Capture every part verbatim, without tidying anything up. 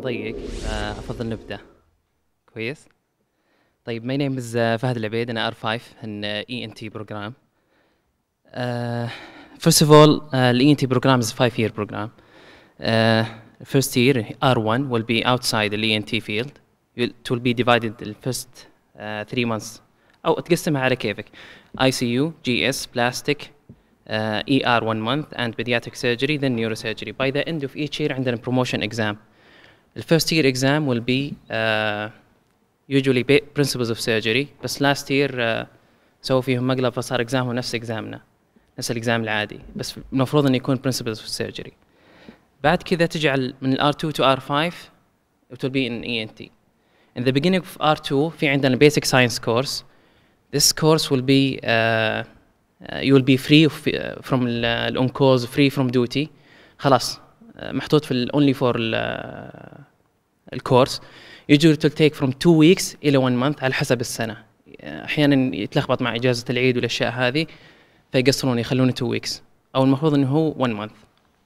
ضيق أفضل نبدأ. كويس؟ طيب my name is uh, Fahad Al-Abeid and R five in uh, E N T program. Uh, first of all, uh, the E N T program is a five-year program. Uh, first year, R one, will be outside the E N T field. It will be divided the first uh, three months. أو تقسمها على كيفك. I C U, G S, plastic, uh, E R one month, and pediatric surgery, then neurosurgery. By the end of each year, عندنا promotion exam. The first year exam will be uh, usually principles of surgery. بس last year uh, سووا فيهم مقلب فصار exam نفس examنا. نفس الإكزام العادي. بس المفروض إنه يكون principles of surgery. بعد كذا تجعل من ال R two to R five, it will be in E N T. In the beginning of R two, في عندنا basic science course. This course will be, uh, uh, you will be free of, uh, from ال on calls, free from duty. خلاص uh, محطوط في ال only for ال الكورس. Usually it will take from two weeks إلى one month على حسب السنة. أحيانا يتلخبط مع إجازة العيد والأشياء هذه فيقصرون يخلونه two weeks. أو المفروض إنه هو one month.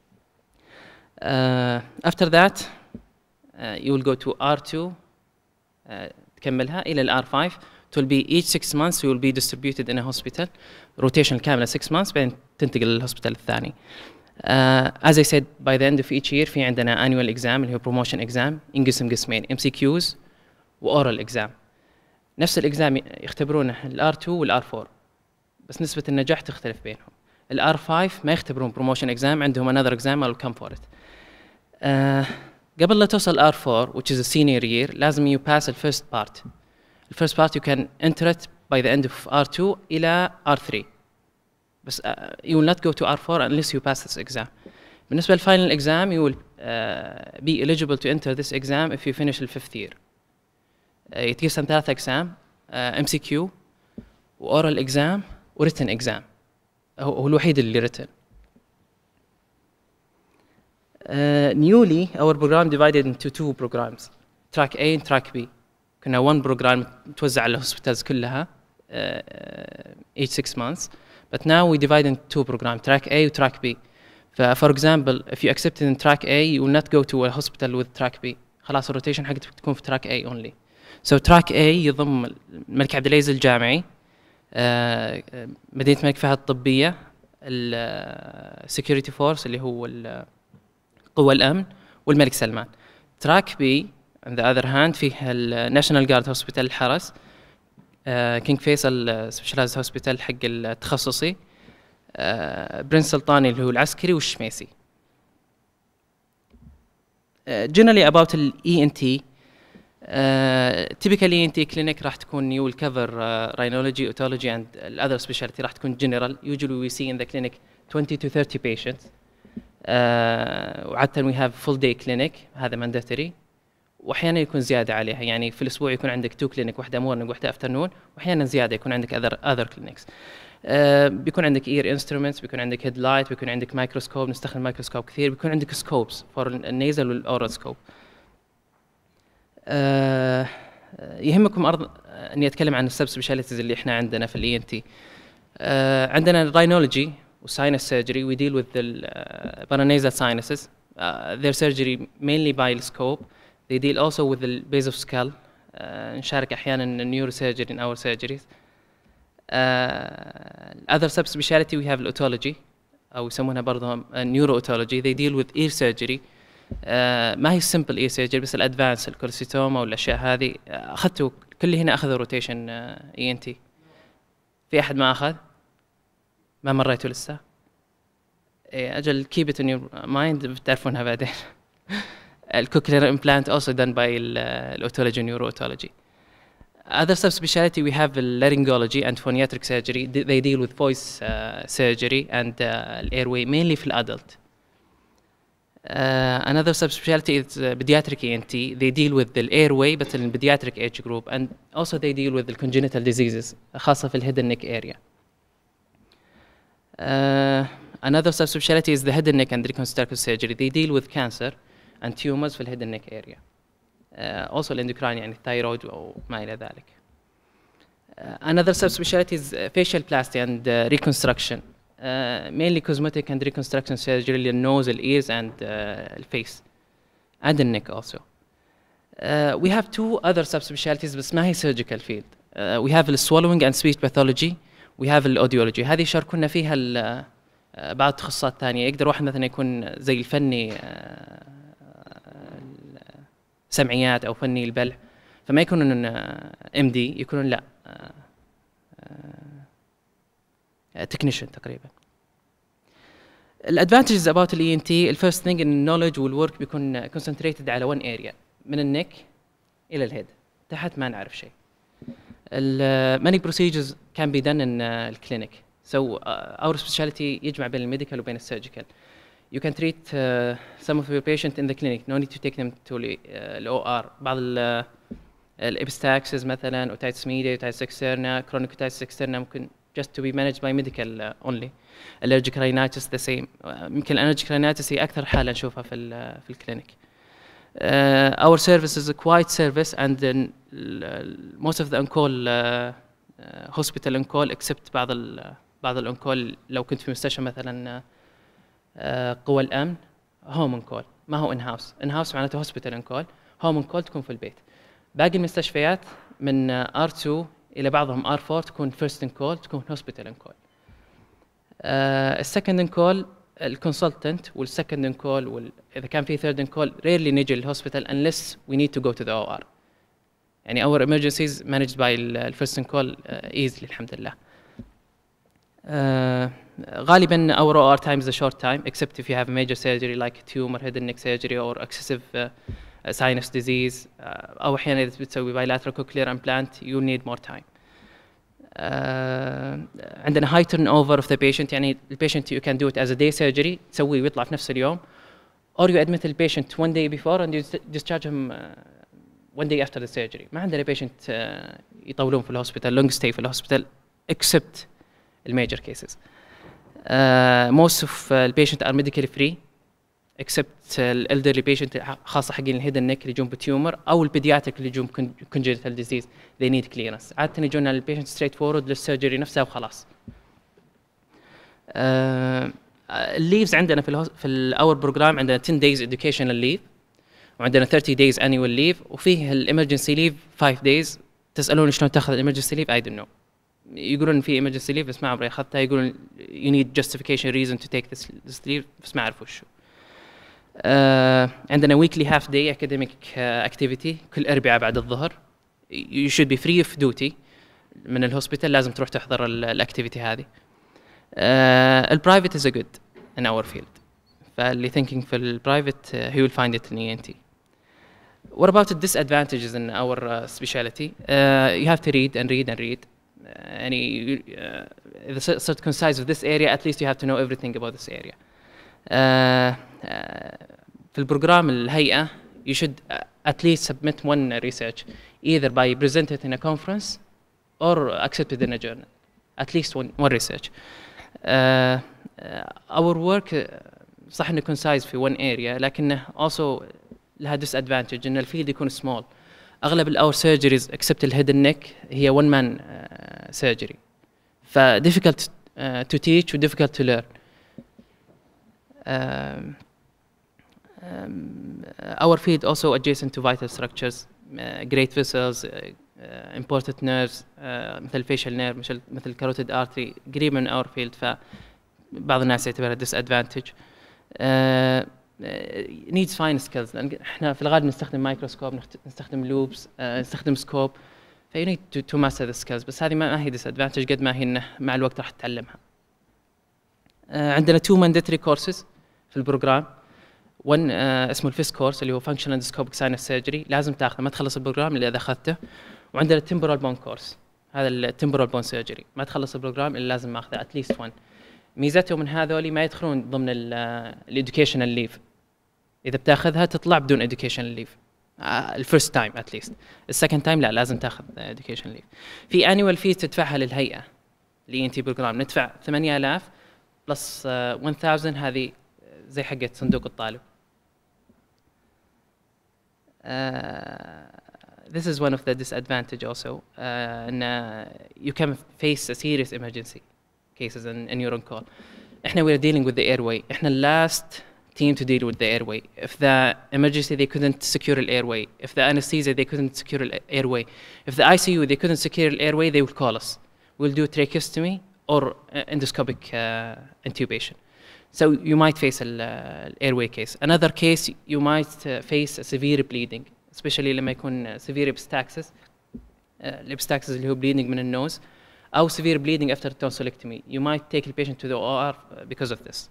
Uh, after that, uh, you will go to R two. Uh, تكملها إلى ال R five. It will be each six months you will be distributed in a hospital. Rotation كاملة six months بعدين تنتقل للهوسبيتال الثاني. Uh, as I said, by the end of each year في عندنا annual exam اللي هو promotion exam ينقسم قسمين M C Qs و oral exam. نفس الإكزام يختبرونه ال R two وال R four. بس نسبة النجاح تختلف بينهم. ال R five ما يختبرون promotion exam عندهم another exam will come for it. Uh, قبل لا توصل R four which is a senior year لازم you pass the first part. The first part you can enter it by the end of R two إلى R three. بس uh, you will not go to R four unless you pass this exam. بالنسبة لل final exam you will uh, be eligible to enter this exam if you finish the fifth year. Uh, يتقسم ثلاثة exam uh, M C Q و oral exam و written exam. هو الوحيد اللي written. Uh, newly our program divided into two programs, track A and track B. كنا one program توزع على الهوسبيتالز كلها uh, each six months, but now we divide into two programs, track A and track B. For example, if you accepted in track A, you will not go to a hospital with track B. خلاص الروتيشن حقتك تكون في track A only. So track A يضم الملك عبد العزيز الجامعي, uh, مدينة الملك فهد الطبية, ال security force اللي هو قوى الأمن والملك سلمان. track B on the other hand فيه ال National Guard Hospital الحرس, كينج فيصل سبيشلايزد هوسبيتال حق التخصصي, برنس سلطاني اللي هو العسكري والشميسي. Generally about ال E N T, uh, typical E N T clinic راح تكون you will cover uh, rhinology, otology and other specialty راح تكون general. Usually we see in the clinic twenty to thirty patients. Uh, وعادة we have full day clinic, هذا mandatory. واحيانا يكون زياده عليها, يعني في الاسبوع يكون عندك تو كلينيك, واحده مورنينج واحده افترنون, واحيانا زياده يكون عندك other other clinics. uh, بيكون عندك ear instruments, بيكون عندك head light, بيكون عندك مايكروسكوب, نستخدم مايكروسكوب كثير, بيكون عندك scopes for النيزل والاورال سكوب. uh, يهمكم أرض اني اتكلم عن السب سبيشاليتيز اللي احنا عندنا في الاي ان تي. uh, عندنا الراينولوجي وساينس سيرجري. we deal with the uh, paranasal sinuses. uh, their surgery mainly by scope. They deal also with the base of skull. Uh, نشارك أحياناً neurosurgery in our surgeries. Uh, other subspecialty we have otology, أو يسمونها برضه neurootology. They deal with ear surgery. Uh, ما هي simple ear surgery بس الأدفانس الكولسيتوما والأشياء هذه. أخذتوا كل هنا أخذوا rotation uh, E N T. في أحد ما أخذ؟ ما مريتوا لسه؟ إيه أجل keep it in your mind بتعرفونها بعدين. الcochlear implant also done by otology and neurotology. Other subspecialty we have laryngology and phoniatric surgery. They deal with voice uh, surgery and uh, airway mainly for adult. Uh, another subspecialty is uh, pediatric E N T. They deal with the airway but in pediatric age group, and also they deal with the congenital diseases خاصة في head and neck area. Uh, another subspecialty is the head and neck and reconstructive surgery. They deal with cancer and tumors في الهيد neck area. Uh, also الإندوكراين يعني الثايرويد وما إلى ذلك. Uh, another subspecialty is uh, facial plasty and uh, reconstruction. Uh, mainly cosmetic and reconstruction surgery, the nose, the ears and uh, the face. and the neck also. Uh, we have two other subspecialties بس ما هي surgical field. Uh, we have the swallowing and speech pathology. We have the audiology. هذه يشاركونا فيها ال- uh, بعض تخصصات ثانية. يقدر واحد مثلا يكون زي الفني uh, سمعيات أو فني البلع، فما يكونون ام دي، يكونون لا تكنيشن تقريبا. الادفانتجز about الاي ان تي، الفيرست ثينج ان النولج والورك بيكون كونسنتريتد على one اريا من النك الى الهيد، تحت ما نعرف شيء. ال many procedures can be done in uh, الكلينيك. So uh, our specialty يجمع بين الميديكال وبين السيرجيكال. You can treat uh, some of your patient in the clinic. No need to take them to the uh, O R. بعض ال الابستاكسز مثلا otitis media, otitis externa, chronic otitis externa ممكن just to be managed by medical uh, only. Allergic rhinitis the same. Uh, يمكن allergic rhinitis هي أكثر حالة نشوفها في ال في الكلينيك. Uh, our service is a quiet service, and then uh, most of the on-call uh, uh, hospital on-call except بعض ال بعض ال-on-call لو كنت في مستشفى مثلا uh, قوى الأمن home on-call، ما هو in-house. in-house معناته hospital on-call، home on-call تكون في البيت. باقي المستشفيات من uh, آر تو إلى بعضهم آر فور تكون first on-call، تكون hospital on-call. uh, السكند on-call الكونسلتنت والسكند ان كول وال... اذا كان في ثيرد ان كول rarely نجي للهوسبيتال unless we need to go to the O R. يعني our emergencies managed by الفيرست ان كول easily الحمد لله. uh, غالبا our O R time is a short time except if you have a major surgery like tumor, head and neck surgery or excessive uh, sinus disease uh, او احيانا اذا بتسوي bilateral cochlear implant you need more time. Uh, عندنا high turnover of the patient، يعني البيشنت you can do it as a day surgery تسويه ويطلع في نفس اليوم، or you admit the patient one day before and you discharge him uh, one day after the surgery. ما عندنا patient uh, يطولون في الهوسبيتال long stay في الهوسبيتال except the major cases. Uh, most of the uh, patient are medically free except uh, elderly patient خاصة حقين الهيد النك اللي يجون بتيومر أو البيدياتريك اللي يجون congenital disease they need clearance. عادة يجون البيشنت straight forward للسيرجري نفسها وخلاص. الليفز uh, عندنا في ال في الأور بروجرام عندنا ten days educational leave وعندنا thirty days annual leave وفيه الامرجنسي ليف five days. تسألون شلون تاخذ الامرجنسي ليف؟ I don't know. يقولون في emergency leave بس ما عمري أخذتها. يقولون you need justification reason to take this, this leave بس ما أعرف وشو. Uh, عندنا weekly half day academic uh, activity كل أربعاء بعد الظهر. You should be free of duty من الهوسبيتال، لازم تروح تحضر الاكتيفيتي هذه. uh, البرايفت is a good in our field، فاللي thinking في البرايفت uh, he will find it in E N T. What about the disadvantages in our uh, specialty? Uh, you have to read and read and read. Uh, يعني uh, إذا صرت concise of this area at least you have to know everything about this area. Uh, uh, في البروجرام الهيئة you should at least submit one research either by present it in a conference or accepted in a journal, at least one, one research. Uh, uh, our work uh, صح انه concise في one area لكنه also لها disadvantage ان الفيلد يكون small. اغلب ال our surgeries except الهيد النك هي one man uh, surgery، ف difficult uh, to teach و difficult to learn. Um, um, our field also adjacent to vital structures, uh, great vessels, uh, uh, important nerves uh, مثل facial nerve مثل مثل carotid artery قريب من our field، فبعض الناس يعتبرها disadvantage. uh, needs fine skills لأن احنا في الغالب نستخدم مايكروسكوب، نستخدم لوبس، uh, نستخدم سكوب، ف you need to, to master the skills. بس هذه ما هي disadvantage قد ما هي انه مع الوقت راح تتعلمها. uh, عندنا two mandatory courses في البروجرام. one uh, اسمه الفيس كورس اللي هو Functional Endoscopic Sinus Surgery، لازم تاخذه ما تخلص البروجرام الا اذا اخذته. وعندنا Temporal Bone كورس، هذا التمبرال بون سيرجري ما تخلص البروجرام الا لازم ماخذه at least one. ميزتهم من هذول ما يدخلون ضمن الاديوكيشنال ليف، اذا بتاخذها تطلع بدون educational ليف الفيرست تايم at least. السكند تايم لا لازم تاخذ educational ليف. في annual fee تدفعها للهيئه الاي ان تي بروجرام، ندفع ثمانية آلاف بلس one thousand، هذه زي حقت صندوق الطالب. Uh, this is one of the disadvantage also. Uh, and uh, you can face a serious emergency cases in, in your on call. احنا we're dealing with the airway. احنا last team to deal with the airway. If the emergency, they couldn't secure the airway. If the anesthesia, they couldn't secure the airway. If the I C U, they couldn't secure the airway, they would call us. We'll do tracheostomy or uh, endoscopic uh, intubation. So you might face an uh, airway case. Another case, you might uh, face a severe bleeding, especially لما يكون uh, severe epistaxis. Uh, epistaxis اللي هو bleeding من النوز. أو severe bleeding after tonsillectomy. You might take the patient to the O R because of this.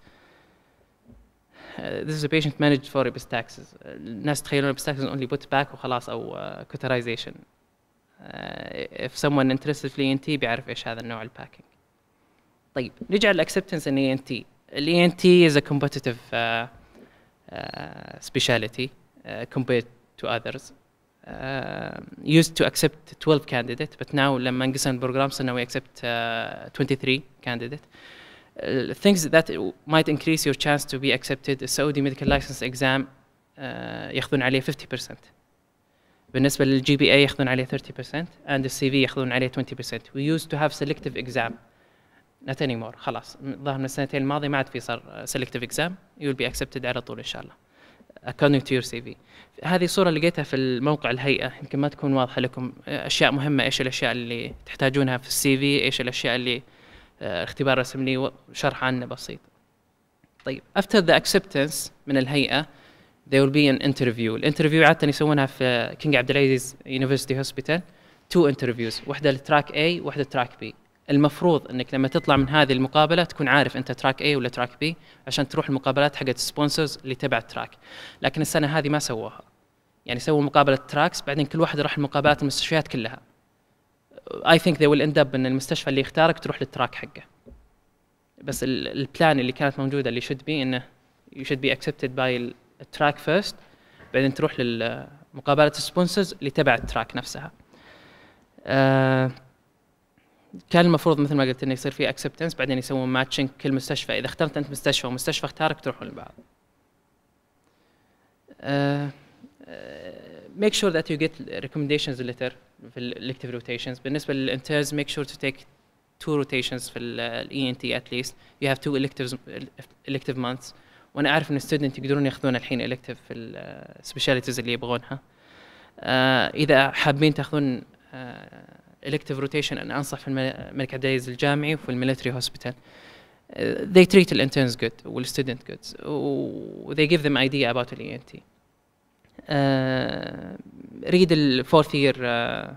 Uh, this is a patient managed for epistaxis. Uh, الناس تخيلون epistaxis only put back وخلاص أو uh, cauterization. Uh, if someone interested في ال E N T بيعرف إيش هذا النوع الباكينج. طيب نرجع للacceptance in E N T. ال E N T is a competitive uh, uh, specialty uh, compared to others. Uh, used to accept twelve candidates, but now لما انقسم البروجرام صرنا we accept uh, twenty-three candidates. Uh, things that might increase your chance to be accepted. The Saudi medical license exam uh, ياخذون عليه fifty percent. بالنسبة لل G B A ياخذون عليه thirty percent and the C V ياخذون عليه twenty percent. We used to have selective exam. Not anymore. خلاص. ظهر من السنتين الماضية ما عاد في صار selective exam. You will be accepted على طول إن شاء الله. According to your C V. هذه صورة لقيتها في الموقع الهيئة يمكن ما تكون واضحة لكم. أشياء مهمة إيش الأشياء اللي تحتاجونها في السي في، إيش الأشياء اللي اختبار رسمي وشرح عنه بسيط. طيب after the acceptance من الهيئة there will be an interview. الانترفيو عادة يسوونها في كينج عبد العزيز University Hospital. two interviews، واحدة لتراك A واحدة تراك B. المفروض انك لما تطلع من هذه المقابله تكون عارف انت تراك A ولا تراك B عشان تروح المقابلات حقت السبونسرز اللي تبع التراك. لكن السنه هذه ما سووها. يعني سووا مقابله تراكس بعدين كل واحد راح المقابلات المستشفيات كلها. I think they will end up ان المستشفى اللي يختارك تروح للتراك حقه. بس البلان اللي كانت موجوده اللي should be انه you should be accepted by التراك first بعدين تروح للمقابله السبونسرز اللي تبع التراك نفسها. uh, كان المفروض مثل ما قلت انه يصير في اكسبتنس بعدين يسوون ماتشنج كل مستشفى. اذا اخترت انت مستشفى ومستشفى اختارك تروحون لبعض. uh, uh, make sure that you get recommendations letter في elective rotations. بالنسبه للانترز make sure to take two rotations في ال E N T at least. You have two electives elective months. وانا اعرف ان student يقدرون ياخذون الحين elective في السبيشاليتيز اللي يبغونها. uh, اذا حابين تاخذون uh, elective rotation أنا أنصح في الملك عبد العزيز الجامعي وفي الميليتري هوسبيتال. Uh, they treat the interns good وال student good. و they give them idea about the E N T. Uh, read the fourth year uh,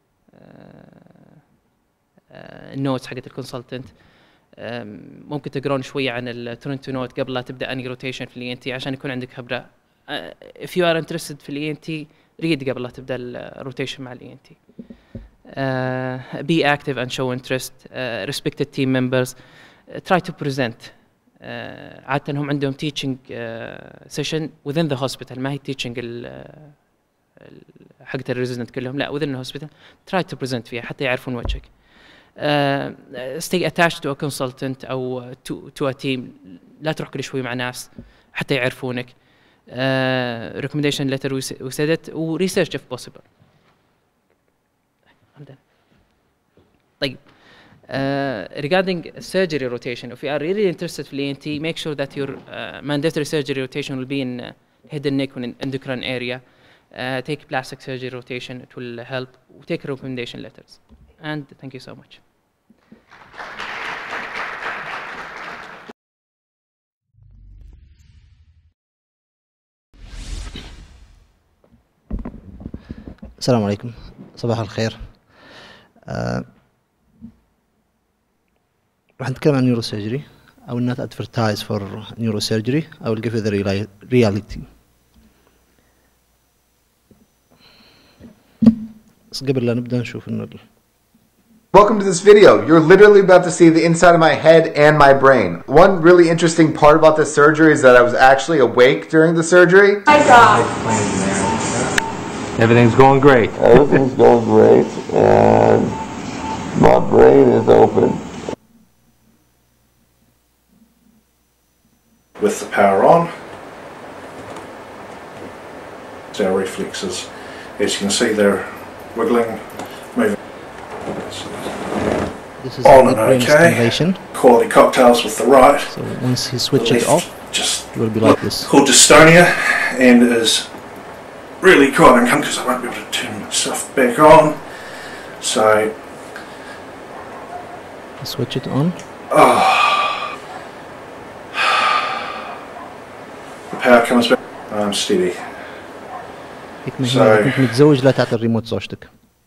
uh, notes حقت الكونسلتنت. um, ممكن تقرون شوية عن التورنتو نوت قبل لا تبدأ أني روتيشن في ال E N T عشان يكون عندك خبرة. uh, if you are interested في ال E N T read قبل لا تبدأ الروتيشن مع ال E N T. Uh, be active and show interest. uh, respect the team members. uh, try to present. uh, عادة هم عندهم teaching uh, session within the hospital ما هي teaching ال حقت الريزيدنت كلهم لا within the hospital. try to present فيها حتى يعرفون وجهك. uh, stay attached to a consultant أو to, to a team. لا تروح كل شوي مع ناس حتى يعرفونك. uh, recommendation letter we said it و research if possible. طيب uh, regarding surgery rotation if you are really interested في E N T make sure that your uh, mandatory surgery rotation will be in uh, head and neck and endocrine area. uh, take plastic surgery rotation, it will help. take recommendation letters and thank you so much. السلام عليكم صباح الخير. uh, راح نتكلم عن neurosurgery. I will not advertise for neurosurgery. I will give you the reality. بس قبل لا نبدأ نشوف إنه Welcome to this video. You're literally about to see the inside of my head and my brain. One really interesting part about this surgery is that I was actually awake during the surgery. My God. Everything's going great. Everything's going great, and my brain is open. With the power on, it's our reflexes. As you can see, they're wiggling, moving. this is On the and brain okay. stimulation. Quality cocktails with the right. So once you switch left, it off, just It will be like this. called dystonia, and it is really quite uncomfortable because I won't be able to turn my stuff back on. So, Switch it on. oh, the power comes back. I'm steady. هيك ما So- هي كنت متزوج لا تعطي الريموت زوجتك.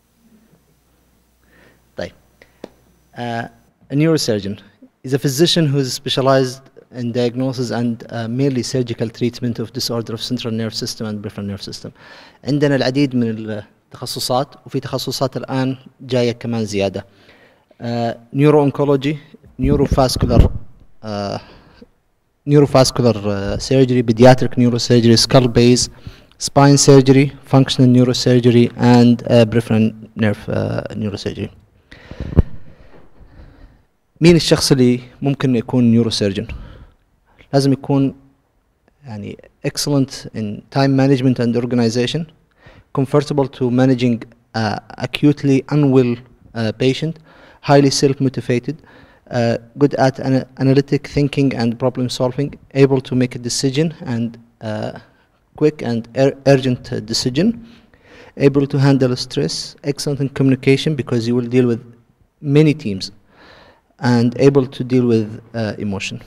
طيب. Uh, a neurosurgeon is a physician who is specialized in diagnosis and uh, mainly surgical treatment of disorder of central nervous system and peripheral nervous system. عندنا العديد من التخصصات وفي تخصصات الآن جاية كمان زيادة. Uh, neuro-oncology, neurovascular uh, neurovascular uh, surgery, pediatric neurosurgery, skull base, spine surgery, functional neurosurgery, and uh, peripheral nerve uh, neurosurgery. مين الشخص اللي ممكن يكون نيوروسيرجن؟ لازم يكون يعني excellent in time management and organization, comfortable to managing uh, acutely unwell uh, patient, highly self-motivated, uh, good at ana analytic thinking and problem solving, able to make a decision and uh, quick and ur urgent uh, decision, able to handle stress, excellent in communication because you will deal with many teams, and able to deal with uh, emotion.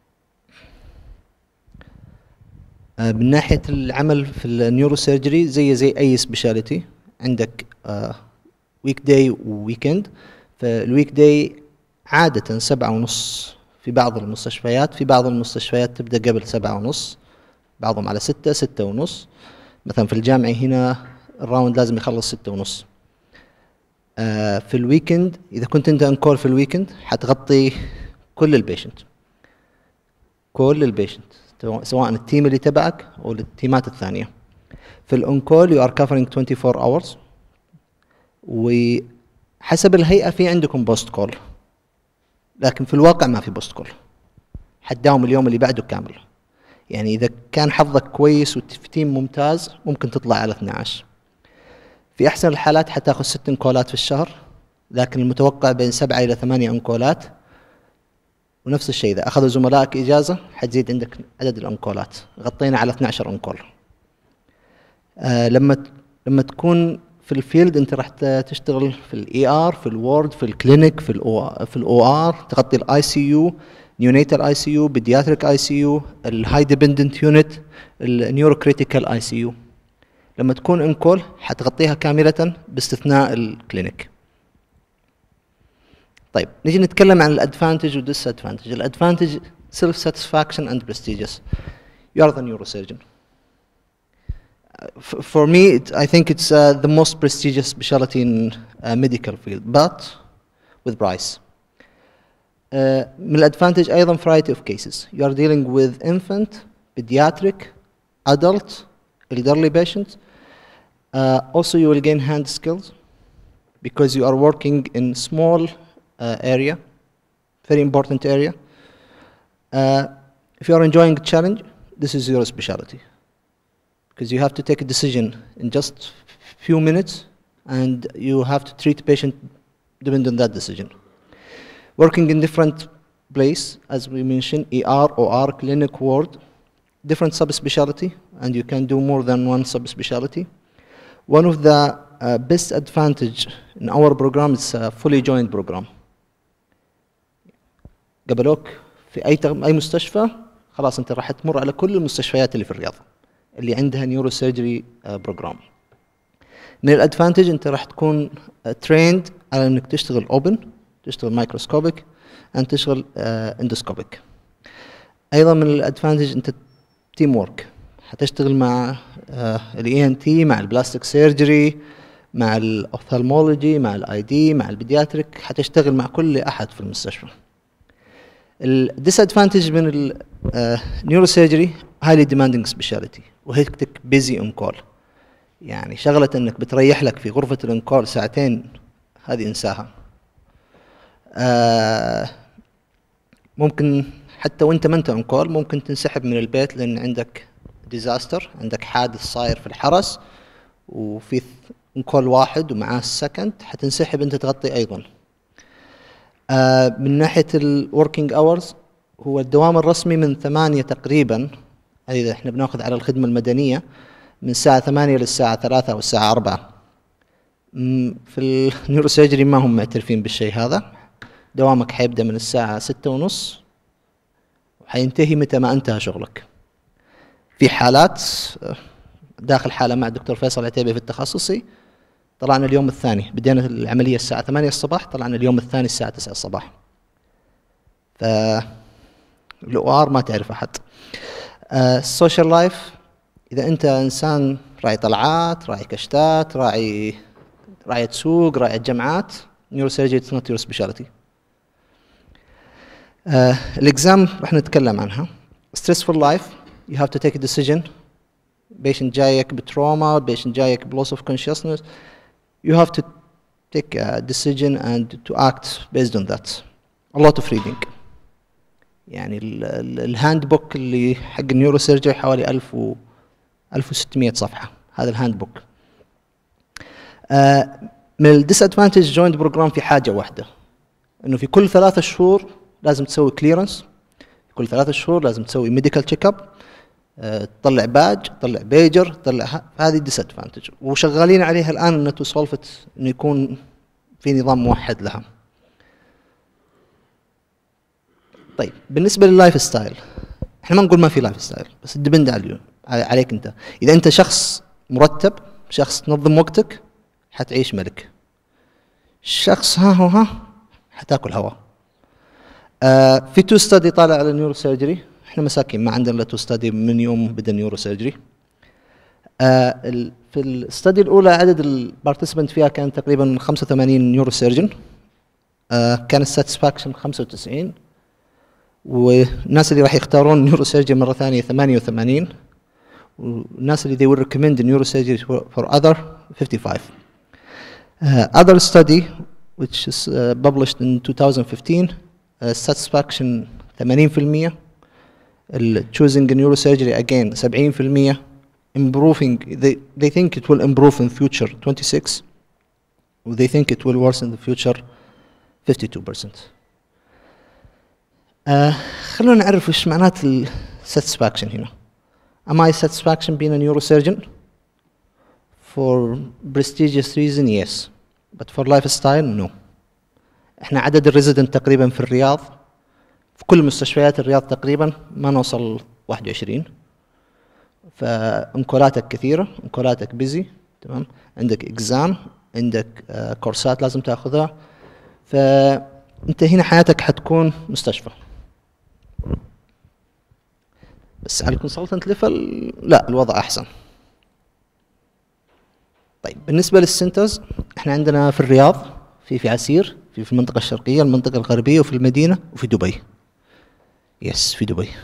uh, من ناحية العمل في النيوروسيرجري زي زي أي سبيشاليتي عندك ويك داي وويكند. فالويك داي عادة سبعة ونص في بعض المستشفيات، في بعض المستشفيات تبدأ قبل سبعة ونص، بعضهم على ستة ستة ونص. مثلا في الجامعة هنا الراوند لازم يخلص ستة ونص. آه في الويكند إذا كنت أنت أنكول في الويكند حتغطي كل البيشنت، كل البيشنت سواء التيم اللي تبعك أو التيمات الثانية. في الأنكول you are covering twenty-four hours، وحسب الهيئة في عندكم بوست كول، لكن في الواقع ما في بوست كول، حتداوم اليوم اللي بعده كامل. يعني إذا كان حظك كويس وفي تيم ممتاز ممكن تطلع على اثني عشر. في أحسن الحالات حتاخذ ست انكولات في الشهر، لكن المتوقع بين سبعة إلى ثمانية انكولات. ونفس الشيء إذا أخذوا زملائك إجازة حتزيد عندك عدد الانكولات. غطينا على اثني عشر انكول. آه لما لما تكون في الفيلد أنت راح تشتغل في الإي آر، في الوورد، في الكلينيك، في الأو في الأو آر، تغطي الآي سي يو، نيونيتال آي سي يو، بيدياتريك آي سي يو، الهاي ديبندنت يونت، النيورو كريتيكال آي سي يو. لما تكون انكول حتغطيها كاملة باستثناء الكلينيك. طيب نيجي نتكلم عن الادفانتج والديس ادفانتج. الادفانتج self satisfaction and prestigious. You are the neurosurgeon. Uh, for me, it, I think it's uh, the most prestigious specialty in uh, medical field, but with price. Uh, من الادفانتج أيضا variety of cases. You are dealing with infant, pediatric, adult, elderly patients. Uh, also, you will gain hand skills because you are working in small uh, area, very important area. Uh, if you are enjoying a challenge, this is your specialty because you have to take a decision in just few minutes and you have to treat the patient depending on that decision. Working in different place, as we mentioned, E R, O R, clinic, ward, different subspecialty, and you can do more than one subspecialty. One of the uh, best advantage in our program is a fully joined program. قبلوك في أي أي مستشفى خلاص أنت راح تمر على كل المستشفيات اللي في الرياض اللي عندها نيورو سيرجري بروجرام. من الادفانتج أنت راح تكون trained على إنك تشتغل open، تشتغل مايكروسكوبيك، أن تشتغل اندوسكوبيك. أيضا من الادفانتج أنت تيم وورك، حتشتغل مع الاي ان تي، مع البلاستيك سيرجري، مع الاوفثالمولوجي، مع الاي دي، مع البيدياتريك، حتشتغل مع كل احد في المستشفى. الديس ادفانتج من النيورو سيرجري هايلي ديماندينج سبيشاليتي وهيكتك بيزي اون كول. يعني شغله انك بتريح لك في غرفه الانكول ساعتين هذه انساها. آه ممكن حتى وانت ما انت انكول ممكن تنسحب من البيت لان عندك ديزاستر، عندك حادث صاير في الحرس وفي انكول واحد ومعاه السكند، حتنسحب انت تغطي ايضا. آه من ناحيه الوركينج اورز هو الدوام الرسمي من ثمانية تقريبا، إذا إحنا بناخذ على الخدمة المدنية، من الساعة ثمانية للساعة ثلاثة أو الساعة أربعة. في النيوروسيرجري ما هم معترفين بالشيء هذا. دوامك حيبدأ من الساعة ستة ونص وحينتهي متى ما انتهى شغلك. في حالات داخل حالة مع الدكتور فيصل عتيبي في التخصصي، طلعنا اليوم الثاني، بدينا العملية الساعة ثمانية الصباح، طلعنا اليوم الثاني الساعة تسعة الصباح. ف الأو آر ما تعرف أحد. السوشيال لايف، إذا أنت إنسان راعي طلعات، راعي كشتات، راعي راعي سوق، راعي جامعات، نيوروسيرجري it's not your specialty. الإكزام راح نتكلم عنها. stressful life, you have to take a decision. patient جايك بتروما، patient جايك ب loss of consciousness. You have to take a decision and to act based on that. A lot of reading. يعني الهاند بوك اللي حق النيوروسيرجري حوالي ألف و ألف وستمئة صفحة، هذا الهاند بوك. آه من الديسادفانتج جوينت بروجرام في حاجة واحدة، إنه في كل ثلاثة شهور لازم تسوي كليرنس، كل ثلاثة شهور لازم تسوي ميديكال تشيك اب، آه تطلع باج، تطلع بيجر، تطلع هذه ديسادفانتج، وشغالين عليها الآن إنه تو سولفت إنه يكون في نظام موحد لها. طيب بالنسبة لللايف ستايل، احنا ما نقول ما في لايف ستايل، بس الدبند على عليك انت. اذا انت شخص مرتب، شخص تنظم وقتك، حتعيش ملك. شخص ها هو ها حتاكل هوا. آه في تو ستادي طالع على النيوروسيرجري، احنا مساكين ما عندنا الا تو ستادي من يوم بدا النيوروسيرجري. آه في الستادي الاولى عدد البارتيسيبنت فيها كان تقريبا خمسة وثمانين نيوروسيرجن. آه كان الساتسفاكشن خمسة وتسعين، والناس اللي راح يختارون نيوروسيرجري مرة ثانية ثمانية وثمانين، والناس اللي they will recommend neurosurgery for, for other fifty-five. Uh, other study which is uh, published in twenty fifteen, uh, satisfaction ثمانين بالمئة, choosing neurosurgery again سبعين بالمئة, improving, they, they think it will improve in future twenty-six, they think it will worsen in the future fifty-two percent. Uh, خلونا نعرف ايش معنات ال satisfaction هنا. Am I satisfaction being a neurosurgeon? For prestigious reason, yes. But for lifestyle, no. احنا عدد الريزيدنت تقريبا في الرياض، في كل مستشفيات الرياض تقريبا ما نوصل واحد وعشرين. فانكولاتك كثيرة، انكولاتك بيزي، تمام؟ عندك اكزام، عندك uh, كورسات لازم تاخذها. فانت هنا حياتك حتكون مستشفى. بس على الكونسلتنت ليفل لا، الوضع احسن. طيب بالنسبه للسنترز، احنا عندنا في الرياض، في في عسير، في في المنطقه الشرقيه، المنطقه الغربيه، وفي المدينه، وفي دبي. يس في دبي.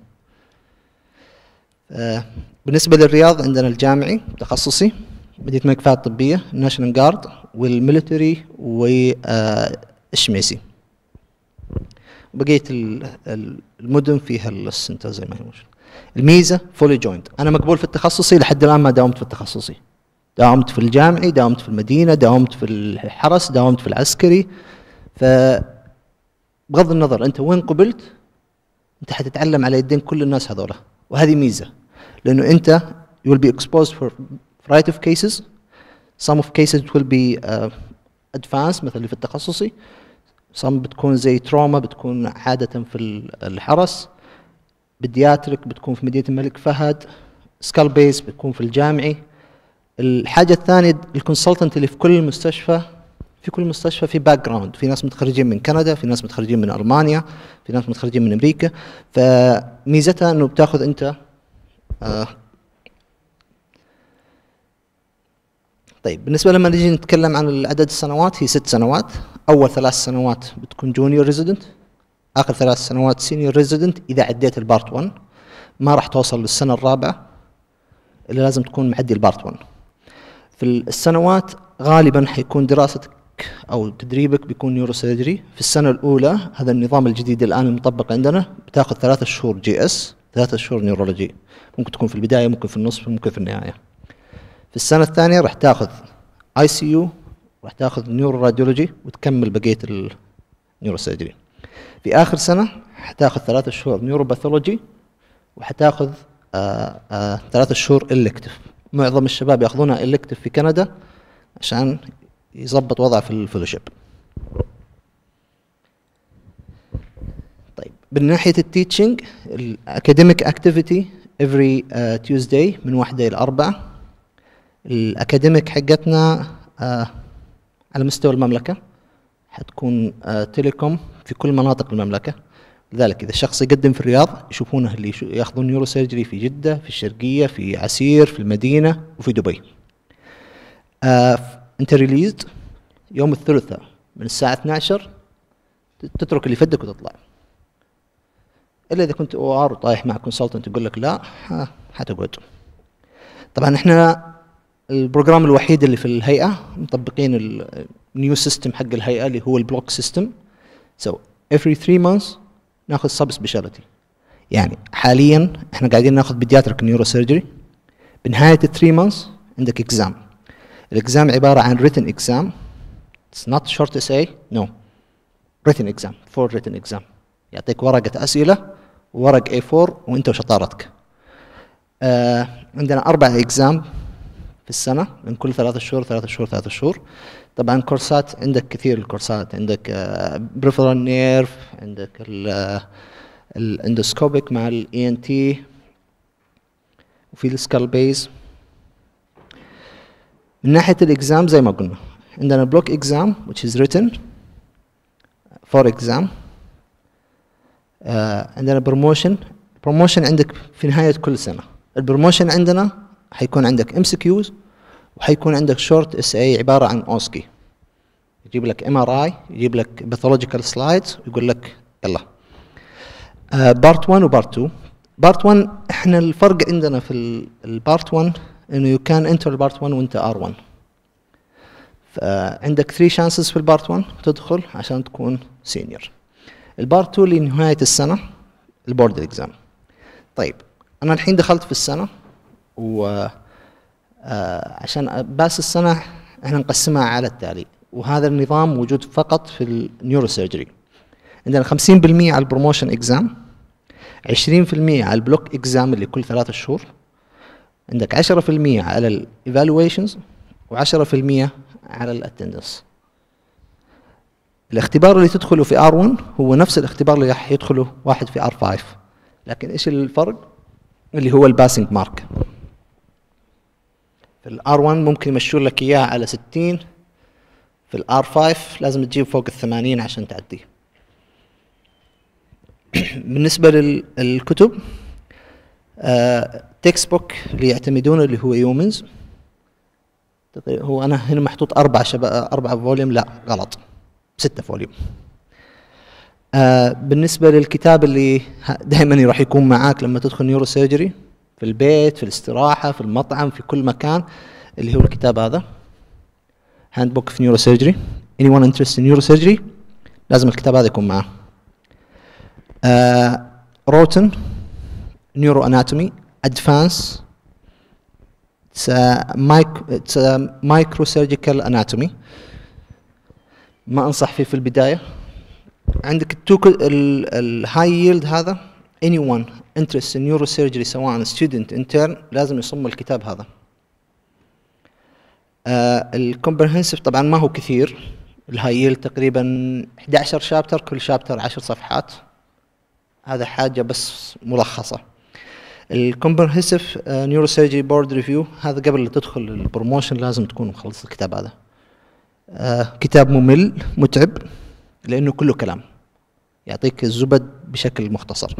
آه بالنسبه للرياض عندنا الجامعي تخصصي، مدينه الملك فهد الطبيه، الناشونال جارد، والميليتري، والشميسي. بقيه المدن فيها السنتر زي ما هي موجود. الميزه فولي جوينت، انا مقبول في التخصصي، لحد الان ما داومت في التخصصي. داومت في الجامعي، داومت في المدينه، داومت في الحرس، داومت في العسكري. فبغض النظر انت وين قبلت، انت حتتعلم على يدين كل الناس هذولا، وهذه ميزه، لانه انت you will be exposed for variety of cases. some of cases will be uh, advanced مثل اللي في التخصصي. some بتكون زي تروما، بتكون عاده في الحرس. بدياتريك بتكون في مدينة الملك فهد. سكال بيس بتكون في الجامعي. الحاجة الثانية الكونسلتنت اللي في كل مستشفى، في كل مستشفى في باك جراوند، في ناس متخرجين من كندا، في ناس متخرجين من ألمانيا، في ناس متخرجين من أمريكا. فميزتها إنه بتاخذ أنت آه طيب بالنسبة لما نجي نتكلم عن عدد السنوات، هي ست سنوات. أول ثلاث سنوات بتكون جونيور ريزيدنت، آخر ثلاث سنوات سينيور ريزيدنت. إذا عديت البارت واحد ما راح توصل للسنة الرابعة إلا لازم تكون معدي البارت واحد. في السنوات غالبا حيكون دراستك أو تدريبك بيكون نيوروسيرجري. في السنة الأولى، هذا النظام الجديد الآن المطبق عندنا، بتاخذ ثلاثة شهور جي اس، ثلاثة شهور نيورولوجي. ممكن تكون في البداية، ممكن في النصف، ممكن في النهاية. في السنة الثانية راح تاخذ اي سي يو، راح تاخذ نيورو راديولوجي، وتكمل بقية النيوروسيرجري. في آخر سنة حتاخذ ثلاثة شهور نيوروباثولوجي، وحتاخذ آه آه ثلاثة شهور إلكتف. معظم الشباب ياخذونها إلكتف في كندا عشان يضبط وضعه في الفيلوشيب. طيب من ناحية التيتشنج، الأكاديميك أكتيفيتي every uh, Tuesday من واحدة إلى أربعة. الأكاديميك حقتنا uh, على مستوى المملكة حتكون uh, تيليكوم في كل مناطق المملكة. لذلك إذا الشخص يقدم في الرياض يشوفونه اللي ياخذون نيورو سيرجري في جدة، في الشرقية، في عسير، في المدينة، وفي دبي. uh, أنت ريليزد يوم الثلاثاء من الساعة اثني عشر، تترك اللي يفدك وتطلع. إلا إذا كنت أو آر وطايح مع كونسلتنت يقول لك لا حتقعد. طبعا إحنا البروجرام الوحيد اللي في الهيئة مطبقين النيو سيستم حق الهيئة اللي هو البلوك سيستم. so every three months ناخذ سب سبيشاليتي. يعني حاليا احنا قاعدين ناخذ بيدياتريك نيورو سيرجري. بنهاية three months عندك اكزام. الاكزام عبارة عن written exam. it's not short essay, no written exam, full written exam. يعطيك ورقة أسئلة وورق إيه فور وأنت وشطارتك. آه عندنا أربع إكزام في السنة من كل ثلاثة شهور ثلاثة شهور ثلاثة شهور. طبعا كورسات عندك كثير، الكورسات عندك بريفرال نيرف، عندك الاندوسكوبيك مع الاي ان تي، وفي السكال بيز. من ناحية الإكزام زي ما قلنا عندنا بلوك إكزام which is written for exam. آه عندنا بروموشن. بروموشن عندك في نهاية كل سنة. البروموشن عندنا حيكون عندك ام سي كيوز، وحيكون عندك شورت اس اي عبارة عن اوسكي. يجيب لك ام ار اي، يجيب لك باثولوجيكال سلايدز، ويقول لك يلا. آه بارت واحد وبارت اثنين. بارت واحد احنا الفرق عندنا في البارت واحد انه يو كان انتر البارت واحد وانت ار واحد. فعندك ثلاث شانسز في البارت واحد تدخل عشان تكون سينيور. البارت اثنين لنهاية السنة البورد اكزام. طيب أنا الحين دخلت في السنة، و آه عشان باس السنة احنا نقسمها على التالي، وهذا النظام موجود فقط في النيورو سيرجري. عندنا خمسين بالمئة على البروموشن اكزام، عشرين بالمئة على البلوك اكزام اللي كل ثلاثة شهور، عندك عشرة بالمئة على الايفالويشنز، وعشرة بالمئة على الاتندنس. الاختبار اللي تدخله في ار واحد هو نفس الاختبار اللي راح يدخله واحد في ار خمسة، لكن ايش الفرق؟ اللي هو الباسنج مارك. في الار واحد ممكن يمشون لك اياه على ستين، في الار خمسة لازم تجيب فوق الثمانين عشان تعديه. بالنسبة للكتب، تكست بوك اللي يعتمدونه اللي هو يومنز، هو انا هنا محطوط اربع شبا اربع فوليوم، لا غلط، ستة فوليوم. آه بالنسبة للكتاب اللي دائما راح يكون معاك لما تدخل نيورو سيرجري، في البيت، في الاستراحة، في المطعم، في كل مكان، اللي هو الكتاب هذا هاند بوك في نيورو سيرجري. anyone interested in neurosurgery لازم الكتاب هذا يكون معاه. آه روتن نيورو اناتومي ادفانس، it's a micro it's a microsurgical anatomy. ما انصح فيه في البداية. عندك التوك الهاي ييلد هذا anyone interested in neurosurgery سواء student intern لازم يصم الكتاب هذا. آه الكومبرهنسيف طبعا ما هو كثير، الهاي ييلد تقريبا إحدى عشر شابتر، كل شابتر عشر صفحات، هذا حاجة بس ملخصة. الكومبرهنسيف نيوروسيرجري بورد ريفيو هذا قبل لا تدخل البروموشن لازم تكون مخلص الكتاب هذا. آه كتاب ممل متعب لأنه كله كلام، يعطيك الزبد بشكل مختصر.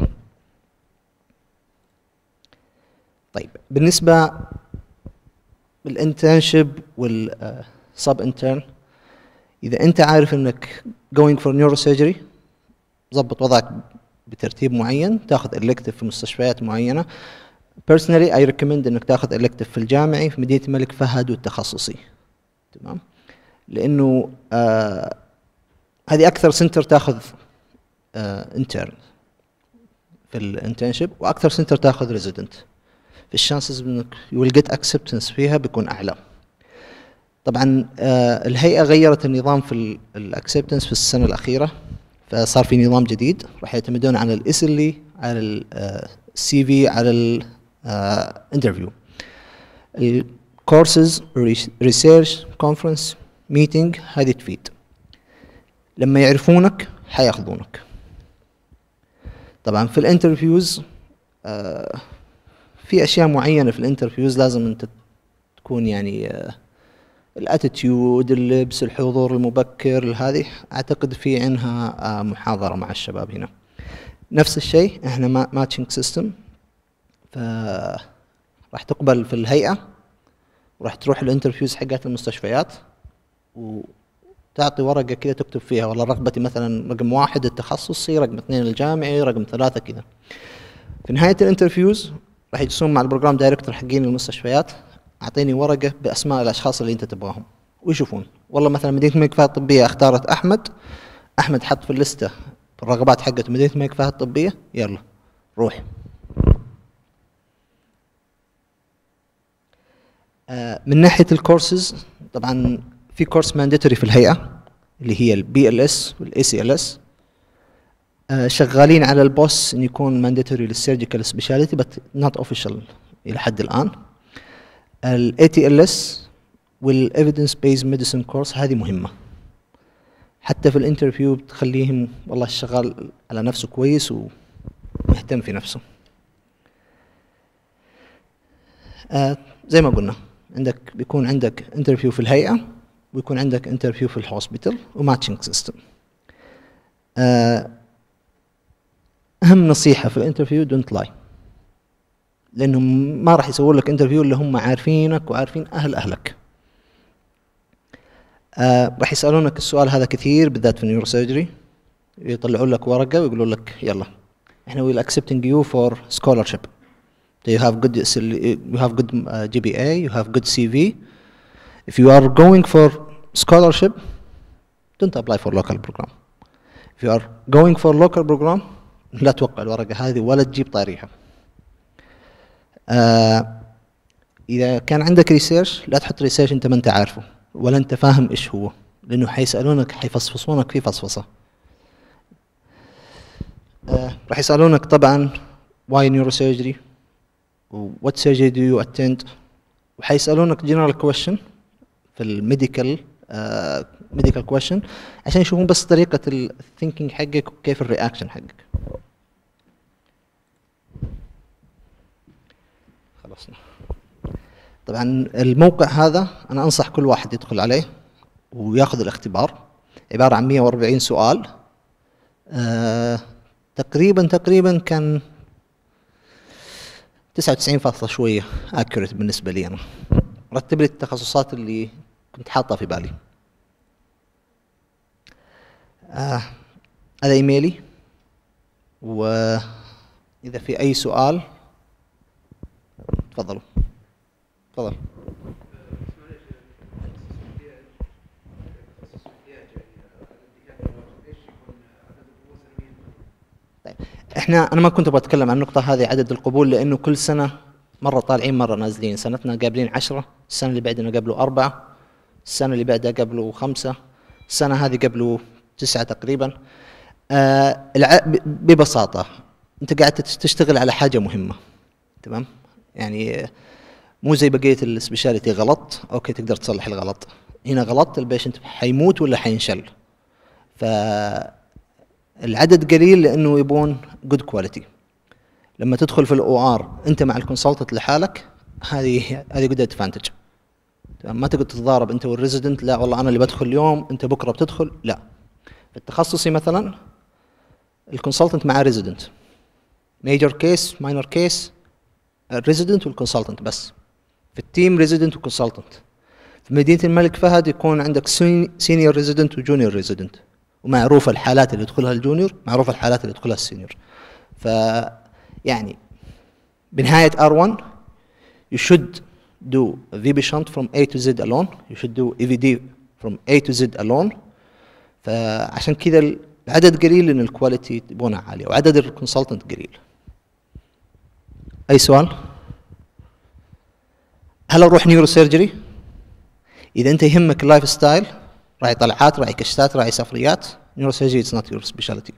طيب بالنسبة للانترنشيب والسب انترن، إذا أنت عارف إنك going for neurosurgery ضبط وضعك بترتيب معين، تاخذ elective في مستشفيات معينة. personally I recommend إنك تاخذ elective في الجامعي في مدينة الملك فهد والتخصصي، تمام؟ لأنه آه هذه أكثر سنتر تاخذ انترن uh, في الانترنشيب، وأكثر سنتر تاخذ ريزيدنت، في الشانسز إنك you will get acceptance فيها بيكون أعلى. طبعا uh, الهيئة غيرت النظام في الاكسبتنس في السنة الأخيرة، فصار في نظام جديد راح يعتمدون على الاس ال على السي في على الانترفيو. الكورسز ريسيرش كونفرنس ميتينج هذه تفيد. لما يعرفونك حياخذونك. طبعا في الانترفيوز آه في اشياء معينه في الانترفيوز لازم انت تكون يعني آه الاتيتيود، اللبس، الحضور المبكر، هذه اعتقد في عنها آه محاضره مع الشباب هنا. نفس الشيء احنا ماتشنج سيستم، ف راح تقبل في الهيئه وراح تروح الانترفيوز حقات المستشفيات وتعطي ورقه كذا تكتب فيها والله رغبتي مثلا رقم واحد التخصصي، رقم اثنين الجامعي، رقم ثلاثه كذا. في نهايه الانترفيوز راح يجلسون مع البروجرام دايركتور حقين المستشفيات، اعطيني ورقه باسماء الاشخاص اللي انت تبغاهم ويشوفون. والله مثلا مدينه الملك فهد الطبيه اختارت احمد، احمد حط في اللسته في الرغبات حقته مدينه الملك فهد الطبيه، يلا روح. آه من ناحيه الكورسز طبعا في كورس مانديتوري في الهيئه اللي هي البي ال اس والاي سي ال اس، شغالين على البوس ان يكون مانديتوري للسيرجيكال سبيشاليتي بس نوت اوفيشال الى حد الان. الاي تي ال اس والايفيدنس بيز ميديسن كورس هذه مهمه، حتى في الانترفيو بتخليهم والله الشغال على نفسه كويس ومهتم في نفسه. آه زي ما قلنا عندك بيكون عندك انترفيو في الهيئه ويكون عندك انترفيو في الهوسبيتال وماتشنج سيستم. آه اهم نصيحه في الانترفيو دونت لاي، لانهم ما راح يسوون لك انترفيو اللي هم عارفينك وعارفين اهل اهلك. آه راح يسالونك السؤال هذا كثير بالذات في النيوروسيرجري، يطلعون لك ورقه ويقولون لك يلا احنا ويل accepting you for scholarship. You have good you have good uh, G P A, you have good C V. If you are going for scholarship, don't apply for local program. If you are going for local program, لا توقع الورقة هذه ولا تجيب طاريها. آه إذا كان عندك ريسيرش لا تحط ريسيرش أنت ما أنت عارفه ولا أنت فاهم إيش هو، لأنه حيسألونك حيفصفصونك في فصفصة. آه راح يسألونك طبعا why neurosurgery what surgery do you attend، وحيسألونك general question في الميديكال ميديكال كويشن عشان يشوفون بس طريقة الثينكينج حقك وكيف الرياكشن حقك. خلصنا. طبعا الموقع هذا أنا أنصح كل واحد يدخل عليه وياخذ الاختبار، عبارة عن مئة وأربعين سؤال. آه تقريبا تقريبا كان تسعة وتسعين فاصلة شوية accurate بالنسبة لي أنا. رتب لي التخصصات اللي كنت حاطها في بالي. آه هذا ايميلي، وإذا في أي سؤال تفضلوا. تفضل. طيب احنا انا ما كنت ابغى اتكلم عن النقطة هذه عدد القبول، لأنه كل سنة مرة طالعين مرة نازلين. سنتنا قابلين عشرة، السنة اللي بعدنا قبلوا أربعة، السنة اللي بعدها قبلوا خمسة، السنة هذه قبلوا تسعة تقريبا. آه ببساطة أنت قاعد تشتغل على حاجة مهمة، تمام؟ يعني مو زي بقية السبيشاليتي غلط أوكي تقدر تصلح الغلط، هنا غلط البيشنت حيموت ولا حينشل. فالعدد قليل لأنه يبون جود كواليتي. لما تدخل في الأو آر أنت مع الكونسلتنت لحالك، هذه هذه جود ادفانتج. ما تقدر تتضارب انت والريزيدنت، لا والله انا اللي بدخل اليوم انت بكره بتدخل، لا. في التخصصي مثلا الكونسلتنت مع ريزيدنت، ميجر كيس ماينر كيس، الريزيدنت والكونسلتنت بس. في التيم ريزيدنت وكونسلتنت. في مدينه الملك فهد يكون عندك سينيور ريزيدنت وجونيور ريزيدنت، ومعروفه الحالات اللي يدخلها الجونيور، معروفه الحالات اللي يدخلها السينيور. ف يعني بنهايه آر واحد you should do a V B shunt from A to Z alone, you should do E V D from A to Z alone. فعشان كذا العدد قليل لأن الكواليتي تبونها عالية وعدد الكونسلتنت قليل. أي سؤال؟ هل أروح نيورو سيرجري؟ إذا أنت يهمك اللايف ستايل، راعي طلعات، راعي كشتات، راعي سفريات، neurosurgery it's not your specialty.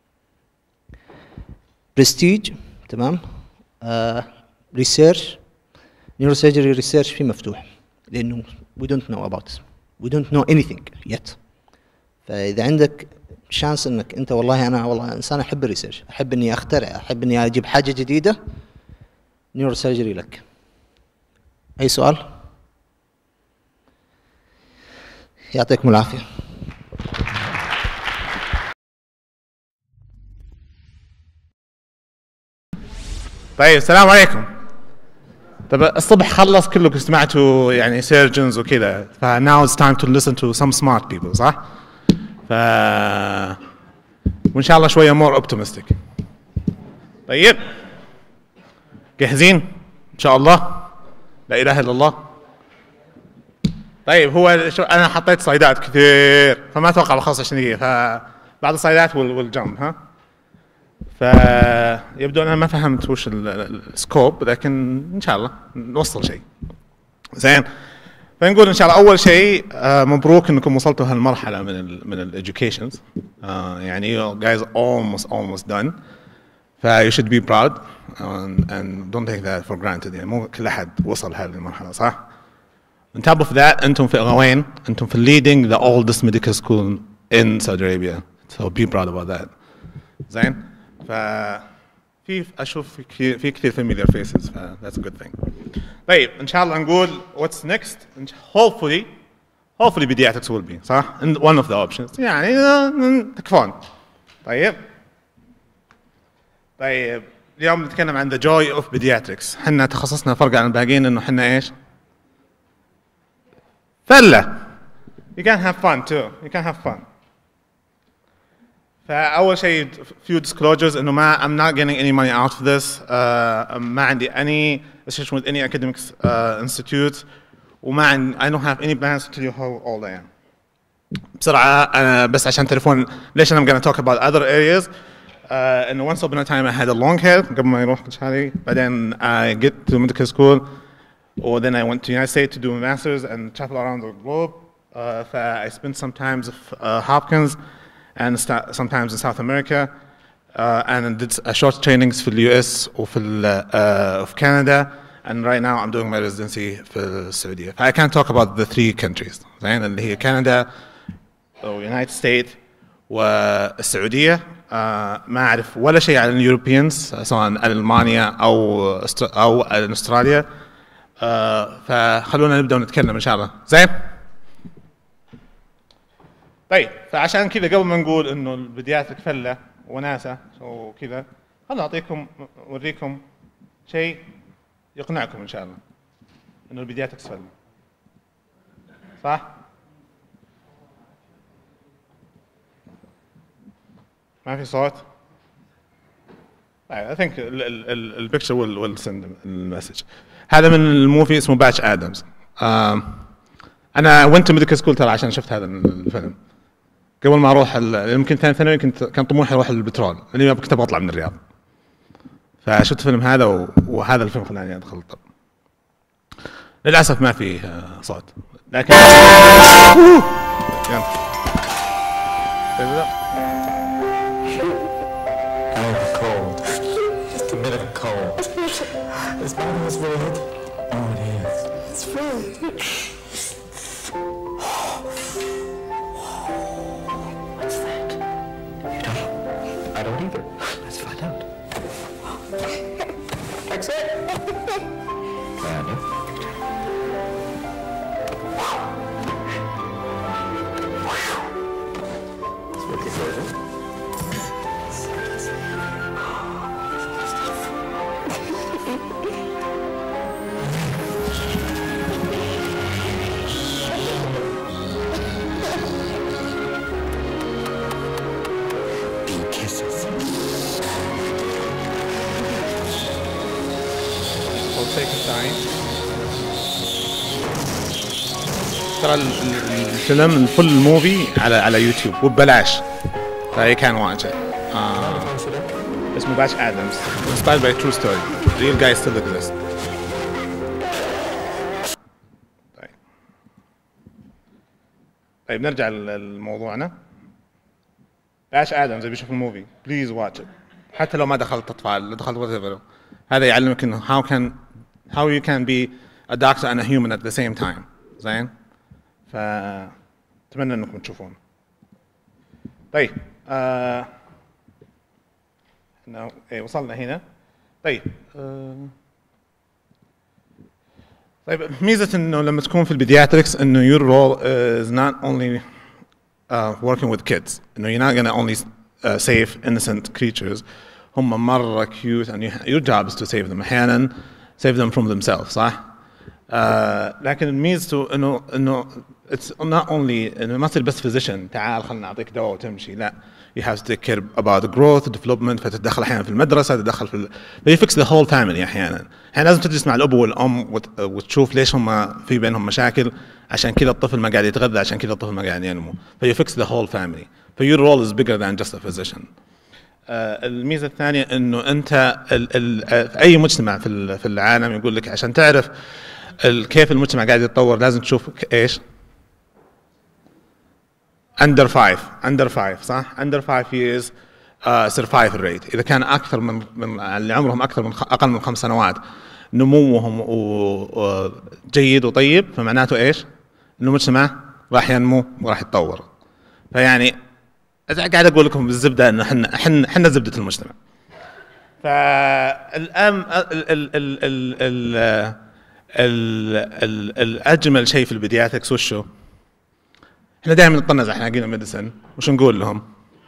prestige تمام. uh, research neurosurgery research في مفتوح لأنه we don't know about it. we don't know anything yet. فإذا عندك شانس إنك أنت والله أنا والله إنسان أحب الريسيرش، أحب إني أخترع، أحب إني أجيب حاجة جديدة، نيوروسيرجري لك. أي سؤال؟ يعطيكم العافية. طيب السلام عليكم. طب الصبح خلص كلكم سمعتوا يعني surgeons وكذا، ف now it's time to listen to some smart people صح؟ ف وإن شاء الله شوية more optimistic. طيب جاهزين؟ إن شاء الله؟ لا إله إلا الله. طيب هو شو أنا حطيت سلايدات كثير فما أتوقع بخلص عشرين دقيقة، فبعض السلايدات والجمب ها؟ فيبدو أنا ما فهمت وش السكوب، لكن إن شاء الله نوصل شيء. زين. فنقول إن شاء الله أول شيء مبروك إنكم وصلتوا هالمرحلة من ال من الeducations. يعني you guys almost almost done. ف you should be proud and, and don't take that for granted. يعني مو كل أحد وصل هذه المرحلة صح؟ On top of that أنتم في وين؟ أنتم في leading the oldest medical school in Saudi Arabia. So be proud about that. زين. ف في اشوف في في كثير familiar faces ف that's a good thing. طيب ان شاء الله نقول what's next. hopefully hopefully pediatrics will be صح one of the options يعني تكفون. طيب طيب اليوم نتكلم عن the joy of pediatrics. احنا تخصصنا فرق عن الباقيين انه احنا ايش؟ فله. You can have fun too. You can have fun. فأول شيء few disclosures إنه ما I'm not getting any money out of this. uh, ما عندي any association with any academic uh, institute وما عندي I don't have any plans to tell you how old I am. بسرعة أنا بس عشان تعرفون ليش أنا I'm gonna talk about other areas. uh, إنه once upon a time I had a long hair قبل ما يروح لشهري. بعدين I get to medical school or then I went to the United States to do a masters and travel around the globe. uh, ف I spent some times of uh, Hopkins and sometimes in South America, uh, and did a short trainings for the U S or for uh, of Canada, and right now I'm doing my residency for Saudi. I can't talk about the three countries, right? اللي هي Canada, or United States, والسعودية. uh, ما أعرف ولا شيء عن اليوروبيانز سواء ألمانيا أو أو أستراليا. uh, فخلونا نبدأ ونتكلم إن شاء الله. زين؟ طيب فعشان كذا قبل ما نقول انه البدياتريك فله وناسه وكذا خلنا اعطيكم اوريكم شيء يقنعكم ان شاء الله انه البدياتريك فله صح؟ ما في صوت؟ طيب I think البيكتشر will send المسج. هذا من الموفي اسمه باتش ادمز. انا went to medical school ترى عشان شفت هذا الفيلم. قبل ما اروح يمكن ثاني ثانوي كنت كان طموحي اروح البترول لاني كنت ابغى اطلع من الرياض. فشفت الفيلم هذا و... وهذا الفيلم خلاني ادخل الطب. للاسف ما فيه صوت لكن I don't either. Let's find out. That's it. Kind of. Let's work it further. ترى الفيلم الفل موفي على على يوتيوب وببلاش فاي كان واجه. آه اسمه باتش ادمز inspired by a true story. Real guys still exist. طيب طيب نرجع لموضوعنا. باش ادم زي بيشوف الموفي بليز واتش ات حتى لو ما دخلت اطفال دخلت whatever. هذا يعلمك انه how can how you can be a doctor and a human at the same time. زين. فأتمنى انكم تشوفون. طيب آه... احنا ايه وصلنا هنا. طيب آه... طيب ميزة انه لما تكون في البيدياتريكس انه your role is not only uh, working with kids. انه you're not gonna only uh, save innocent creatures. هم مرة cute and you, your job is to save them. أحيانا save them from themselves صح؟ uh, لكن ميزته انه انه it's not only انه ما تصير بس physician تعال خلنا نعطيك دواء وتمشي لا. You have to take care about the growth, development. فتتدخل أحيانا في المدرسة تتدخل في ال... you fix the whole family أحيانا. أحيانا لازم تجلس مع الأب والأم وت... وتشوف ليش هم في بينهم مشاكل عشان كذا الطفل ما قاعد يتغذى عشان كذا الطفل ما قاعد ينمو. ف you fix the whole family. ف your role is bigger than just a physician. Uh, الميزة الثانية إنه أنت ال... ال... في أي مجتمع في في العالم يقول لك عشان تعرف ال... كيف المجتمع قاعد يتطور لازم تشوف إيش؟ under five under five صح under five years uh, survival rate. إذا كان أكثر من من اللي عمرهم أكثر من خ... أقل من خمس سنوات نموهم و... جيد وطيب فمعناته إيش؟ إنه المجتمع راح ينمو وراح يتطور. فيعني قاعد أقول لكم بالزبدة إنه إحنا إحنا إحنا زبدة المجتمع. فالآن ال ال ال ال ال ال الأجمل شيء في البيدياتريكس وشو؟ احنا دائما نطنز احنا حقين الميديسن وش نقول لهم؟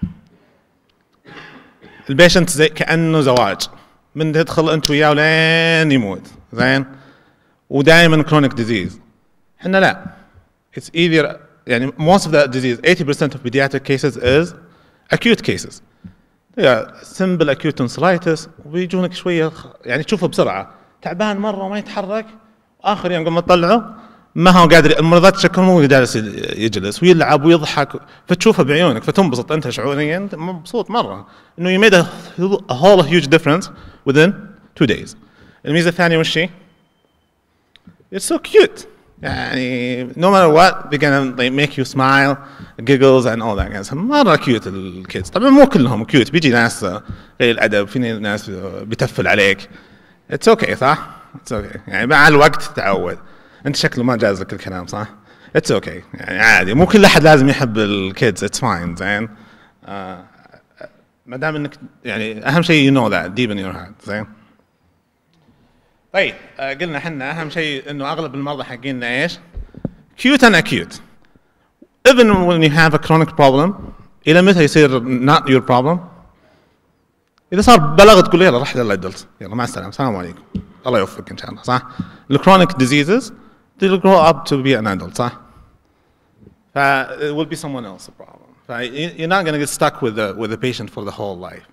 البيشنت زي كانه زواج من تدخل انت وياه لين يموت زين ودائما كرونيك ديزيز. احنا لا it's either يعني most of the disease eighty percent of pediatric cases is acute cases. yeah, simple acute tonsillitis وبيجونك شويه يعني تشوفه بسرعه تعبان مره وما يتحرك واخر يوم قبل تطلعه ما هو قادر المرضى تشكل مو جالس يجلس ويلعب ويضحك فتشوفه بعيونك فتنبسط انت شعوريا انت مبسوط مره انه you made a, a whole huge difference within two days. الميزه الثانيه وش هي؟ It's so cute يعني no matter what they're gonna they make you smile giggles and all that guys. مره كيوت الكيدز. طبعا مو كلهم كيوت بيجي ناس غير الادب في ناس بيتفل عليك. It's okay صح؟ It's okay يعني مع الوقت تتعود. انت شكله ما جاز لك الكلام صح؟ اتس اوكي okay. يعني عادي مو كل احد لازم يحب الكيدز اتس فاين زين آه ما دام انك يعني اهم شيء يو نو ذات ديب ان يور هارت زين. طيب آه قلنا احنا اهم شيء انه اغلب المرضى حقيننا ايش؟ كيوت اند اكيوت. even when you have a chronic problem الى متى يصير not your problem؟ اذا صار بلغ تقول يلا رح للادلت يلا مع السلامه السلام عليكم الله يوفقك ان شاء الله صح؟ الكرونيك ديزيزز they'll grow up to be an adult صح؟ ف it will be someone else's problem. ف you're not going to get stuck with the with the patient for the whole life.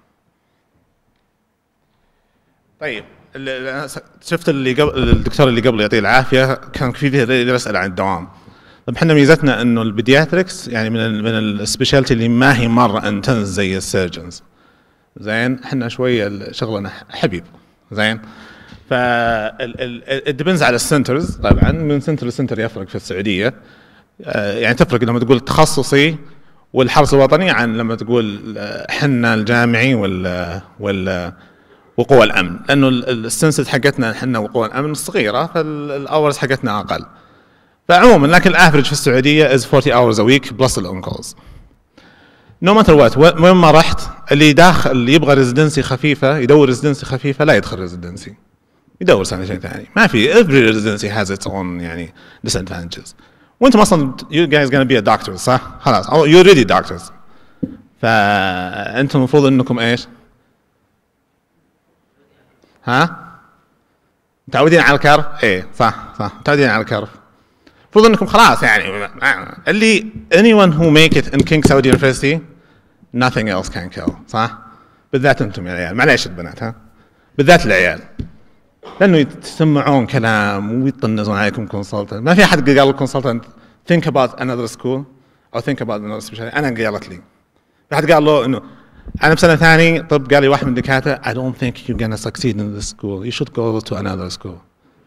طيب شفت اللي قبل الدكتور اللي قبل يعطيه العافيه كان في ذي اسئله عن الدوام. طب احنا ميزتنا انه البيدياتريكس يعني من ال من السبيشاليتي اللي ما هي مره انتنس زي السيرجنز. زين احنا شويه شغلنا حبيب زين. ف ال depends على السنترز طبعا من سنتر لسنتر يفرق في السعوديه. يعني تفرق لما تقول تخصصي والحرس الوطني عن لما تقول حنا الجامعي ولا ولا وقوى الامن لانه السنسز حقتنا حنا وقوى الامن صغيره فالاورز حقتنا اقل. فعموما لكن الافرج في السعوديه is forty hours a week plus الاون كولز. no matter what وين ما رحت اللي داخل اللي يبغى ريزيدنسي خفيفه يدور ريزيدنسي خفيفه لا يدخل ريزيدنسي يدور سنه شيء ثاني ما في every residency has its own يعني disadvantages. وانتم اصلا you guys gonna be a doctor صح؟ خلاص you're already doctors. فانتم المفروض انكم ايش؟ ها؟ متعودين على الكرف؟ ايه صح صح متعودين على الكرف. المفروض انكم خلاص يعني اللي anyone who make it in King Saudi University nothing else can kill صح؟ بالذات انتم يا عيال معليش البنات ها؟ بالذات العيال. لانه يتسمعون كلام ويطنزون عليكم كونسلتنت. ما في احد قال لك كونسلتنت think about another school او think about another specialty. انا قالت لي في احد قال له انه انا بسنه ثاني طب قال لي واحد من الدكاتره I don't think you're gonna succeed in this school you should go to another school.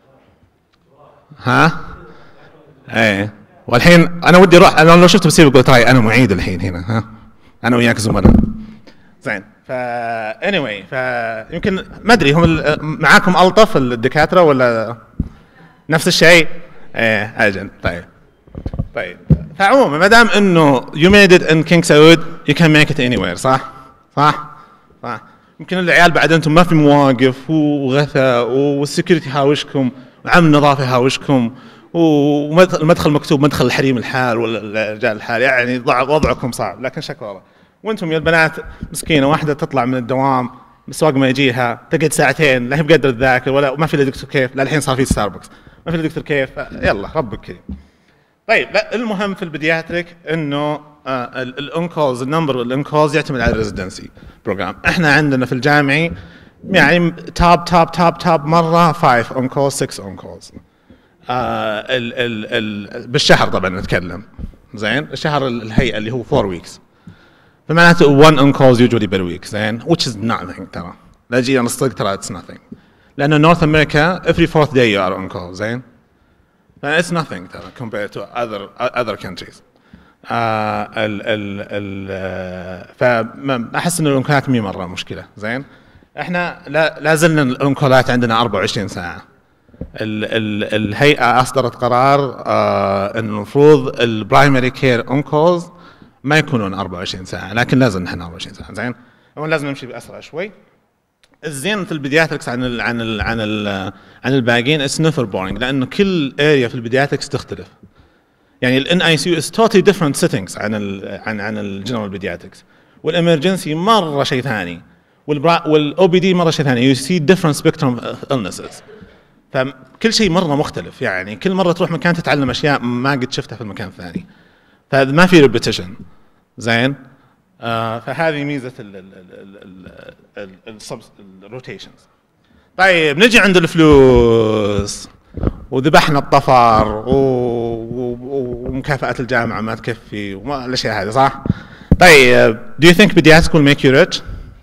ها ايه والحين انا ودي اروح انا لو شفت بسيب قلت راي انا معيد الحين هنا ها انا وياك زملاء. زين فا anyway فيمكن ما ادري هم معاكم الطف الدكاتره ولا نفس الشيء؟ ايه اجل. طيب طيب فعموما ما دام انه you made it in King Saud you can make it anywhere. صح صح صح. يمكن العيال بعد انتم ما في مواقف وغثاء والسكيورتي هاوشكم وعامل النظافه هاوشكم والمدخل مكتوب مدخل الحريم الحال ولا الرجال الحال، يعني وضعكم صعب. لكن شكرا الله. وانتم يا البنات مسكينه واحده تطلع من الدوام السواق ما يجيها تقعد ساعتين لا هي بقدر تذاكر ولا ما في الا دكتور كيف، لا الحين صار في ستاربكس ما في الا دكتور كيف، يلا ربك كريم. طيب لا المهم في البيدياتريك انه الانكولز النمبر الانكولز يعتمد على الريزدنسي بروجرام. احنا عندنا في الجامعي يعني توب توب توب توب مره خمسة انكولز ستة انكولز آه ال ال ال بالشهر طبعا نتكلم. زين الشهر الهيئه اللي هو four weeks فمعناته one on calls usually per week. زين which is nothing ترى لا جينا نصدق ترى it's nothing لأنه North America every fourth day you are on call. زين ف it's nothing ترى compared to other other countries. آه ال ال ال فأحس إنه الأونكولات مي مرة مشكلة. زين إحنا لا لا زلنا الأونكولات عندنا أربعة وعشرين ساعة. ال ال الهيئة أصدرت قرار آه إنه المفروض البرايمري كير اون كولز ما يكونون أربعة وعشرين ساعة لكن لازم نحن أربعة وعشرين ساعة. زين أولا لازم نمشي بأسرع شوي. الزين في البيدياتريكس عن ال عن ال عن ال عن الباقيين اتس نيفر بورينج لأنه كل اريا في البيدياتريكس تختلف. يعني ال إن آي سي يو is totally different settings عن ال عن عن الجنرال بيدياتريكس والإمرجنسي مرة شيء ثاني والأو بي دي مرة شيء ثاني. you see different spectrum of illnesses. فكل شيء مرة مختلف يعني كل مرة تروح مكان تتعلم أشياء ما قد شفتها في المكان الثاني فهذا ما في ريبيتيشن. زين آه فهذه ميزة الروتيشنز. طيب نجي عند الفلوس وذبحنا الطفر ومكافأة الجامعة ما تكفي والأشياء هذه صح؟ طيب do you think pediatrics will make you rich?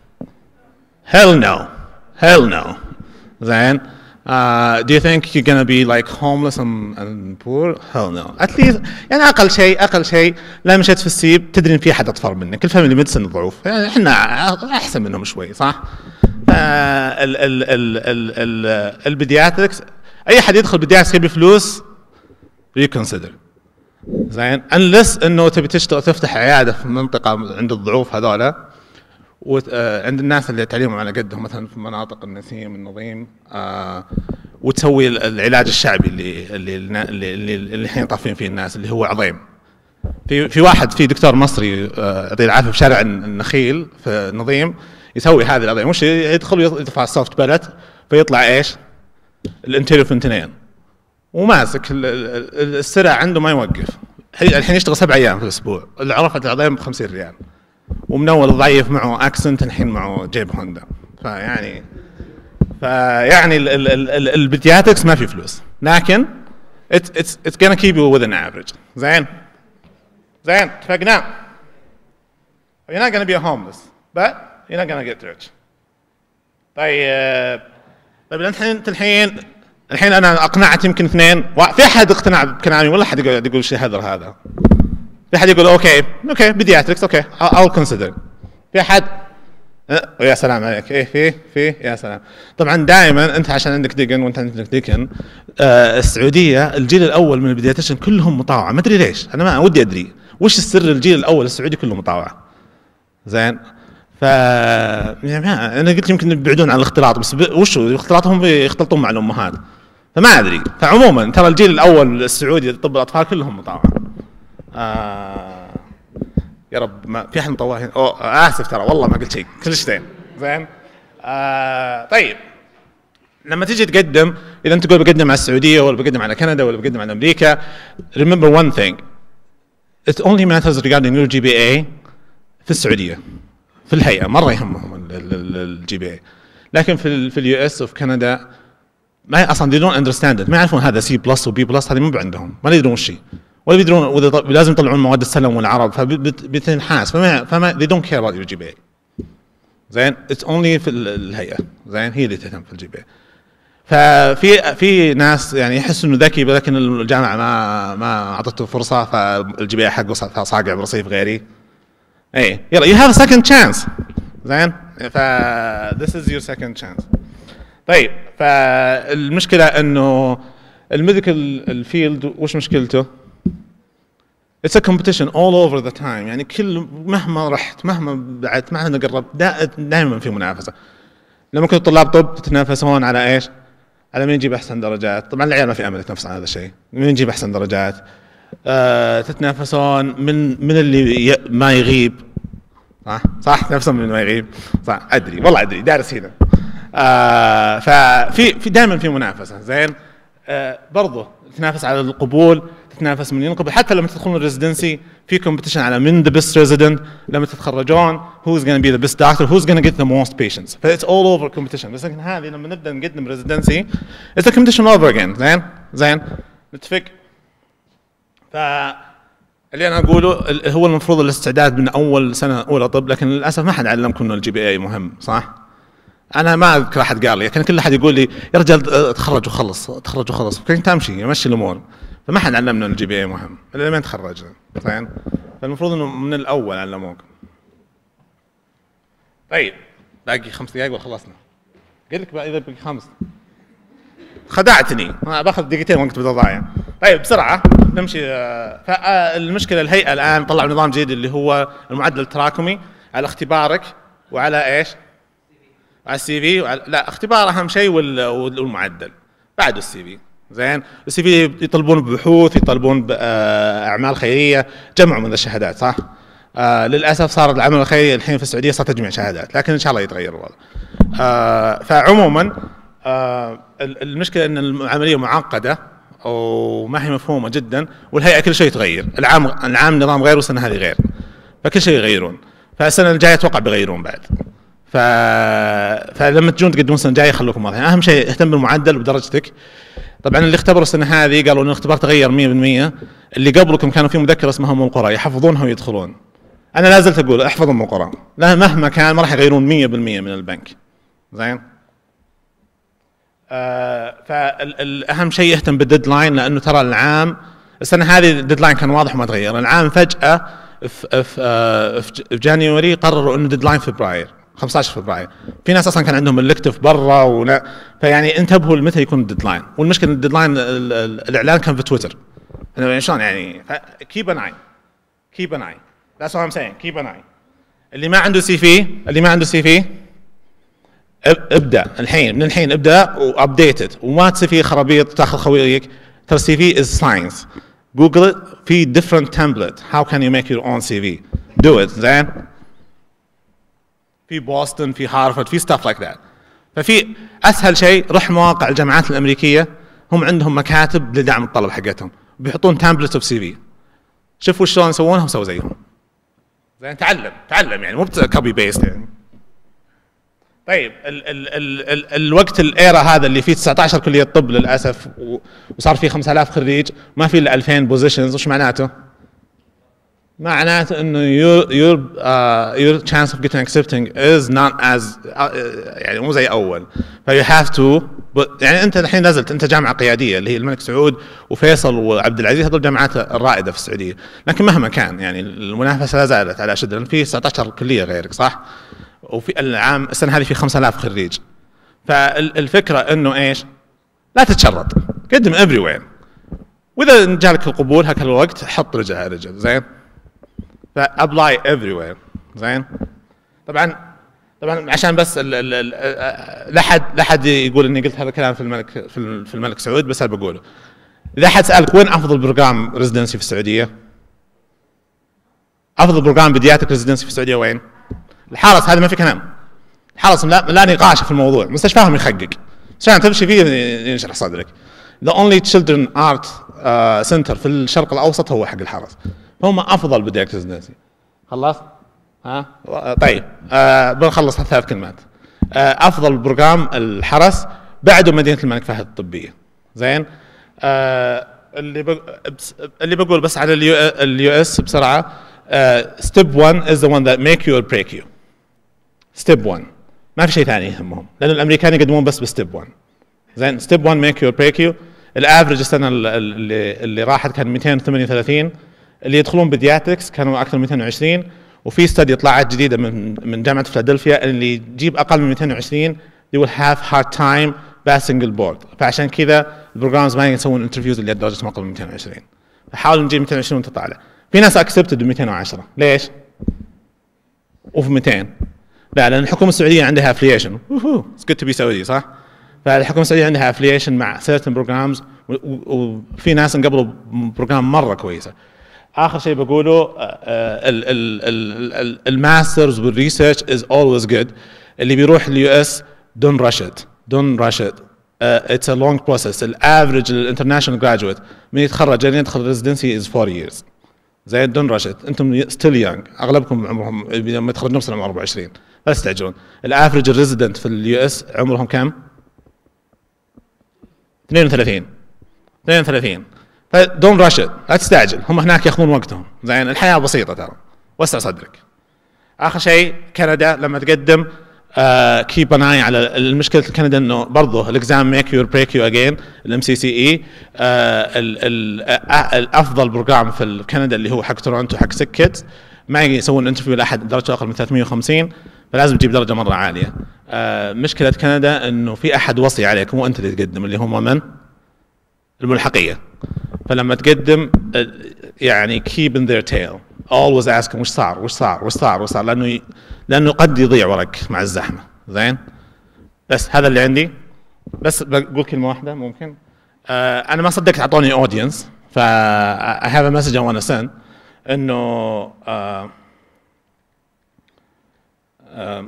Hell no. Hell no. زين Uh, do you think you're gonna be like homeless and, and poor? Hell no. At least يعني أقل شيء أقل شيء لا مشيت في السيب تدري إن في حد أطفال منك. الفاميلي ميدسن ضعوف يعني إحنا أحسن منهم شوي صح؟ ال ال ال ال ال البيدياتريكس أي حد يدخل بيدياتريكس يبي فلوس reconsider. زين unless إنه تبي تشتغل تفتح عيادة في منطقة عند الضعوف هذولا وعند الناس اللي تعليمهم على قدهم مثلا في مناطق النسيم النظيم آه وتسوي العلاج الشعبي اللي اللي اللي اللي الحين طافين فيه الناس اللي هو عظيم. في في واحد في دكتور مصري يعطيه العافيه في شارع النخيل في النظيم يسوي هذا العظيم وش يدخل يدفع السوفت بالت فيطلع ايش؟ الانتيريو فنتينين وماسك السرع عنده ما يوقف. الحين يشتغل سبع ايام في الاسبوع اللي عرفت العظيم ب خمسين ريال ومن اول ضعيف معه اكسنت الحين معه جيب هوندا. فيعني فيعني البيدياتريكس ما في فلوس لكن it's it's it's gonna keep you within average. زين زين اتفقنا. You're not gonna be a homeless but you're not gonna get rich. طيب طيب الحين الحين الحين انا اقنعت يمكن اثنين في احد اقتنع بكلامي ولا احد يقول يقول شيء هذا هذا في احد يقول اوكي اوكي بيدياتريكس اوكي I'll consider. في احد أه يا سلام عليك ايه في في يا سلام. طبعا دائما انت عشان عندك ديكن وانت عندك ديكن آه السعوديه الجيل الاول من البيدياتريشن كلهم مطاوعه ما ادري ليش انا ما ودي ادري وش السر الجيل الاول السعودي كله مطاوعه. زين ف يعني انا قلت يمكن يبعدون عن الاختلاط بس ب... وشو اختلاطهم يختلطون مع الامهات فما ادري. فعموما ترى الجيل الاول السعودي طب الاطفال كلهم مطاوعه. آه يا رب ما في احد مطوع هنا. اوه اسف ترى والله ما قلت شيء كل شيء زين. آه طيب لما تيجي تقدم اذا انت تقول بقدم على السعوديه ولا بقدم على كندا ولا بقدم على امريكا remember one thing it only matters regarding your جي بي إيه في السعوديه في الهيئه مره يهمهم الجي بي إيه لكن في ال في اليو اس وفي كندا ما اصلا they don't understand it ما يعرفون هذا سي بلس وبي بلس هذه مو عندهم ما يدرون وش هي ولا يدرون لازم يطلعون مواد السلم والعرب فبتنحاس فما فما they don't care about your جي بي إيه. زين it's only في الهيئه زين هي اللي تهتم في الجي بي إيه. ففي في ناس يعني يحس انه ذكي لكن الجامعه ما ما اعطته فرصه فالجي بي إيه حقه صاقع برصيف غيري اي يلا you have a second chance زين. ف this is your second chance. طيب فالمشكله انه الميديكال الفيلد وش مشكلته؟ it's a competition all over the time، يعني كل مهما رحت مهما بعدت مهما قربت دائما في منافسه. لما كنتوا طلاب طب تتنافسون على ايش؟ على مين يجيب احسن درجات. طبعا العيال ما في امل يتنافس على هذا الشيء، مين يجيب احسن درجات. آه تتنافسون من من اللي ي... ما يغيب. صح صح تتنافسون من ما يغيب. صح ادري والله ادري دارس هنا. آه ففي في دائما في منافسه زين. آه برضو تتنافس على القبول، تتنافس من ينقبل، حتى لما تدخلون الريزدنسي في كومبيتيشن على من ذا بيست ريزيدنت. لما تتخرجون who's going to be the best doctor, who's going to get the most patients. ف it's all over competition. بس لكن هذه لما نبدا نقدم ريزدنسي it's a competition over again. زين زين نتفق. ف اللي انا اقوله هو المفروض الاستعداد من اول سنه اولى طب، لكن للاسف ما حد علمكم انه الجي بي اي مهم صح؟ انا ما اذكر احد قال لي، كان كل احد يقول لي يا رجال تخرج وخلص تخرج وخلص، كنت امشي امشي الامور. فما حد علمنا الجي بي اي مهم الا لما تخرجنا زين. فالمفروض انه من الاول علموك. طيب باقي خمس دقائق ولا خلصنا؟ قلت لك اذا باقي خمس خدعتني، انا باخذ دقيقتين وقت بدل ضايع. طيب بسرعه نمشي. فالمشكله الهيئه الان طلعوا نظام جديد اللي هو المعدل التراكمي على اختبارك وعلى ايش؟ على السي في وعلى... لا اختبار اهم شيء والمعدل بعد السي في زين. السي في يطلبون ببحوث، يطلبون باعمال خيريه، جمع من الشهادات صح؟ آه للاسف صار العمل الخيري الحين في السعوديه صار تجميع شهادات، لكن ان شاء الله يتغير الوضع. آه فعموما آه المشكله ان العمليه معقده وما هي مفهومه جدا، والهيئه كل شيء يتغير. العام العام نظام غير والسنه هذه غير، فكل شيء يغيرون. فالسنه الجايه اتوقع بيغيرون بعد. ف... فلما تجون تقدمون السنه الجايه خلوكم واضحين. اهم شيء اهتم بالمعدل وبدرجتك. طبعا اللي اختبروا السنه هذه قالوا ان الاختبار تغير مية بالمية. اللي قبلكم كانوا في مذكره اسمها ام القرى يحفظونها ويدخلون. انا لا زلت اقول احفظوا ام القرى، لا مهما كان ما راح يغيرون مية بالمية من البنك زين. آه فالاهم شيء يهتم بالديدلاين، لانه ترى العام السنه هذه الديدلاين كان واضح وما تغير. العام فجاه في في, آه في جانيوري قرروا انه ديدلاين فبراير خمسة عشر فبراير. في ناس اصلا كان عندهم الكتف برا ولا، فيعني انتبهوا لمتى يكون الديدلاين. والمشكله الديدلاين الاعلان كان في تويتر. انا شلون يعني كيب ان اي كيب ان اي ذاتس وات ام سينج كيب ان اي. اللي ما عنده سي في اللي ما عنده سي في ابدا الحين، من الحين ابدا وابديتد، وما تسوي فيه خرابيط تاخذ خويك. ترى السي في از ساينس. جوجل في different template how can you make your own سي في do it زين. في بوسطن في هارفرد في stuff like that. ففي اسهل شيء روح مواقع الجامعات الامريكيه، هم عندهم مكاتب لدعم الطلبه حقتهم بيحطون تمبلت اوف سي في. شوفوا شلون يسوونها وسووا زيهم زين. تعلم تعلم يعني مو كوبي بيست يعني. طيب ال ال ال ال الوقت الايرا هذا اللي فيه تسعة عشر كليه طب للاسف وصار فيه خمسة آلاف خريج ما في الا ألفين بوزيشنز، وش معناته؟ معناته انه your your uh, your chance of getting accepting is not as uh, يعني مو زي اول. ف you have to يعني انت الحين نزلت انت جامعه قياديه اللي هي الملك سعود وفيصل وعبد العزيز، هذول الجامعات الرائده في السعوديه، لكن مهما كان يعني المنافسه لا زالت على شده، لان في تسعة عشر كليه غيرك صح؟ وفي العام السنه هذه في خمسة آلاف خريج. فالفكره انه ايش؟ لا تتشرط، قدم every where، واذا جالك القبول هاك الوقت حط رجل على رجل زين. فابلاي everywhere زين. طبعا طبعا عشان بس لا حد لا حد يقول اني قلت هذا الكلام في الملك في الملك سعود، بس انا بقوله. اذا حد سالك وين افضل بروجرام ريزيدنسي في السعوديه؟ افضل بروجرام بيدياتريك ريزيدنسي في السعوديه وين؟ الحرس. هذا ما في كلام. الحرس لا, لا نقاش في الموضوع، مستشفاهم يخقق عشان تمشي فيه ينشرح صدرك. The only children art uh, center في الشرق الاوسط هو حق الحرس، فهم افضل بدياتريك ريزيدنسي. خلص؟ ها؟ طيب آه بنخلص ثلاث كلمات. آه افضل بروجرام الحرس، بعده مدينه الملك فهد الطبيه زين. آه اللي بق... اللي بقول بس على اليو, اليو اس بسرعه. ستيب واحد is the one that make you or break you. ستيب واحد ما في شيء ثاني يهمهم، لان الامريكان يقدمون بس بستيب واحد زين. ستيب واحد make you or break you. الافرج السنه اللي اللي راحت كان مئتين وثمانية وثلاثين، اللي يدخلون بدياتريكس كانوا اكثر من مئتين وعشرين، وفي ستدي طلعت جديده من من جامعه فيلادلفيا اللي يجيب اقل من مئتين وعشرين they will have hard time passing البورد. فعشان كذا البروجرامز ما يسوون انترفيوز اللي درجه ما قبل مئتين وعشرين. فحاول نجيب مئتين وعشرين وانت طالع. في ناس اكسبتد ب مئتين وعشرة ليش؟ وفي مئتين لا لان الحكومه السعوديه عندها افليشن اتس جود تو بي سعودي صح؟ فالحكومه السعوديه عندها افليشن مع certain بروجرامز وفي ناس انقبلوا بروجرام مره كويسه. اخر شيء بقوله الماسترز والريسيرش از اولويز جود. اللي بيروح اليو اس دون رش ات دون رش ات اتس ا لونج بروسيس. الافريج الانترناشونال جراجويت من يتخرج لين يدخل ريزدنسي از فور ييرز. زي دون رش ات انتم ستيل يونج اغلبكم عمرهم لما يتخرجون نفس العمر أربعة وعشرين لا تستعجلون. الافريج الريزيدنت في اليو اس عمرهم كم؟ اثنين وثلاثين اثنين وثلاثين. فدون رش ات لا تستعجل. هم هناك ياخذون وقتهم. زين الحياه بسيطه ترى وسع صدرك. اخر شيء كندا لما تقدم كيب ان اي على المشكله كندا انه برضه الاكزام ميك يو بريك يو اجين الام سي سي اي. الافضل بروجرام في كندا اللي هو حق تورونتو حق سكت ما يسوون انترفيو لاحد درجه اقل من ثلاثمئة وخمسين فلازم تجيب درجه مره عاليه. مشكله كندا انه في احد وصي عليك مو انت اللي تقدم اللي هم من الملحقيه. فلما تقدم يعني keep in their tail always ask وش صار وش صار وش صار وش صار لانه ي... لانه قد يضيع ورق مع الزحمه. زين بس هذا اللي عندي. بس بقول كلمه واحده ممكن. آه انا ما صدقت اعطوني اودينس ف I have a message I want to send انه آه آه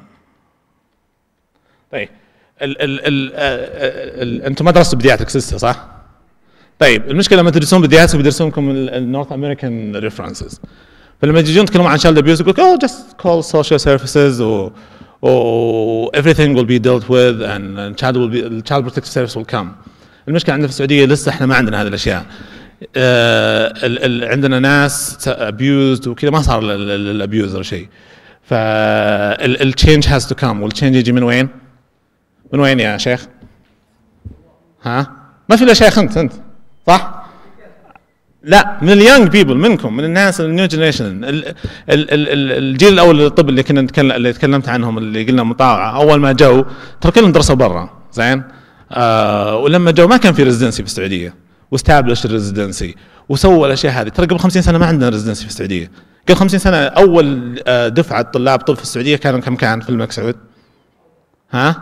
طيب ال ال ال ال انتم ما درستوا بدياتريكس لسه صح؟ طيب المشكله لما تدرسون بدياتريكس بيدرسون لكم النورث امريكان ريفرنسز. فلما يجون يتكلمون عن child abuse يقول لك oh just call social services or or everything will be dealt with and child will be child protective service will come. المشكله عندنا في السعوديه لسه احنا ما عندنا هذه الاشياء. آه ال ال عندنا ناس abused وكذا ما صار الابيوز ولا شيء. فال change has to come. والتشينج يجي من وين؟ من وين يا شيخ؟ ها؟ ما في الا شيخ انت انت صح؟ لا من اليونج بيبل منكم من الناس النيو جنريشن الجيل الاول للطب اللي كنا نتكلم اللي تكلمت عنهم اللي قلنا مطاوعه اول ما جو ترى كلهم درسوا برا. زين آه ولما جو ما كان في ريزدنسي في السعوديه واستابلش الريزدنسي وسووا الاشياء هذه. ترى قبل خمسين سنه ما عندنا ريزدنسي في السعوديه. قبل خمسين سنه اول دفعه طلاب طب في السعوديه كانوا كم كان في الملك سعود؟ ها؟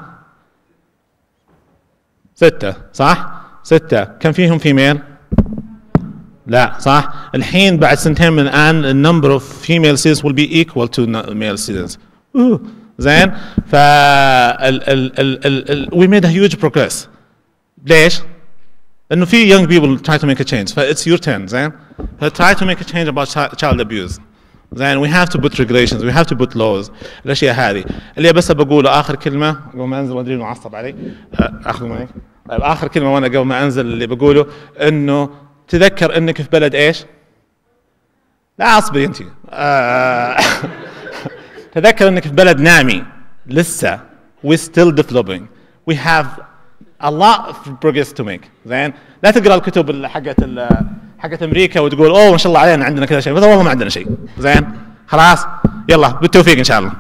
ستة صح؟ ستة. كم فيهم فيميل؟ لا صح؟ الحين بعد سنتين من الآن النمبر اوف فيميل students will be equal to male students. أوه. زين؟ ف ال ال ال ال ال we made a huge progress. ليش؟ لأنه في young people try to make a change. ف it's your turn. زين؟ ف try to make a change about child abuse. زين we have to put regulations, we have to put laws. الأشياء هذه اللي بس بقوله آخر كلمة قبل ما أنزل وأدري إنه عصب علي. آخذ معي. طيب آخر كلمة وأنا قبل ما أنزل اللي بقوله إنه تذكر انك في بلد ايش؟ لا اصبري انت. آه تذكر انك في بلد نامي لسه we still developing we have a lot of progress to make. زين لا تقرا الكتب حقت حقت امريكا وتقول اوه ما شاء الله علينا عندنا كذا شيء بس والله ما عندنا شيء. زين خلاص يلا بالتوفيق ان شاء الله.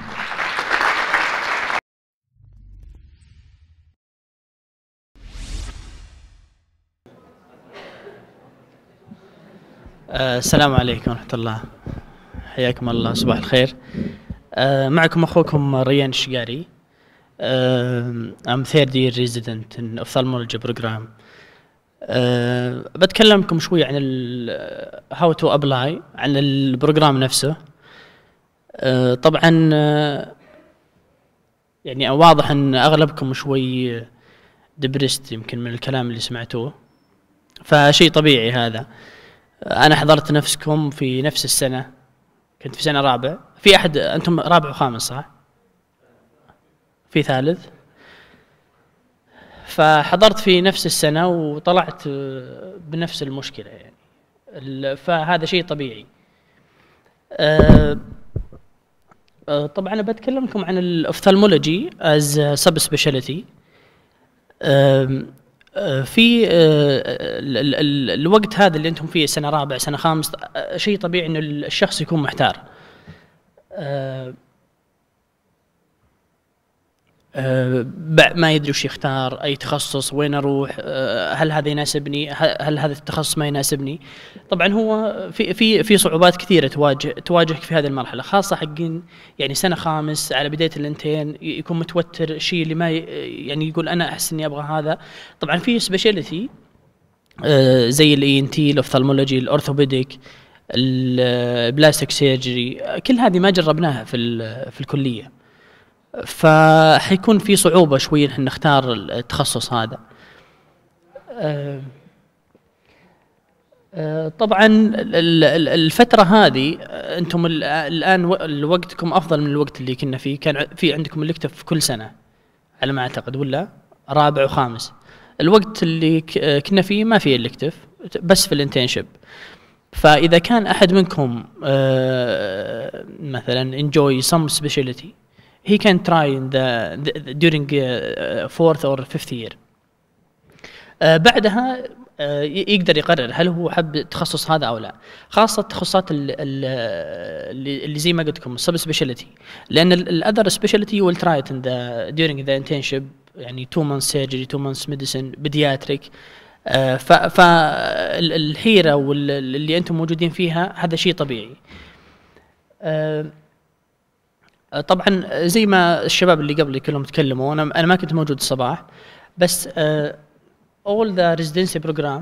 آه السلام عليكم ورحمة الله. حياكم الله صباح الخير. آه معكم أخوكم ريان الشقاري. آه I'm third year resident in ophthalmology program. آه بتكلمكم شوي عن ال how to apply عن البروجرام نفسه. آه طبعا آه يعني واضح أن أغلبكم شوي دبرست يمكن من الكلام اللي سمعتوه فشيء طبيعي هذا. أنا حضرت نفسكم في نفس السنة كنت في سنة رابع. في أحد أنتم رابع وخامس صح؟ في ثالث. فحضرت في نفس السنة وطلعت بنفس المشكلة يعني فهذا شيء طبيعي. أه طبعا أنا بتكلم لكم عن الأوفثالمولوجي as sub specialty. أه في الوقت هذا اللي انتم فيه سنه رابع سنه خامس شيء طبيعي انه الشخص يكون محتار. آه آه ما يدري وش يختار، أي تخصص، وين أروح، آه هل هذا يناسبني، هل هذا التخصص ما يناسبني. طبعا هو في في في صعوبات كثيرة تواجه تواجهك في هذه المرحلة، خاصة حقين يعني سنة خامس على بداية الانتين، يكون متوتر الشيء اللي ما يعني يقول أنا أحس إني أبغى هذا. طبعا في سبيشاليتي آه زي الاي ان تي، الاوفثالمولوجي، الاورثوبيديك، البلاستيك سيرجري، كل هذه ما جربناها في في الكليه، فحيكون في صعوبه شوي نحن نختار التخصص هذا. آه آه طبعا الفتره هذه انتم الان وقتكم افضل من الوقت اللي كنا فيه، كان في عندكم الكتف في كل سنه على ما اعتقد، ولا رابع وخامس. الوقت اللي كنا فيه ما فيه الكتف، بس في الانترنشيب. فإذا كان أحد منكم آه مثلا enjoy some specialty, he can try in the, the during uh, fourth or fifth year. آه بعدها آه يقدر يقرر هل هو حب التخصص هذا أو لا، خاصة التخصصات اللي, اللي زي ما قلت لكم sub specialty، لأن ال other specialty you will try it in the during the internship، يعني two months surgery, two months medicine, pediatric. آه فالحيرة واللي أنتم موجودين فيها هذا شيء طبيعي. آه طبعا زي ما الشباب اللي قبلي كلهم تكلموا، أنا أنا ما كنت موجود الصباح، بس آه all the residency program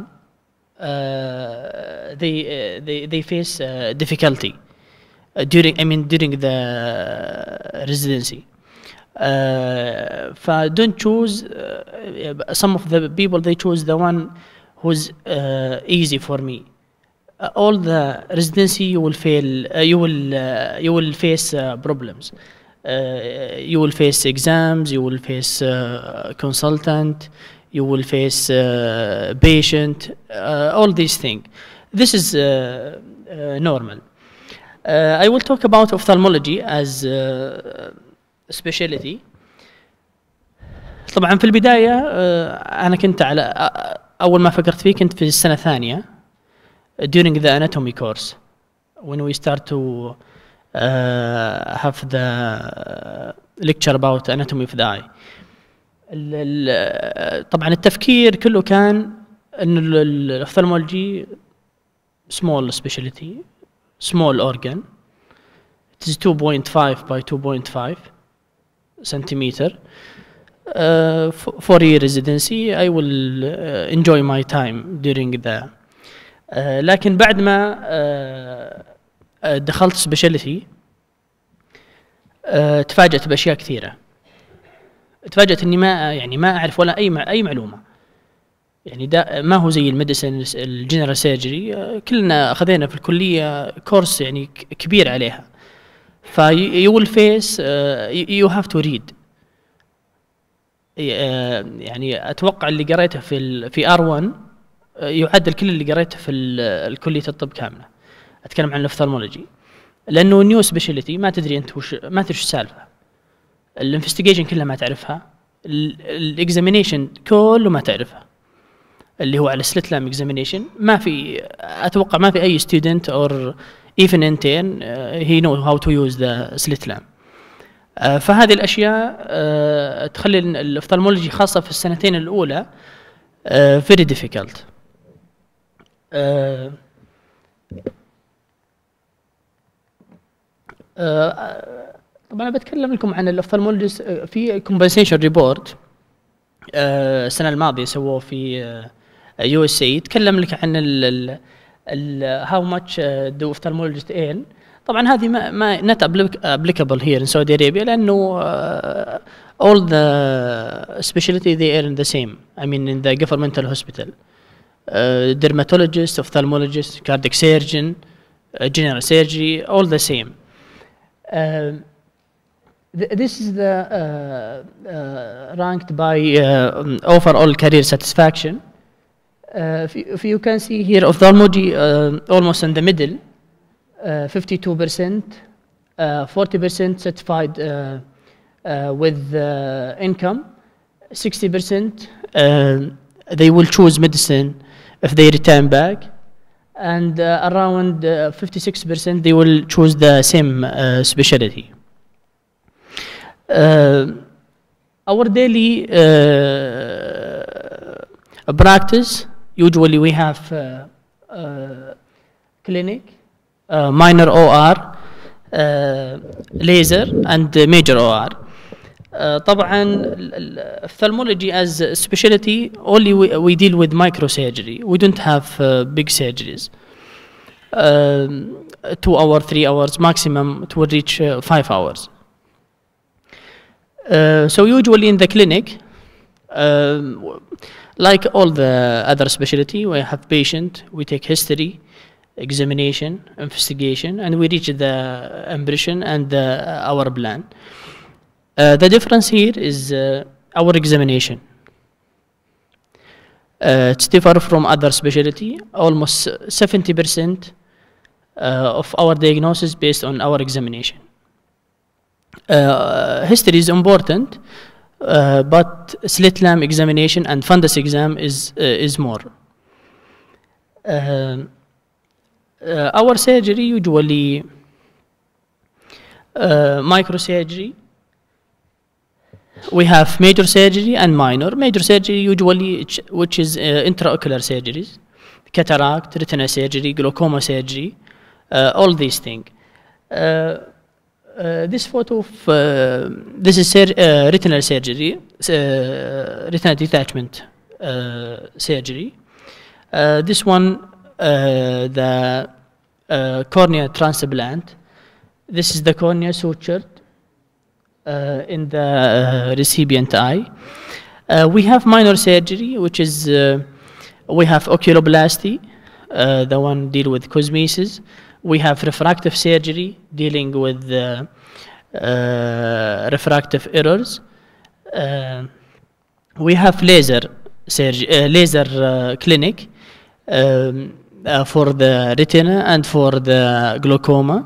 uh, they uh, they they face uh, difficulty during I mean during the residency. Uh, fa don't choose uh, some of the people, they choose the one who's uh, easy for me. Uh, all the residency you will fail, uh, you will uh, you will face uh, problems. Uh, you will face exams, you will face uh, consultant, you will face uh, patient, uh, all these things. This is uh, uh, normal. Uh, I will talk about ophthalmology as uh, specialty. طبعا في البداية أنا كنت على أول ما فكرت فيه كنت في السنة الثانية during the anatomy course when we start to uh, have the lecture about anatomy of the eye. طبعا التفكير كله كان إن الأوفثالمولوجي small specialty, small organ. It is two point five by two point five centimeter. Uh, for year residency I will uh, enjoy my time during the uh, لكن بعد ما uh, دخلت سبيشاليتي uh, تفاجأت بأشياء كثيرة. تفاجأت إني ما يعني ما أعرف ولا أي مع أي معلومة، يعني ده ما هو زي الميديسن الجنرال سيرجري. uh, كلنا أخذنا في الكلية كورس يعني كبير عليها. ف you will face uh, you have to read. يعني اتوقع اللي قريته في ال في آر واحد يعدل كل اللي قريته في الكلية الطب كاملة. اتكلم عن الاوفثالمولوجي لانه نيو سبيشاليتي، ما تدري انت وش ما تدري وش السالفة. الانفستيجيشن كلها ما تعرفها، الاكزامينيشن كله ما تعرفها، اللي هو على السليت لام اكزامينيشن. ما في اتوقع ما في اي ستودنت اور even intern uh, he knows how to use the slit lamp. uh, فهذه الأشياء uh, تخلي الأوفثالمولوجي خاصة في السنتين الأولى uh, very difficult. uh, uh, طبعا بتكلم لكم عن الأوفثالمولوجي في compensation report uh, السنة الماضية سووه في uh, يو إس إيه. يتكلم لك عن ال ال ال how much uh, do ophthalmologists earn. طبعا هذه ما ما not applicable here in Saudi Arabia لأنه uh, all the specialty they earn the same. I mean in the governmental hospital, uh, dermatologist, ophthalmologist, cardiac surgeon, uh, general surgery, all the same. Uh, th this is the uh, uh, ranked by uh, overall career satisfaction. Uh, if, you, if you can see here, ophthalmology uh, almost in the middle, fifty-two percent, forty percent satisfied uh, uh, with uh, income, sixty percent uh, they will choose medicine if they return back, and uh, around uh, fifty-six percent they will choose the same uh, specialty. Uh, our daily uh, practice, usually we have uh, uh, clinic, uh, minor O R, uh, laser, and uh, major O R. Uh, طبعا ophthalmology as a specialty only we, we deal with microsurgery. We don't have uh, big surgeries. Um, two hours, three hours maximum. It will reach uh, five hours. Uh, so usually in the clinic, um, like all the other specialty, we have patient. We take history, examination, investigation, and we reach the impression and the, our plan. Uh, the difference here is uh, our examination. Uh, it's different from other specialty. Almost seventy percent uh, of our diagnosis based on our examination. Uh, history is important, uh, but slit lamp examination and fundus exam is uh, is more. Uh, uh, our surgery usually uh, microsurgery. We have major surgery and minor. Major surgery usually, which is uh, intraocular surgeries, cataract, retina surgery, glaucoma surgery, uh, all these things. Uh, uh, this photo of uh, this is sur uh, retinal surgery, uh, retinal detachment uh, surgery. Uh, this one, uh, the uh, cornea transplant. This is the cornea sutured Uh, in the uh, recipient eye. Uh, we have minor surgery, which is uh, we have oculoplasty, uh, the one deal with cosmesis. We have refractive surgery dealing with uh, uh, refractive errors. Uh, we have laser surgery, uh, laser uh, clinic um, uh, for the retina and for the glaucoma.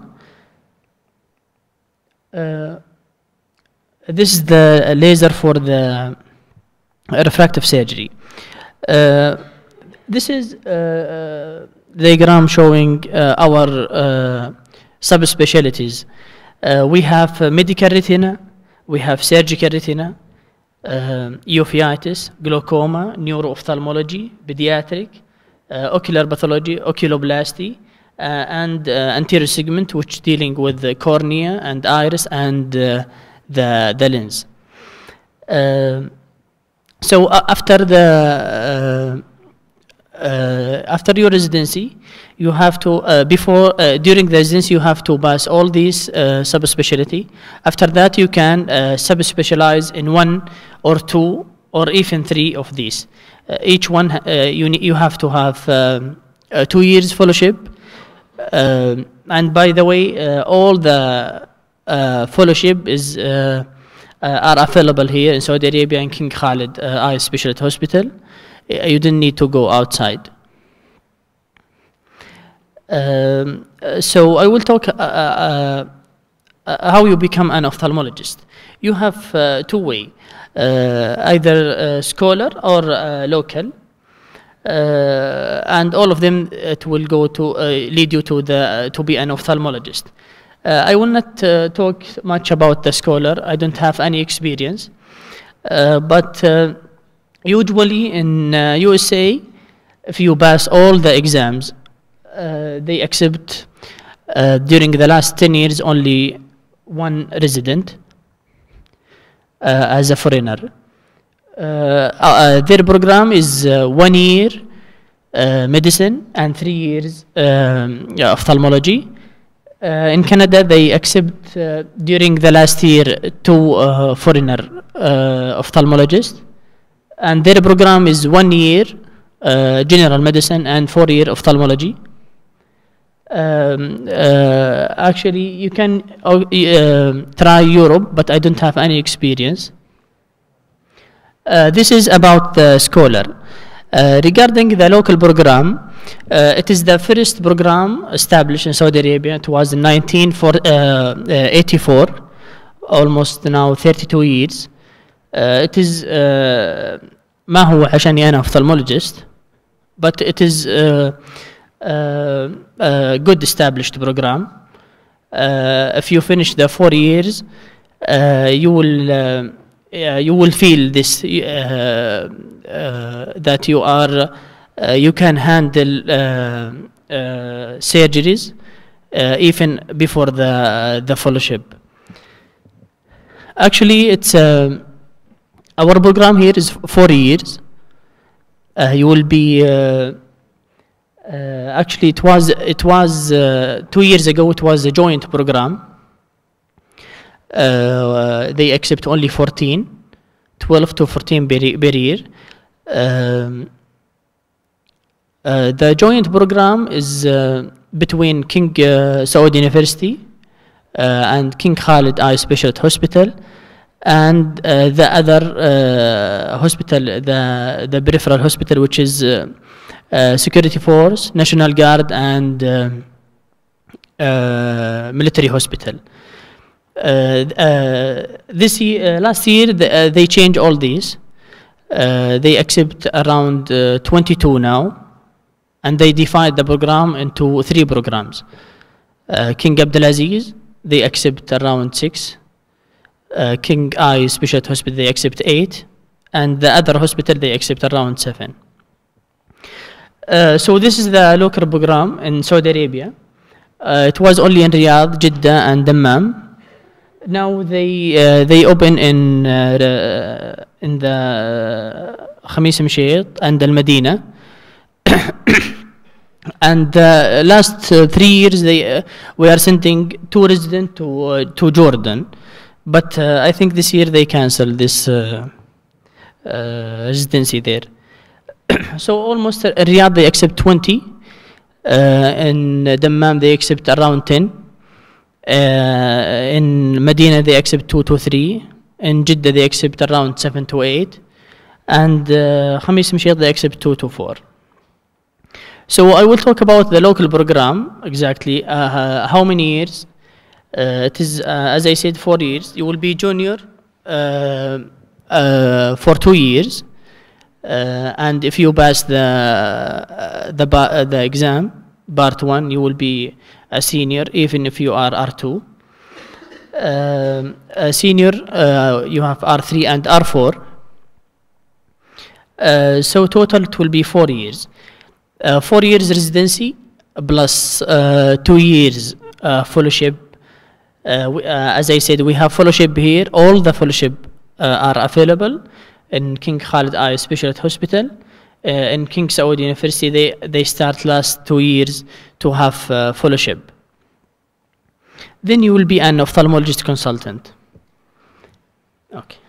Uh, This is the laser for the refractive surgery. Uh, this is a uh, diagram showing uh, our uh, subspecialties. Uh, we have uh, medical retina, we have surgical retina, uh, uveitis, glaucoma, neuro-ophthalmology, pediatric, uh, ocular pathology, oculoplasty, uh, and uh, anterior segment, which dealing with the cornea and iris and uh, the the lens. Uh, so uh, after the uh, uh, after your residency, you have to uh, before uh, during the residency you have to pass all these uh, subspecialty. After that, you can uh, subspecialize in one or two or even three of these. Uh, each one uh, you you have to have um, uh, two years fellowship. Uh, and by the way, uh, all the Uh, fellowship is uh, uh, are available here in Saudi Arabia in King Khalid uh, Eye Specialty Hospital. Uh, you didn't need to go outside. Um, uh, so I will talk uh, uh, uh, how you become an ophthalmologist. You have uh, two way, uh, either uh, scholar or uh, local, uh, and all of them it will go to uh, lead you to the uh, to be an ophthalmologist. Uh, I will not uh, talk much about the scholar. I don't have any experience. Uh, but uh, usually in uh, U S A, if you pass all the exams, uh, they accept uh, during the last ten years only one resident uh, as a foreigner. Uh, uh, their program is uh, one year uh, medicine and three years um, yeah, ophthalmology. Uh, in Canada, they accept uh, during the last year two uh, foreigner uh, ophthalmologists, and their program is one year uh, general medicine and four year ophthalmology. Um, uh, actually, you can uh, uh, try Europe, but I don't have any experience. Uh, this is about the scholar. Uh, regarding the local program, uh, it is the first program established in Saudi Arabia. It was in nineteen eighty-four, almost now thirty-two years. Uh, it is uh, ما هو عشاني أنا ophthalmologist, but it is uh, uh, a good established program. Uh, if you finish the four years, uh, you will uh, uh, you will feel this uh, uh, that you are uh, you can handle uh, uh, surgeries uh, even before the the fellowship. Actually, it's uh, our program here is four years. Uh, you will be. Uh, Uh, actually, it was it was uh, two years ago. It was a joint program. Uh, they accept only fourteen, twelve to fourteen per, per year. Um, uh, the joint program is uh, between King uh, Saud University uh, and King Khalid Eye Specialty Hospital, and uh, the other uh, hospital, the the peripheral hospital, which is. Uh, Uh, security force, National Guard, and uh, uh, military hospital. Uh, uh, this year, uh, last year, the, uh, they changed all these. Uh, they accept around uh, twenty-two now, and they divide the program into three programs. Uh, King Abdulaziz, they accept around six. Uh, King Eye Specialty Hospital, they accept eight, and the other hospital, they accept around seven. Uh, so this is the local program in Saudi Arabia. Uh, it was only in Riyadh, Jeddah, and Dammam. Now they uh, they open in uh, in the Khamis Mshayt and Al Medina. And the last uh, three years, they uh, we are sending two residents to uh, to Jordan, but uh, I think this year they cancelled this uh, uh, residency there. So almost in Riyadh they accept twenty, uh, in Dammam they accept around ten, uh, in Medina they accept two to three, in Jeddah they accept around seven to eight, and uh, Khamis Mshayt they accept two to four. So I will talk about the local program exactly, uh, how many years. Uh, it is, uh, as I said, four years. You will be junior uh, uh, for two years. Uh, and if you pass the uh, the uh, the exam part one, you will be a senior, even if you are R two. Uh, a senior, uh, you have R three and R four. Uh, so total it will be four years. Uh, four years residency plus uh, two years uh, fellowship. Uh, we, uh, as I said, we have fellowship here. All the fellowship uh, are available in King Khalid Eye Specialty Hospital. Uh, in King Saud University, they, they start last two years to have uh, fellowship. Then you will be an ophthalmologist consultant. Okay.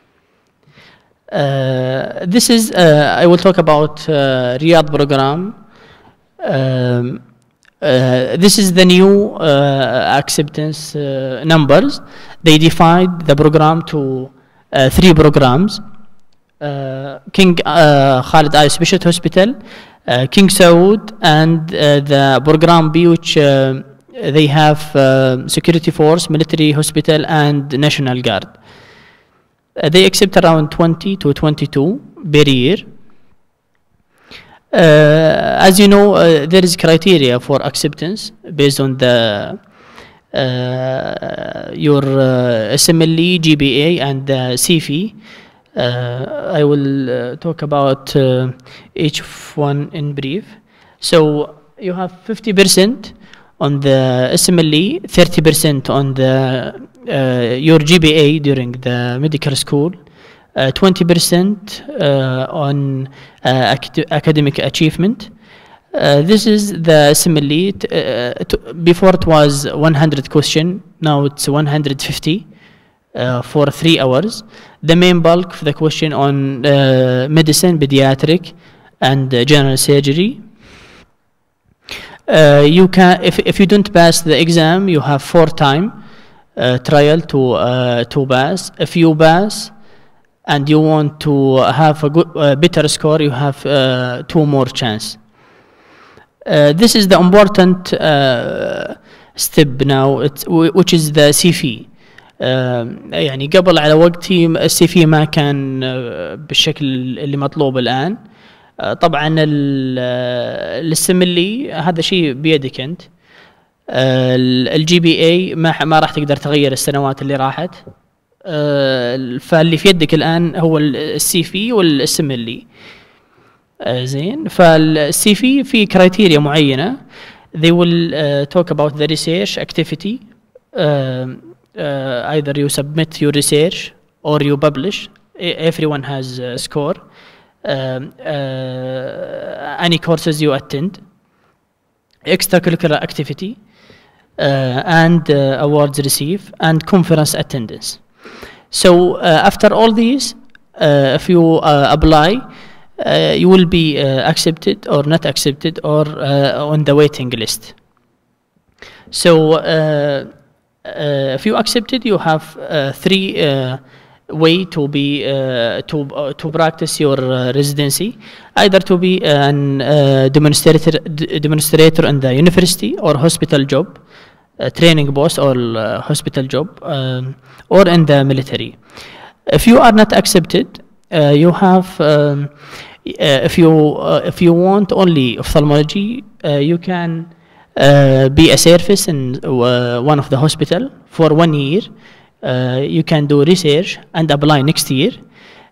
Uh, this is, uh, I will talk about uh, Riyadh program. Um, uh, this is the new uh, acceptance uh, numbers. They divide the program to uh, three programs. Uh, King uh, Khalid Eye Specialty Hospital, uh, King Saud, and uh, the program B, which uh, they have uh, security force, military hospital, and National Guard. Uh, they accept around twenty to twenty-two per year. Uh, as you know, uh, there is criteria for acceptance based on the uh, your uh, S M L E, G B A, and the C F E. Uh, I will uh, talk about uh, each one in brief. So you have fifty percent on the S M L E, thirty percent on the uh, your G B A during the medical school, uh, twenty percent uh, on uh, acad academic achievement. Uh, this is the S M L E. Uh, before it was one hundred question, now it's one hundred fifty. Uh, for three hours. The main bulk of the question on uh, medicine, pediatric, and uh, general surgery. Uh, you can, if if you don't pass the exam, you have four time uh, trial to uh, to pass. If you pass, and you want to have a good, uh, better score, you have uh, two more chance. Uh, this is the important uh, step now, it's, which is the C F E. يعني قبل على وقتي السي في ما كان بالشكل اللي مطلوب الآن. طبعا السملي هذا شيء بيدك انت. الجي بي اي ما ما راح تقدر تغير السنوات اللي راحت. فاللي في يدك الان هو السي في والسملي. زين. فالسي في في كرايتيريا معينه. they will uh, talk about the research activity. uh, uh, either you submit your research or you publish. Everyone has a score. Um, uh, any courses you attend, extracurricular activity, uh, and uh, awards received, and conference attendance. So uh, after all these, uh, if you uh, apply, uh, you will be uh, accepted or not accepted or uh, on the waiting list. So uh, uh, if you accepted, you have uh, three uh, way to be uh, to uh, to practice your uh, residency, either to be an uh, demonstrator d demonstrator in the university or hospital job, uh, training post or uh, hospital job, um, or in the military. If you are not accepted, uh, you have um, uh, if you uh, if you want only ophthalmology, uh, you can uh, be a service in uh, one of the hospital for one year. Uh, you can do research and apply next year. Um,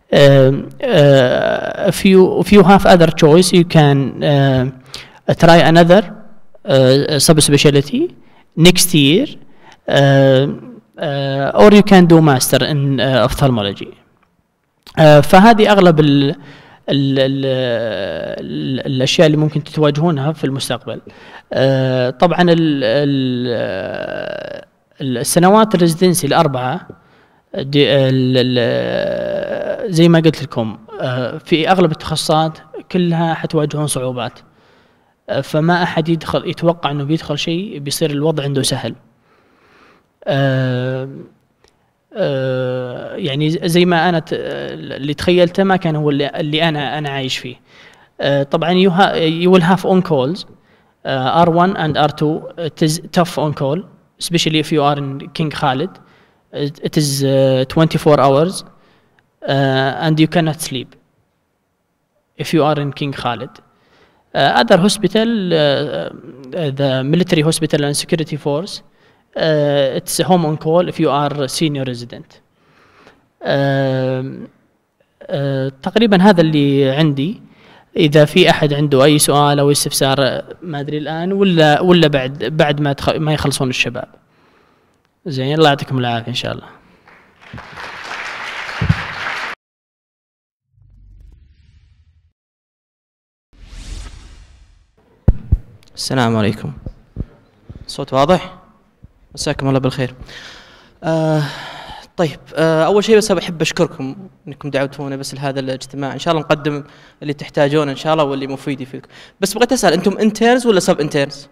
uh, if you if you have other choice, you can uh, try another uh, subspecialty next year, uh, uh, or you can do master in uh, ophthalmology. Uh, فهذه أغلب ال ال ال ال الأشياء اللي ممكن تواجهونها في المستقبل. uh, طبعا ال ال السنوات الريزيدنسي الأربعة زي ما قلت لكم في أغلب التخصصات كلها حتواجهون صعوبات. فما أحد يدخل يتوقع أنه بيدخل شيء بيصير الوضع عنده سهل. يعني زي ما أنا اللي تخيلته ما كان هو اللي, اللي أنا أنا عايش فيه. طبعا you, you will have on calls uh, R one and R two. It is tough on call, especially if you are in King Khalid. It, it is uh, twenty-four hours uh, and you cannot sleep if you are in King Khalid. Uh, other hospital, uh, the military hospital and security force, uh, it's home on call if you are a senior resident. uh, uh, تقريبا هذا اللي عندي. إذا في أحد عنده أي سؤال أو استفسار ما أدري الآن ولا ولا بعد بعد ما ما يخلصون الشباب. زين. الله يعطيكم العافية إن شاء الله. السلام عليكم. الصوت واضح؟ مساكم الله بالخير. آه طيب آه أول شيء بس بحب أشكركم إنكم دعوتونا بس لهذا الاجتماع. إن شاء الله نقدم اللي تحتاجونه إن شاء الله واللي مفيد يفيدكم. بس بغيت أسأل أنتم انترنز ولا سب انترنز؟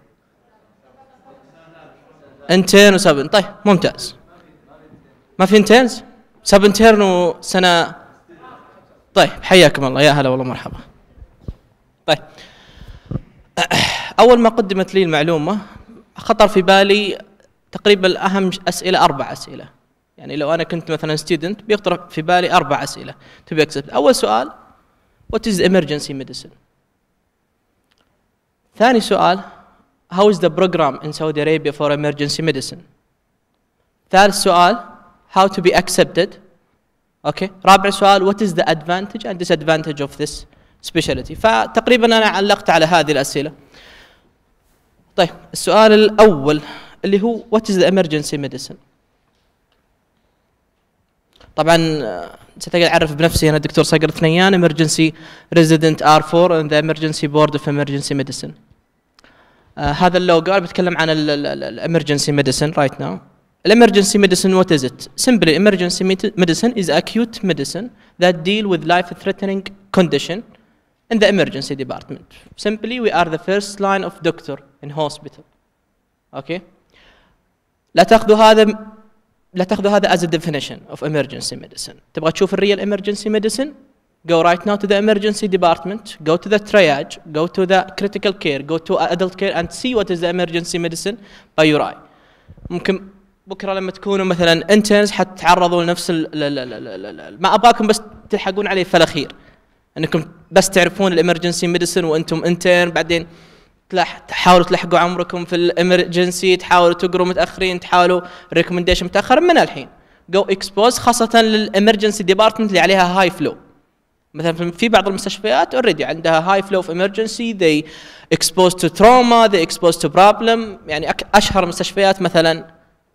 انترن وسب. طيب ممتاز. ما في انترنز؟ سب انترن وسنة. طيب حياكم الله. يا هلا والله مرحبا. طيب أول ما قدمت لي المعلومة خطر في بالي تقريبا أهم أسئلة أربع أسئلة. يعني لو أنا كنت مثلا ستودنت بيخطر في بالي أربع أسئلة to be accepted. أول سؤال what is emergency medicine؟ ثاني سؤال how is the program in Saudi Arabia for emergency medicine؟ ثالث سؤال how to be accepted؟ أوكي. رابع سؤال what is the advantage and disadvantage of this specialty؟ فتقريبا أنا علقت على هذه الأسئلة. طيب السؤال الأول اللي هو what is the emergency medicine؟ طبعا ستقدر أعرف بنفسي أنا الدكتور صقر ثنيان emergency resident R four and the emergency board of emergency medicine. uh, هذا اللوجو أنا بتكلم عن ال emergency medicine right now. emergency medicine what is it? Simply emergency medicine is acute medicine that deal with life-threatening condition in the emergency department. Simply we are the first line of doctor in hospital. Okay. لا تأخذوا هذا لا تأخذوا هذا as a definition of emergency medicine. تبغى تشوف الريال emergency medicine? Go right now to the emergency department, go to the triage, go to the critical care, go to adult care and see what is the emergency medicine by your eye. ممكن بكرة لما تكونوا مثلا interns حتتعرضوا لنفس ال ال ال ال ال ما أبغاكم بس تلحقون عليه فالأخير. انكم بس تعرفون الامرجنسي ميديسن وانتم انترن، بعدين تلح تحاولوا تلحقوا عمركم في الامرجنسي، تحاولوا تقروا متاخرين، تحاولوا ريكومنديشن متاخر. من الحين جو اكسبوز خاصه للامرجنسي ديبارتمنت اللي عليها هاي فلو. مثلا في بعض المستشفيات اوريدي عندها هاي فلو في امرجنسي، they exposed to trauma, they exposed to problem. يعني اشهر المستشفيات مثلا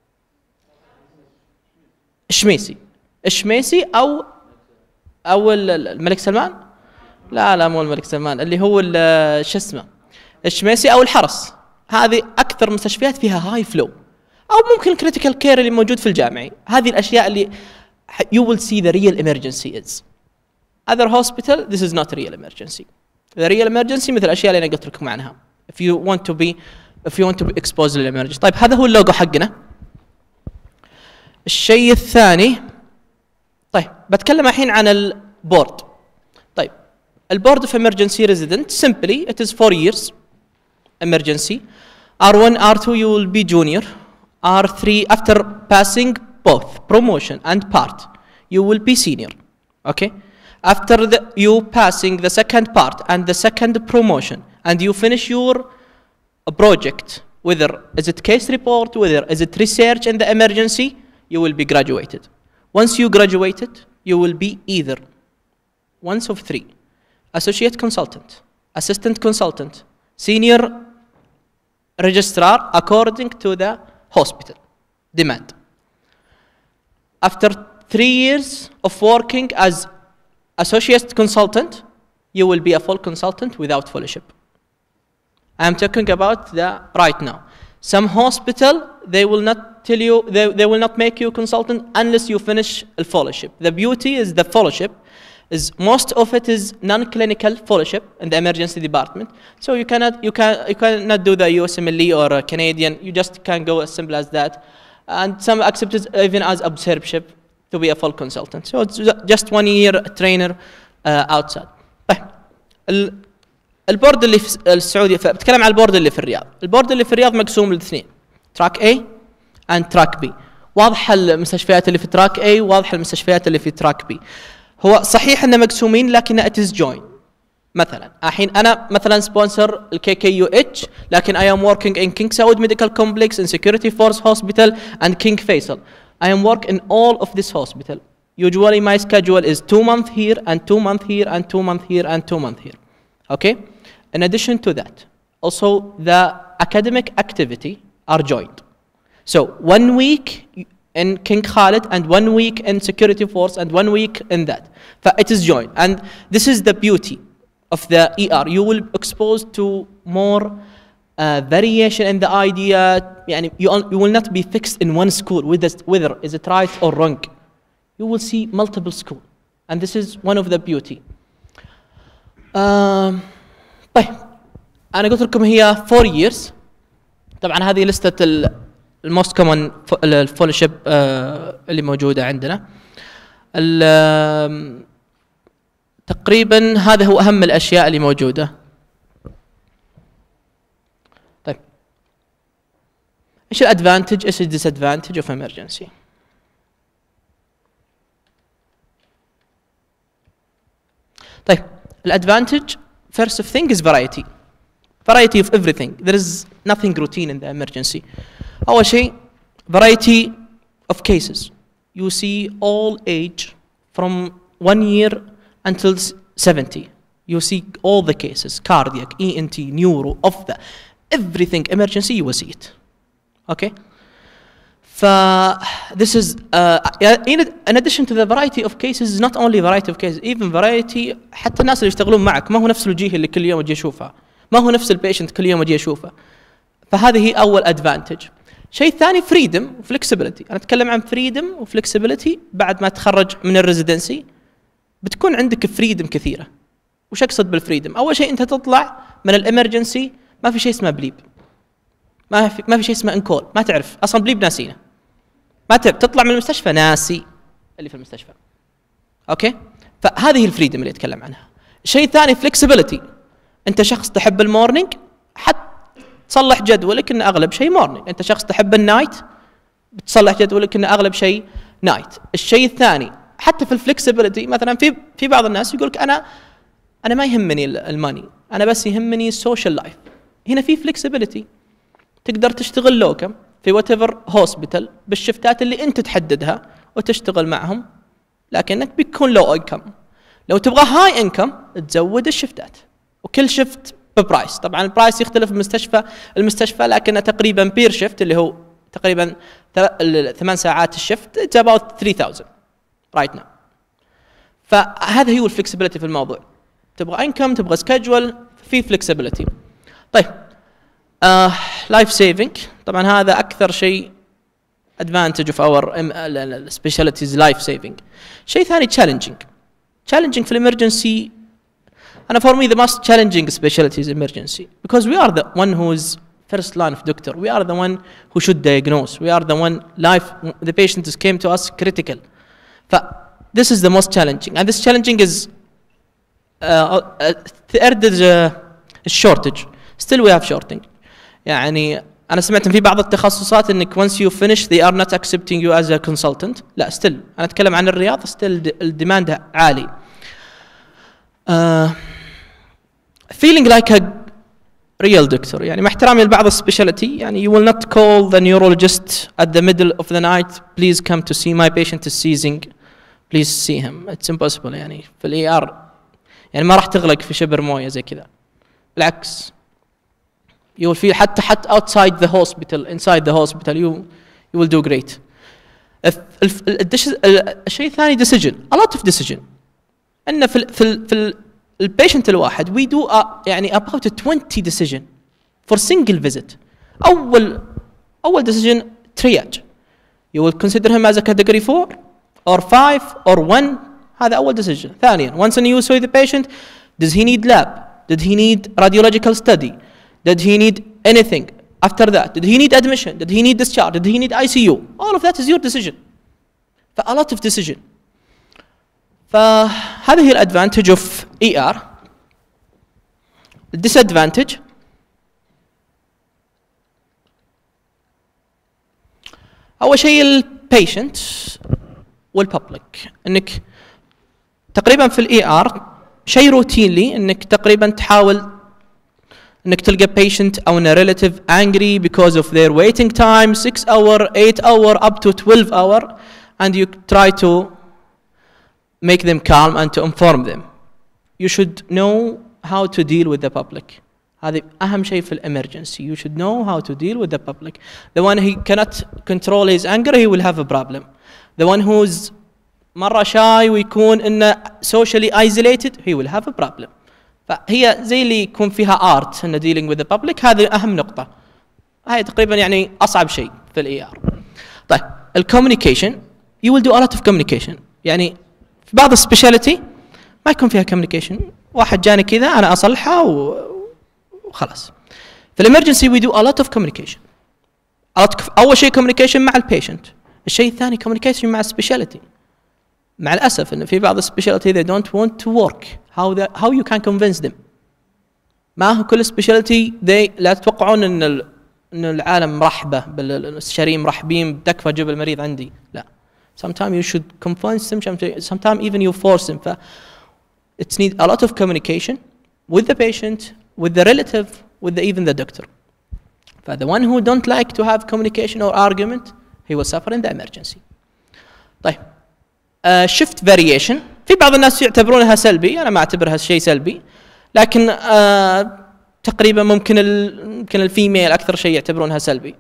الشميسي الشميسي او او الملك سلمان، لا لا مو الملك سلمان، اللي هو شو اسمه الشميسي او الحرس. هذه اكثر مستشفيات فيها هاي فلو. او ممكن الكريتيكال كير اللي موجود في الجامعي. هذه الاشياء اللي you will see the real emergency is. Other hospital, this is not real emergency. The real emergency مثل الاشياء اللي انا قلت لكم عنها. If you want to be if you want to be exposed للemergency. طيب هذا هو اللوجو حقنا. الشيء الثاني، طيب بتكلم الحين عن البورد. طيب البورد of emergency resident simply it is four years emergency. R one R two you will be junior. R three after passing both promotion and part you will be senior. Okay? After the, you passing the second part and the second promotion and you finish your project, whether is it case report, whether is it research in the emergency, you will be graduated. Once you graduated, you will be either one of three: associate consultant, assistant consultant, senior registrar according to the hospital demand. After three years of working as associate consultant, you will be a full consultant without fellowship. I am talking about the right now. Some hospital, they will not tell you, they, they will not make you a consultant unless you finish a fellowship. The beauty is the fellowship is most of it is non-clinical fellowship in the emergency department. So you cannot, you can, you cannot do the U S M L E or a Canadian. You just can't go as simple as that. And some accept it even as observership to be a full consultant. So it's just one year trainer uh, outside. طيب البورد اللي في السعودية، بتكلم عن البورد اللي في الرياض. البورد اللي في الرياض مقسوم لاثنين: تراك A and تراك B. واضح المستشفيات اللي في تراك A، واضح المستشفيات اللي في تراك B. هو صحيح انه مقسومين لكن it is joint. مثلا الحين انا مثلا سبونسر الكي كي يو اتش، لكن I am working in King Saud Medical Complex, in Security Force Hospital and King Faisal. I am work in all of this hospital. Usually my schedule is two month here and two month here and two month here and two month here. Okay? In addition to that, also the academic activity are joined. So one week in King Khalid and one week in Security Force and one week in that. But it is joined. And this is the beauty of the E R. You will expose to more Uh, variation in the idea. يعني you, you will not be fixed in one school with this, whether is it right or wrong. You will see multiple schools, and this is one of the beauty. Uh, طيب أنا قلت لكم هي four years. طبعا هذه لستة ال most common fellowship uh, اللي موجودة عندنا. ال, uh, تقريبا هذا هو أهم الأشياء اللي موجودة. ايش الادفانتج ايش الديسادفانتج اوف emergency؟ طيب الادفانتج first of thing is variety. Variety of everything. There is nothing routine in the emergency. أول شيء variety of cases. You see all age from one year until seventy. You see all the cases: cardiac, E N T, neuro, of the everything emergency. You will see it. Okay. ف this is uh, in, in addition to the variety of cases, not only variety of cases, even variety. حتى الناس اللي يشتغلون معك ما هو نفس الوجيه اللي كل يوم اجي اشوفها، ما هو نفس البيشنت كل يوم اجي اشوفه. فهذه هي اول ادفانتج. شيء ثاني فريدم وفلكسبيليتي. انا اتكلم عن فريدم وفلكسبيليتي. بعد ما تخرج من الريزيدنسي بتكون عندك فريدم كثيره. وش اقصد بالفريدم؟ اول شيء انت تطلع من الامرجنسي ما في شيء اسمه بليب، ما في ما في شيء اسمه انكول، ما تعرف اصلا بليب ناسينه، ما تعرف تطلع من المستشفى ناسي اللي في المستشفى. اوكي؟ فهذه الفريدم اللي اتكلم عنها. الشيء الثاني فلكسبيليتي. انت شخص تحب المورنينج، حتى تصلح جدولك انه اغلب شيء مورنينج. انت شخص تحب النايت، بتصلح جدولك انه اغلب شيء نايت. الشيء الثاني حتى في الفلكسبيليتي، مثلا في في بعض الناس يقولك انا انا ما يهمني الماني، انا بس يهمني السوشيال لايف. هنا في فلكسبيتي، تقدر تشتغل لوكم في وات ايفر هوسبيتال بالشفتات اللي انت تحددها وتشتغل معهم، لكنك بيكون لو انكم. لو تبغى هاي انكم تزود الشفتات، وكل شفت ببرايس. طبعا البرايس يختلف من مستشفى المستشفى، لكنه تقريبا بير شفت اللي هو تقريبا ثمان ساعات الشفت اتس اباوت ثري ثاوزند رايت ناو. فهذا هو الفلكسبيتي في الموضوع. تبغى انكم، تبغى سكجول، في فلكسبيتي. طيب لايف سيفنج، طبعا هذا اكثر شيء advantage of our specialties life saving. شيء ثاني challenging. challenging في الامرجنسي، أنا for me the most challenging specialty is emergency, because we are the one who is first line of doctor. We are the one who should diagnose. We are the one life the patient is came to us critical. ف this is the most challenging, and this challenging is uh, third is uh, shortage. Still we have shortage. يعني أنا سمعت في بعض التخصصات إنك once you finish they are not accepting you as a consultant. لا still أنا أتكلم عن الرياض still الديماند عالي. Uh, feeling like a real doctor. يعني مع احترامي لبعض السبيشاليتي، يعني you will not call the neurologist at the middle of the night please come to see my patient is seizing please see him. It's impossible. يعني في الاي ار يعني ما راح تغلق في شبر مويه زي كذا، بالعكس you will feel حتى حتى outside the hospital inside the hospital you you will do great. الشيء الثاني decision, a lot of decision. ان في ال في ال في ال البيشنت الواحد we do a, يعني about twenty decision for single visit. اول اول decision triage, you will consider him as a category four or five or one. هذا اول decision. ثانيا once you see the patient, does he need lab, did he need radiological study, did he need anything after that, did he need admission, did he need discharge, did he need I C U. all of that is your decision. ف a lot of decision. فهذه هي الادفانتج اوف اي ار. الديسادفانتج اول شيء البيشنت والببليك، انك تقريبا في الاي ار شيء روتينلي انك تقريبا تحاول انك تلقى patient او ان relative angry because of their waiting time six hour, eight hour, up to twelve hour, and you try to make them calm and to inform them. You should know how to deal with the public. هذا أهم شيء في الإمرجنسي. You should know how to deal with the public. The one who cannot control his anger he will have a problem. The one who's مرة shy ويكون إنه socially isolated he will have a problem. فهي زي اللي يكون فيها art إنه dealing with the public. هذه أهم نقطة. هاي تقريبا يعني أصعب شيء في الإي آر. طيب الcommunication, you will do a lot of communication. يعني في بعض السبيشاليتي ما يكون فيها communication. واحد جاني كذا أنا أصلحه وخلاص. في الإمرجنسي we do a lot of communication. a lot of أول شيء communication مع البيشنت. الشيء الثاني communication مع السبيشاليتي. مع الأسف إن في بعض السبيشاليتي they don't want to work. how the, how you can convince them. ما هو كل سبيشاليتي they لا تتوقعون إن ال إن العالم مرحبة بالاستشاريين مرحبين تكفى جيب المريض عندي. لا. Sometimes you should convince them. Sometimes even you force them. It needs a lot of communication with the patient, with the relative, with the, even the doctor. For the one who don't like to have communication or argument, he will suffer in the emergency. طيب uh, shift variation. في بعض الناس يعتبرونها سلبي، أنا ما أعتبرها شيء سلبي، لكن uh, تقريبا ممكن ال ممكن الفيميل أكثر شيء يعتبرونها سلبي.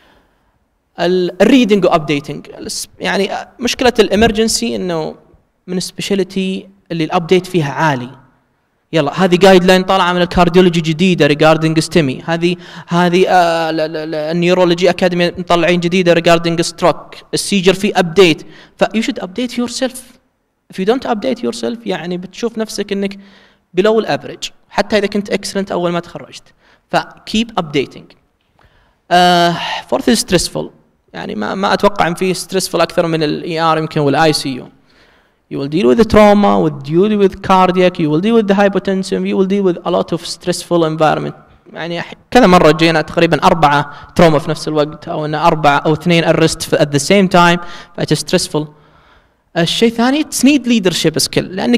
الريدنج وابديتنج، يعني مشكله الامرجنسي انه من السبيشاليتي اللي الابديت فيها عالي. يلا هذه جايد لاين طالعه من الكارديولوجي جديده ريجاردنج ستيمي، هذه هذه آه النيورولوجي اكاديمي مطلعين جديده ريجاردنج ستروك، السيجر في ابديت. فيو شود ابديت يور سيلف. if you don't update yourself يعني بتشوف نفسك انك below الافريج حتى اذا كنت اكسلنت اول ما تخرجت. ف keep updating. uh, fourth is stressful. يعني ما ما اتوقع ان في ستريسفul اكثر من الاي ار يمكن والاي سي يو. You will deal with the trauma, with deal with cardiac, you will deal with the hypotension, you will deal with a lot of stressful environment. يعني كذا مرة جينا تقريبا أربعة تروما في نفس الوقت، أو إن أربعة أو اثنين arrest at the same time. فأنت stressful. الشيء الثاني it's need leadership skill، لأنك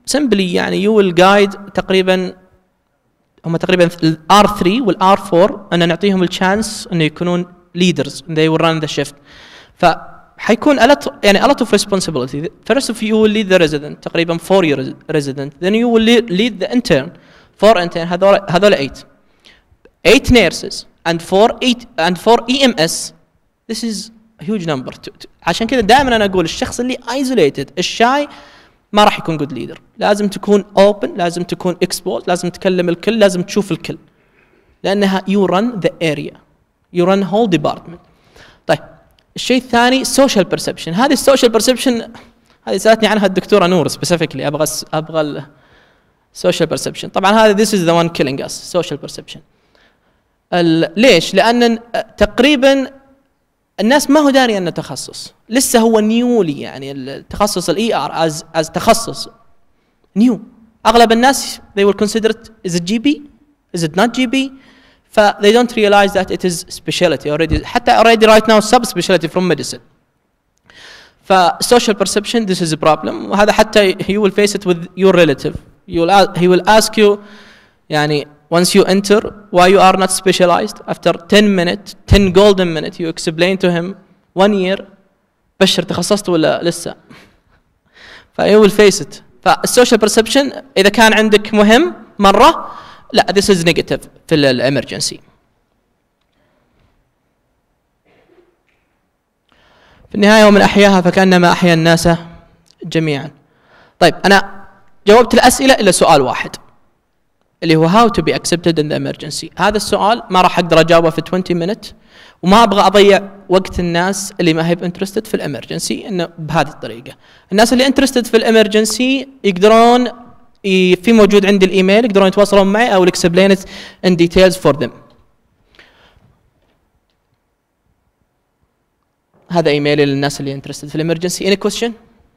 سمبلي يعني يو ويل جايد تقريبا هم تقريبا الار ثري والار فور ان نعطيهم الشانس انه يكونون leaders and they will run the shift. فحيكون a lot يعني a lot of responsibility. First of you will lead the resident تقريبا four year resident, then you will lead, lead the intern four intern هذول هذول eight eight nurses and four eight and four E M S. This is a huge number. عشان كذا دائما انا اقول الشخص اللي isolated الشاي ما راح يكون good leader. لازم تكون open, لازم تكون exposed, لازم تكلم الكل, لازم تشوف الكل, لانها you run the area, you run whole department. طيب الشيء الثاني social perception. هذه السوشيال perception هذه سألتني عنها الدكتورة نور specifically. ابغى ابغى السوشيال perception. طبعا هذا this is the one killing us, social perception. ليش؟ لان تقريبا الناس ما هو داري انه تخصص، لسه هو نيولي، يعني التخصص الاي ار از از تخصص نيو. اغلب الناس they will consider it is it جي بي is it not جي بي، ف they don't realize that it is specialty already. حتى already right now sub specialty from medicine. ف social perception this is a problem، وهذا حتى you will face it with your relative. you will he will ask you يعني once you enter why you are not specialized. After ten minutes ten golden minutes you explain to him one year بشر تخصصت ولا لسه. ف you will face it. فالسوشيال perception إذا كان عندك مهم مرة لا this is negative في الامرجنسي. في النهاية ومن أحياها فكأنما أحيا الناس جميعا. طيب أنا جاوبت الأسئلة إلا سؤال واحد اللي هو how to be accepted in the emergency. هذا السؤال ما راح أقدر أجاوبه في twenty minutes، وما أبغى أضيع وقت الناس اللي ما هي interested في الامرجنسي إنه بهذه الطريقة. الناس اللي interested في الامرجنسي يقدرون في موجود عندي الإيميل يقدرون يتواصلون معي أو explain it in details for them. هذا إيميلي للناس اللي interested في الامرجنسي. Any question؟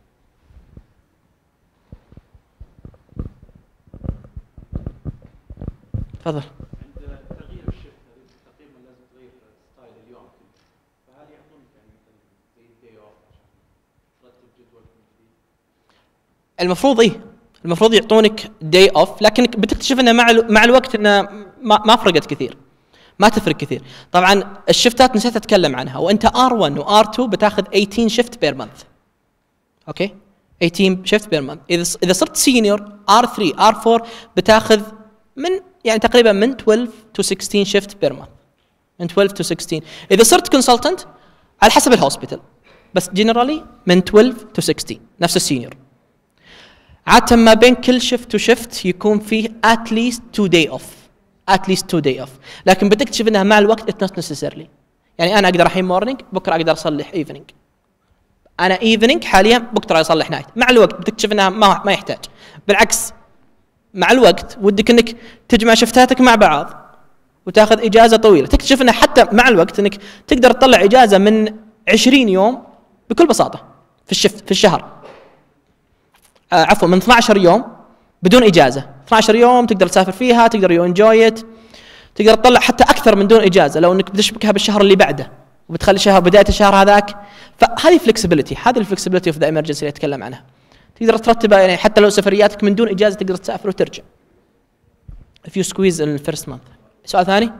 تفضل. عند تغيير الشفت تقريبا لازم تغير ستايل اليوم، فهل يعطونك يعني مثلا زي داي اوف عشان ترتب جدولكم جديد؟ المفروض ايه، المفروض يعطونك داي اوف، لكن بتكتشف انه مع مع الوقت انه ما, ما فرقت كثير، ما تفرق كثير. طبعا الشفتات نسيت اتكلم عنها، وانت ار ون وار تو بتاخذ eighteen شفت بير مانث. اوكي؟ eighteen شفت بير مانث. اذا اذا صرت سينيور ار ثري ار فور بتاخذ من يعني تقريبا من twelve to sixteen شيفت بير مانث، من twelve to sixteen. اذا صرت كونسلتنت على حسب الهوسبيتال، بس جنرالي من twelve to sixteen نفس السينيور. عادة ما بين كل شيفت وشيفت يكون فيه at least two day off at least two day off، لكن بتكتشف انها مع الوقت it not necessarily. يعني انا اقدر الحين مورنينج، بكره اقدر اصلح ايفنينج. انا ايفنينج حاليا، بكره اصلح نايت. مع الوقت بتكتشف انها ما ما يحتاج، بالعكس مع الوقت ودك انك تجمع شفتاتك مع بعض وتاخذ اجازه طويله. تكتشف انه حتى مع الوقت انك تقدر تطلع اجازه من عشرين يوم بكل بساطه في الشفت في الشهر. آه عفوا من اثنا عشر يوم بدون اجازه، اثنا عشر يوم تقدر تسافر فيها، تقدر يو انجويت، تقدر تطلع حتى اكثر من دون اجازه لو انك بتشبكها بالشهر اللي بعده وبتخلي شهر بدايه الشهر هذاك. فهذه فلكسبيتي، هذه الفلكسبيتي اوف ذا ايمرجنسي اللي اتكلم عنها. تقدر ترتبها يعني حتى لو سفرياتك من دون اجازه تقدر تسافر وترجع. if you squeeze in the first month. سؤال ثاني؟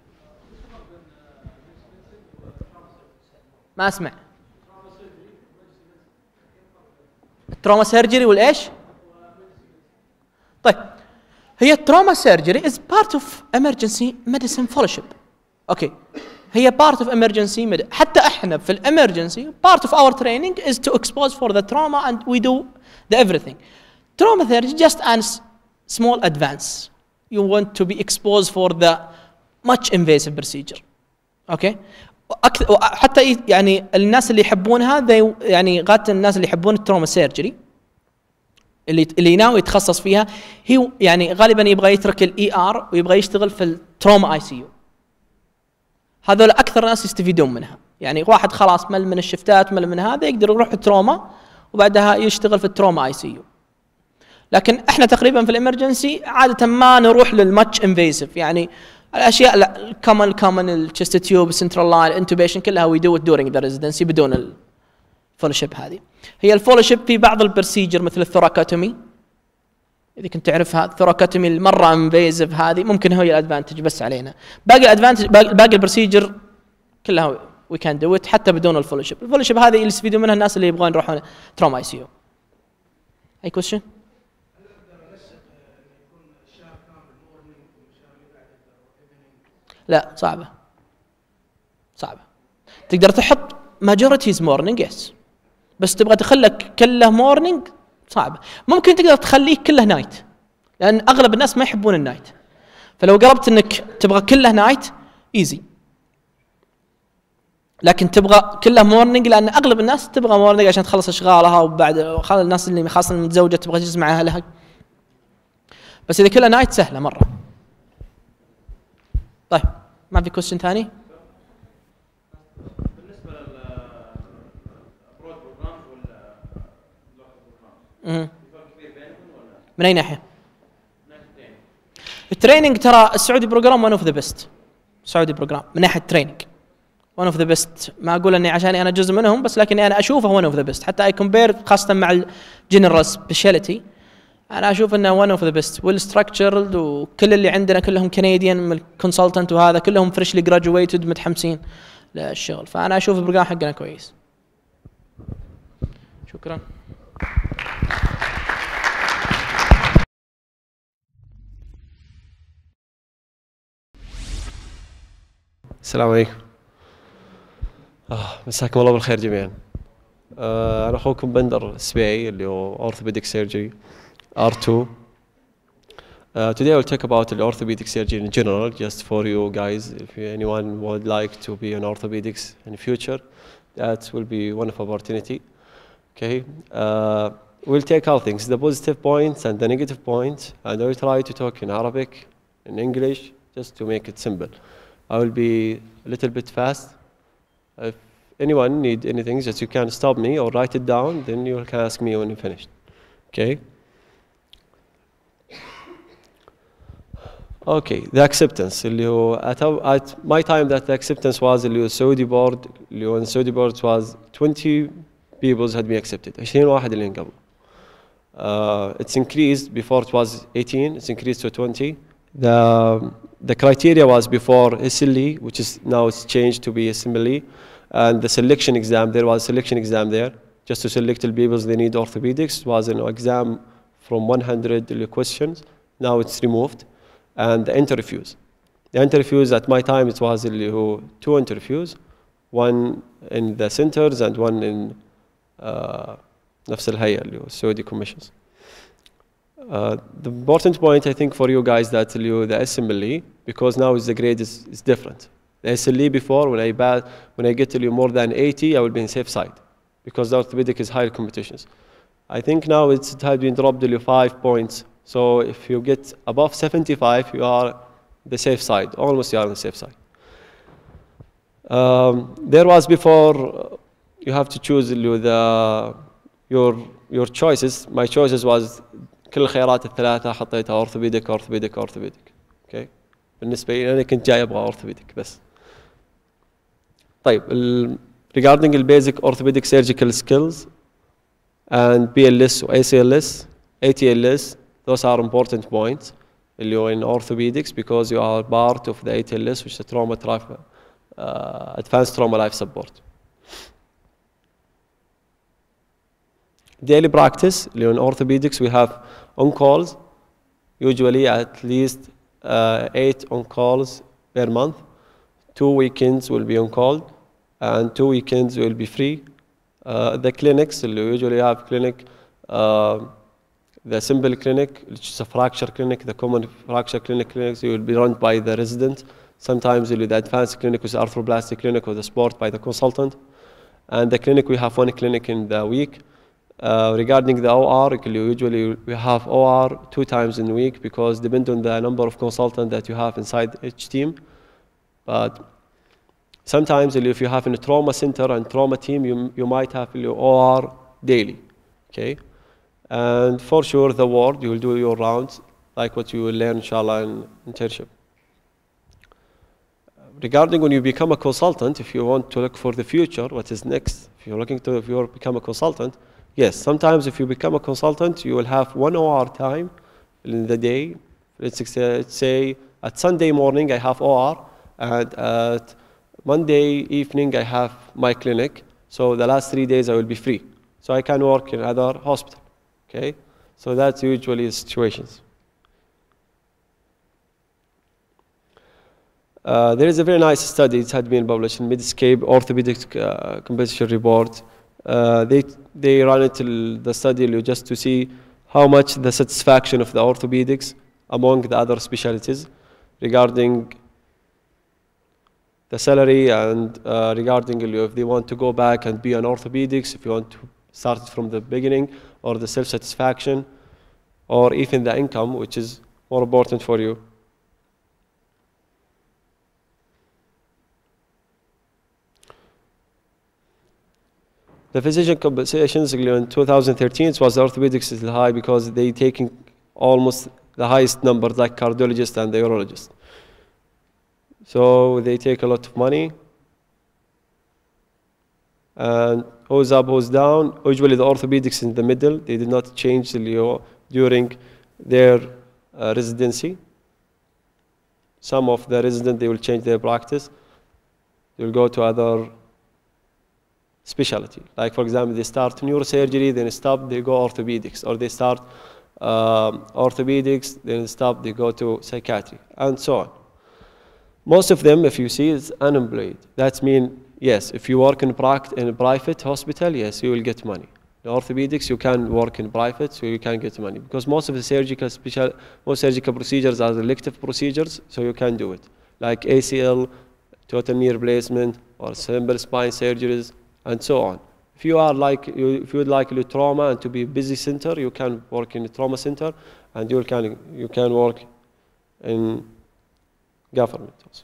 ما اسمع. التروما سيرجري والايش؟ طيب هي التروما سيرجري is part of emergency medicine fellowship. اوكي هي part of emergency medicine. حتى احنا في الامرجنسي part of our training is to expose for the trauma and we do the everything. Trauma therapy is just a small advance. You want to be exposed for the much invasive procedure. اوكي أكثر حتى يعني الناس اللي يحبونها يعني غالبا الناس اللي يحبون التروما سيرجري اللي اللي ناوي يتخصص فيها هي يعني غالبا يبغى يترك الاي ار ويبغى يشتغل في التروما اي سي يو. هذول اكثر ناس يستفيدون منها. يعني واحد خلاص مل من الشفتات مل من هذا يقدر يروح التروما وبعدها يشتغل في التروما اي سي يو. لكن احنا تقريبا في الامرجنسي عاده ما نروح للماتش انفيسيف، يعني الاشياء الكومن كومن الشست تيوب السنترال لاين الانتوبيشن كلها وي دو ات دورينج ذا ريزيدنسي بدون الفولوشيب. هذه هي الفولوشيب في بعض البروسيجر مثل الثوراكوتومي اذا كنت تعرفها ثوراكوتومي المره انفيزيف هذه ممكن هي الادفانتج بس علينا. باقي الادفانتج باقي البروسيجر كلها وي كان دو ات حتى بدون الفولوشيب. الفولوشيب هذه اللي يستفيدوا منها الناس اللي يبغون يروحون تروما اي سي يو. اي كويشن؟ لا صعبه صعبه. تقدر تحط ماجورتيز مورنينج يس، بس تبغى تخلك كله مورنينج صعبه. ممكن تقدر تخليه كله نايت، لان اغلب الناس ما يحبون النايت، فلو قربت انك تبغى كله نايت ايزي. لكن تبغى كله مورنينج لان اغلب الناس تبغى مورنينج عشان تخلص اشغالها، وبعد خاصه الناس اللي خاصه المتزوجه تبغى تجلس مع اهلها. بس اذا كله نايت سهله مره. طيب ما في كويشن ثاني؟ بالنسبه للابرود بروجرام واللوكال بروجرام فرق كبير بينهم ولا؟ من اي ناحيه؟ من ناحيه التريننج. ترى السعودي بروجرام ون اوف ذا بيست. السعودي بروجرام من ناحيه التريننج ون اوف ذا بيست. ما اقول اني عشان انا جزء منهم، بس لكني انا اشوفه ون اوف ذا بيست. حتى اي كومبير خاصه مع الجنرال سبيشاليتي، انا اشوف انه ون اوف ذا بيست. والستراكتشرد وكل اللي عندنا كلهم كنديان من الكونسلتنت، وهذا كلهم فريشلي جراجويتد متحمسين للشغل. فانا اشوف البروجرام حقنا كويس. شكرا. السلام عليكم. آه مساكم الله بالخير جميعا. آه أنا أخوكم بندر السبيعي اللي هو Orthopedic Surgery آر تو. Uh, today I will talk about the orthopedic surgery in general, just for you guys. If anyone would like to be in orthopedics in the future, that will be one of opportunity. Okay, uh, we'll take all things, the positive points and the negative points, and I will try to talk in Arabic, in English, just to make it simple. I will be a little bit fast. If anyone need anything, just you can stop me or write it down, then you can ask me when you finished. Okay. Okay, the acceptance. اللي هو at, at my time that the acceptance was اللي هو Saudi board اللي هو Saudi board was twenty people had been accepted. عشرين واحد اللي انقبلوا. Uh, it's increased before it was eighteen. It's increased to twenty. The the criteria was before S L E, which is now it's changed to be S M L E, and the selection exam. There was a selection exam there just to select the people they need orthopedics. It was an exam from one hundred questions. Now it's removed. And the interviews. The interviews at my time it was two interviews, one in the centers and one in uh, نفس الهيئة اللي هو Saudi commissions. Uh, the important point I think for you guys that the S M L E, because now the grade is, is different. The S L E before when I bad, when I get to more than eighty I will be in safe side because the orthopedic is higher competitions. I think now it's, it has been dropped to five points. So if you get above seventy-five, you are the safe side. Almost you are on the safe side. Um, there was before uh, you have to choose the your your choices. My choices was كل الخيارات الثلاثة حطيتها orthopedic orthopedic orthopedic. Okay. بالنسبة لي أنا كنت جاي أبغى orthopedic بس. طيب ال regarding the basic orthopedic surgical skills and B L S or A C L S, A T L S. Those are important points اللي in orthopedics because you are part of the A T L S, which is the trauma uh, advanced trauma life support. Daily practice اللي in orthopedics we have on calls, usually at least uh, eight on calls per month. Two weekends will be on call, and two weekends will be free. Uh, the clinics اللي usually have clinic. Uh, The simple clinic, which is a fracture clinic, the common fracture clinic clinics, it will be run by the resident. Sometimes the advanced clinic with arthroplasty clinic or the sport by the consultant. And the clinic, we have one clinic in the week. Uh, regarding the O R, usually we have O R two times in the week because depend on the number of consultants that you have inside each team. But sometimes if you have in a trauma center and trauma team, you, you might have your O R daily, okay? And for sure, the ward, you will do your rounds, like what you will learn, inshallah, in internship. Regarding when you become a consultant, if you want to look for the future, what is next, if you're looking to if you become a consultant, yes, sometimes if you become a consultant, you will have one O R time in the day. Let's say, let's say at Sunday morning I have O R, and at Monday evening I have my clinic. So the last three days I will be free. So I can work in other hospital. Okay? So that's usually the situations. Uh, there is a very nice study, it had been published in Medscape Orthopedic uh, Competition Report. Uh, they, they ran it till the study just to see how much the satisfaction of the orthopedics among the other specialties regarding the salary and uh, regarding if they want to go back and be an orthopedics, if you want to start from the beginning, or the self-satisfaction, or even the income, which is more important for you. The physician compensations in two thousand thirteen, it was the orthopedics is high because they taking almost the highest numbers like cardiologists and the urologists. So they take a lot of money. And who's up, who's down. Usually the orthopedics in the middle. They did not change the during their uh, residency. Some of the residents, they will change their practice. They will go to other specialty. Like for example, they start neurosurgery, then stop, they go orthopedics. Or they start um, orthopedics, then stop, they go to psychiatry, and so on. Most of them, if you see, is unemployed. That means, yes, if you work in, in a private hospital, yes, you will get money. The orthopedics, you can work in private, so you can get money. Because most of the surgical special, most surgical procedures are elective procedures, so you can do it. Like A C L, total knee replacement, or simple spine surgeries, and so on. If you are like, you, if you would like a trauma and to be a busy center, you can work in a trauma center, and you can, you can work in government also.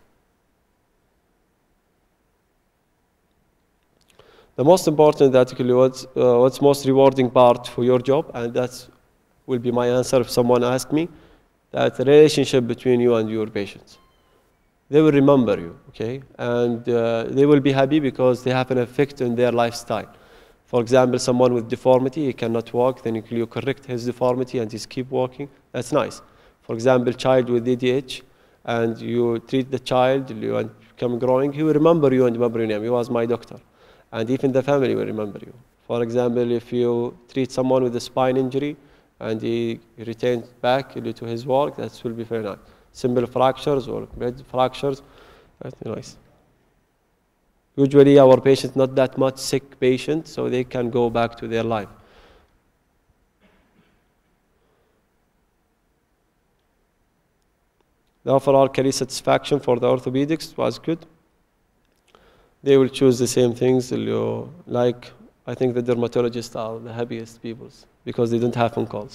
The most important, that what's, uh, what's most rewarding part for your job, and that will be my answer if someone asks me, that the relationship between you and your patients. They will remember you, okay? And uh, they will be happy because they have an effect on their lifestyle. For example, someone with deformity, he cannot walk, then you correct his deformity and just keep walking. That's nice. For example, child with A D H, and you treat the child, you and become growing, he will remember you and remember your name. He was my doctor. And even the family will remember you. For example, if you treat someone with a spine injury and he retains back due to his work, that will be very nice. Simple fractures or bed fractures, that's nice. Usually our patients not that much sick patients, so they can go back to their life. The overall career satisfaction for the orthopedics was good. They will choose the same things, like I think the dermatologists are the happiest people because they don't have phone calls.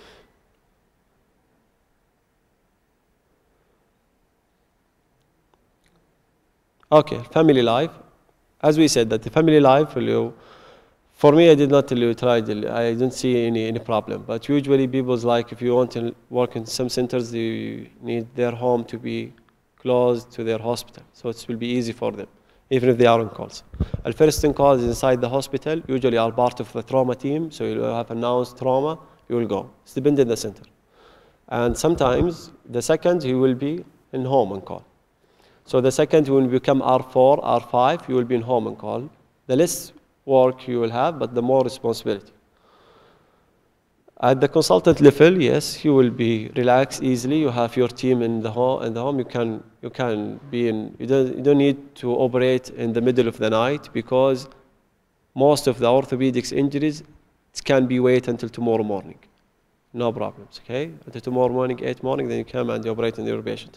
Okay, family life. As we said, that the family life, for me, I did not try, I don't see any, any problem. But usually people's like, if you want to work in some centers, they need their home to be close to their hospital. So it will be easy for them, even if they are on calls. The first on call is inside the hospital, usually are part of the trauma team, so you have announced trauma, you will go. It's dependent on the center. And sometimes, the second, you will be in home on call. So the second, when you become R four, R five, you will be in home on call. The less work you will have, but the more responsibility. At the consultant level, yes, you will be relaxed easily. You have your team in the home. In the home, you can you can be in. You don't you don't need to operate in the middle of the night because most of the orthopedics injuries it can be wait until tomorrow morning. No problems. Okay, until tomorrow morning, eight morning, then you come and you operate on your patient.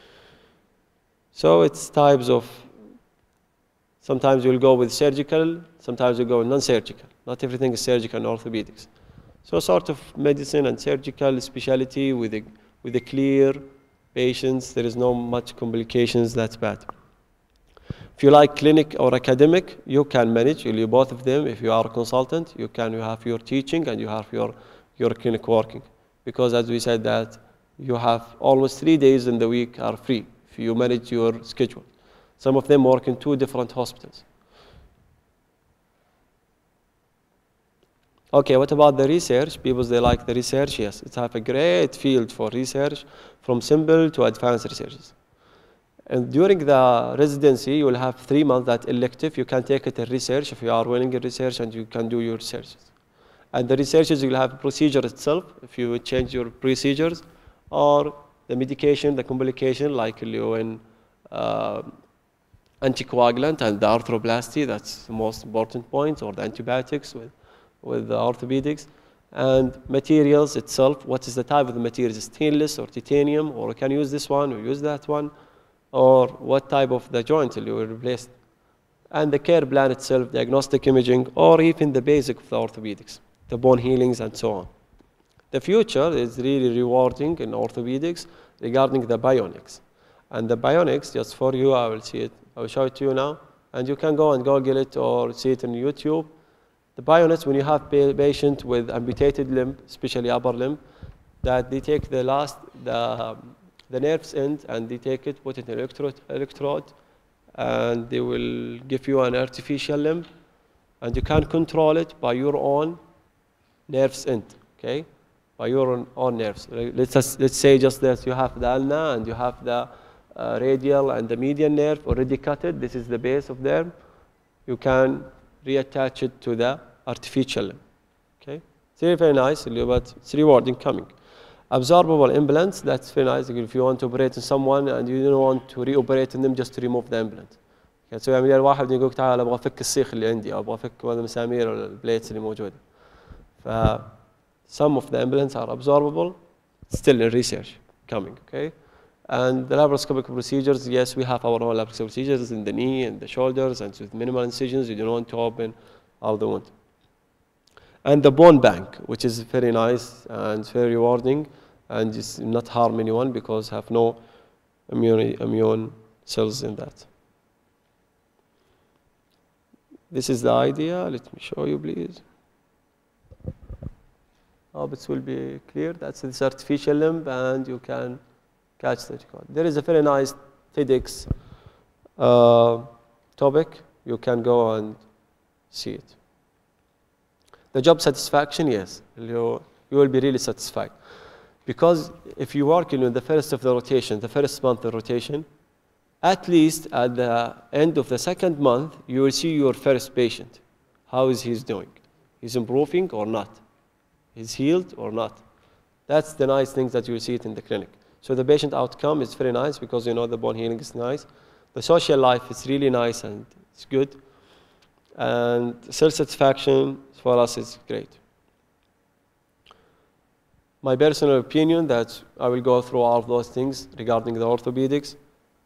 So it's types of. Sometimes you'll go with surgical. Sometimes you go with non-surgical. Not everything is surgical in orthopedics. So sort of medicine and surgical specialty with a, with a clear patients, there is no much complications, that's bad. If you like clinic or academic, you can manage, you both of them. If you are a consultant, you can you have your teaching and you have your, your clinic working. Because as we said that you have almost three days in the week are free if you manage your schedule. Some of them work in two different hospitals. Okay, what about the research? People, they like the research. Yes, it's have a great field for research, from simple to advanced researches. And during the residency, you will have three months that elective. You can take it in research if you are willing in research, and you can do your researches. And the researches, you will have procedure itself, if you change your procedures, or the medication, the complication, like in uh, anticoagulant and the arthroplasty, that's the most important point, or the antibiotics with, with the orthopedics. And materials itself, what is the type of the materials, stainless or titanium, or can you use this one or use that one, or what type of the joint you will replace. And the care plan itself, diagnostic imaging, or even the basic of the orthopedics, the bone healings and so on. The future is really rewarding in orthopedics regarding the bionics. And the bionics, just for you, I will see it, I will show it to you now, and you can go and Google it or see it on YouTube. The bionics, when you have a patient with amputated limb, especially upper limb, that they take the last, the, um, the nerves end, and they take it, put it in electrode, electrode, and they will give you an artificial limb, and you can control it by your own nerves end, okay? By your own, own nerves. Let's, just, let's say just that you have the ulna and you have the uh, radial and the median nerve already cut it. This is the base of them. You can reattach it to the artificial limb, okay? It's very, very nice, but it's rewarding coming. Absorbable implants, that's very nice if you want to operate on someone and you don't want to re-operate on them, just to remove the implant. تسوي عملية لواحد يقول لك تعال أبغى أفك السيخ اللي عندي أو أبغى أفك هذا المسامير ولا البليتس اللي موجودة. ف some of the implants are absorbable, still in research coming, okay? And the laparoscopic procedures, yes, we have our own laparoscopic procedures in the knee and the shoulders, and with minimal incisions, you don't want to open all the wound. And the bone bank, which is very nice and very rewarding, and it's not harm anyone because have no immune, immune cells in that. This is the idea. Let me show you, please. Hope it will be clear. That's this artificial limb, and you can catch the record. There is a very nice TEDx uh, topic. You can go and see it. The job satisfaction, yes, you, you will be really satisfied. Because if you work in the first of the rotation, the first month of rotation, at least at the end of the second month, you will see your first patient. How is he doing? He's improving or not? He's healed or not? That's the nice things that you will see it in the clinic. So the patient outcome is very nice because you know the bone healing is nice. The social life is really nice and it's good. And self-satisfaction for us is great. My personal opinion that I will go through all of those things regarding the orthopedics.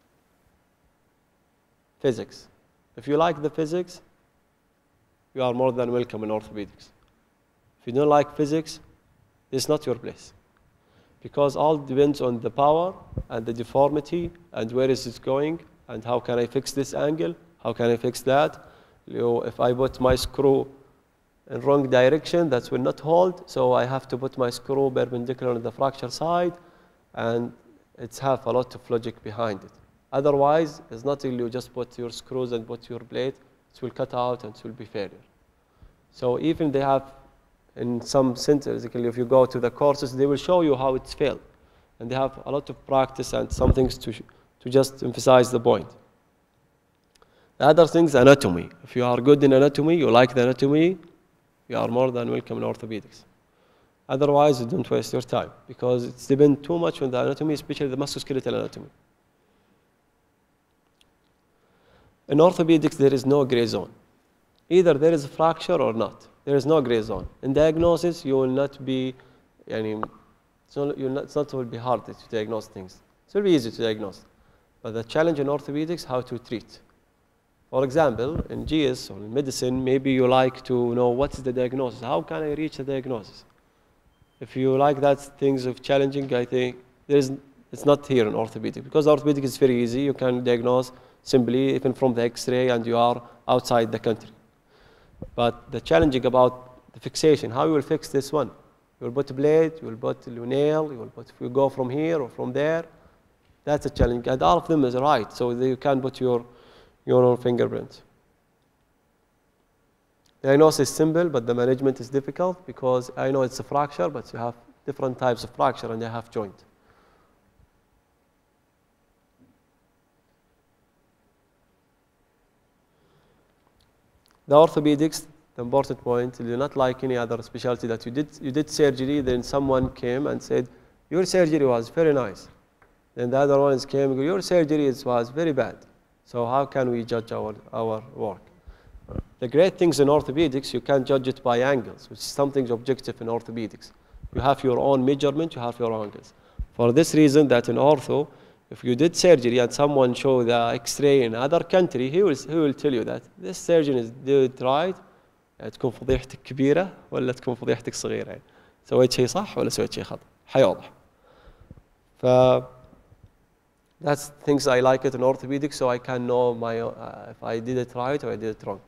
Physics. If you like the physics, you are more than welcome in orthopedics. If you don't like physics, it's not your place. Because all depends on the power and the deformity and where is it going and how can I fix this angle, how can I fix that. You know, if I put my screw in wrong direction, that will not hold, so I have to put my screw perpendicular on the fracture side, and it's have a lot of logic behind it. Otherwise, it's not only you just put your screws and put your blade, it will cut out and it will be failure. So even they have, in some centers, if you go to the courses, they will show you how it's failed. And they have a lot of practice and some things to, to just emphasize the point. The other things, anatomy. If you are good in anatomy, you like the anatomy, you are more than welcome in orthopedics. Otherwise, you don't waste your time because it's depends too much on the anatomy, especially the musculoskeletal anatomy. In orthopedics, there is no gray zone. Either there is a fracture or not. There is no gray zone. In diagnosis, you will not be, I mean, it's not, you'll not, it's not will be hard to diagnose things. It will be easy to diagnose. But the challenge in orthopedics, how to treat. For example, in G S or in medicine, maybe you like to know what is the diagnosis. How can I reach the diagnosis? If you like that things of challenging, I think there is, it's not here in orthopedic. Because orthopedic is very easy. You can diagnose simply even from the X-ray and you are outside the country. But the challenging about the fixation, how you will fix this one? You will put a blade, you will put a nail, you will put, if you go from here or from there, that's a challenge. And all of them is right, so you can put your, your own fingerprint. Diagnosis is simple, but the management is difficult because I know it's a fracture, but you have different types of fracture and they have joint. The orthopedics, the important point, you're not like any other specialty that you did, you did surgery, then someone came and said, your surgery was very nice. Then the other ones came and go, your surgery was very bad. So how can we judge our, our work? The great things in orthopedics, you can judge it by angles, which is something objective in orthopedics. You have your own measurement, you have your angles. For this reason that in ortho, if you did surgery and someone showed the X-ray in another country, he will, he will tell you that this surgeon is did it right. تكون فضيحتك كبيرة ولا تكون فضيحتك صغيرة يعني. سويت شيء صح ولا سويت شيء خطأ. حيوضح. ف that's things I like it in orthopedics, so I can know my uh, if I did it right or I did it wrong.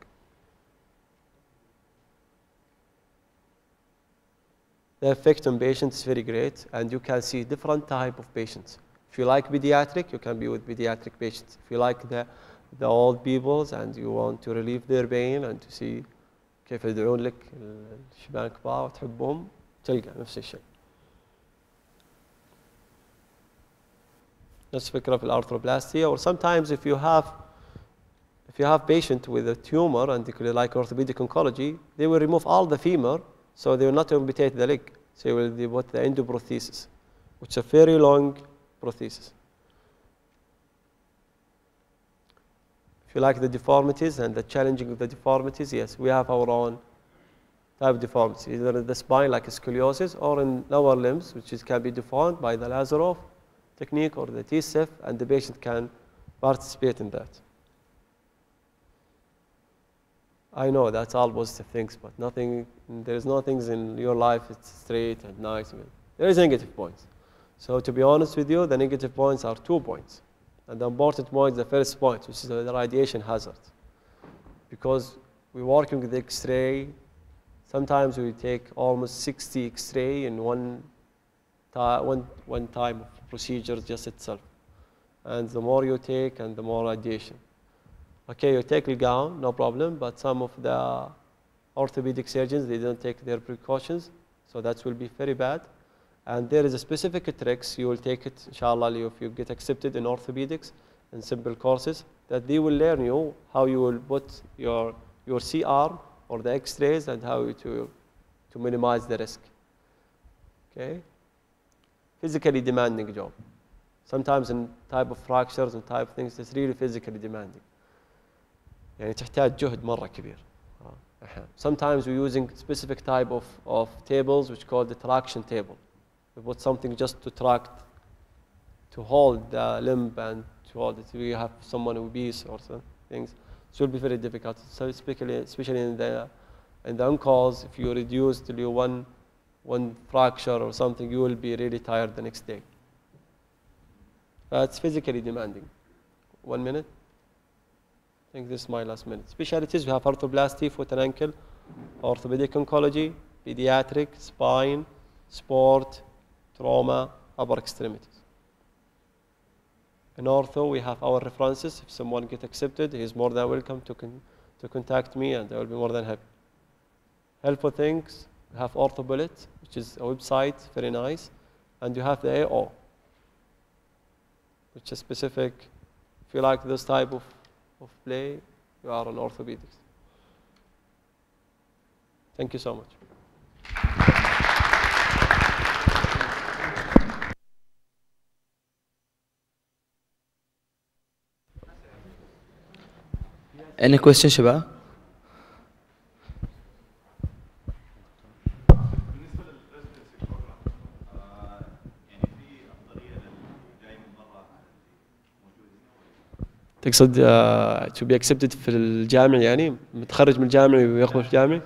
The effect on patients is very great, and you can see different type of patients. If you like pediatric, you can be with pediatric patients. If you like the the old peoples and you want to relieve their pain and to see كيف يدعون لك الشبان الكبار وتحبهم تلقى نفس الشيء. نفس فكرة في الارثروبلاستيا. Or sometimes if you have if you have patient with a tumor and they could like orthopedic oncology, they will remove all the femur, so they will not amputate the leg. So they will devote the endoprothesis, which is a very long prosthesis. If you like the deformities and the challenging of the deformities, yes, we have our own type of deformity, either in the spine like scoliosis or in lower limbs, which is, can be deformed by the Lazaroff technique or the T S F, and the patient can participate in that. I know that's all positive things, but nothing, there is no things in your life it's straight and nice. There is negative points. So to be honest with you, the negative points are two points. And the important point is the first point, which is the radiation hazard. Because we're working with X-ray, sometimes we take almost sixty X-ray in one, one, one time of procedure just itself. And the more you take and the more radiation. Okay, you take the gown, no problem, but some of the orthopedic surgeons, they don't take their precautions, so that will be very bad. And there is a specific tricks, you will take it, inshallah, if you get accepted in orthopedics in simple courses, that they will learn you how you will put your, your C R or the X-rays and how to, to minimize the risk. Okay? Physically demanding job. Sometimes in type of fractures and type of things, it's really physically demanding. يعني تحتاج جهد مرة كبير. Sometimes we're using specific type of, of tables which called the traction table. We put something just to track, to hold the limb and to hold it. We have someone obese or some things. It will be very difficult. So especially, especially in the in the on-calls, if you reduce to you one one fracture or something, you will be really tired the next day. That's physically demanding. One minute. I think this is my last minute. Specialties, we have arthroplasty, foot and ankle, orthopedic oncology, pediatric, spine, sport, trauma, upper extremities. In ortho, we have our references. If someone gets accepted, he is more than welcome to, con to contact me, and I will be more than happy. Helpful things, we have OrthoBullet, which is a website, very nice. And you have the A O, which is specific. If you like this type of, of play, you are on orthopedics. Thank you so much. Any question, شباب؟ تقصد uh, to be accepted في الجامعة يعني متخرج من الجامعة ويقبل في الجامعة؟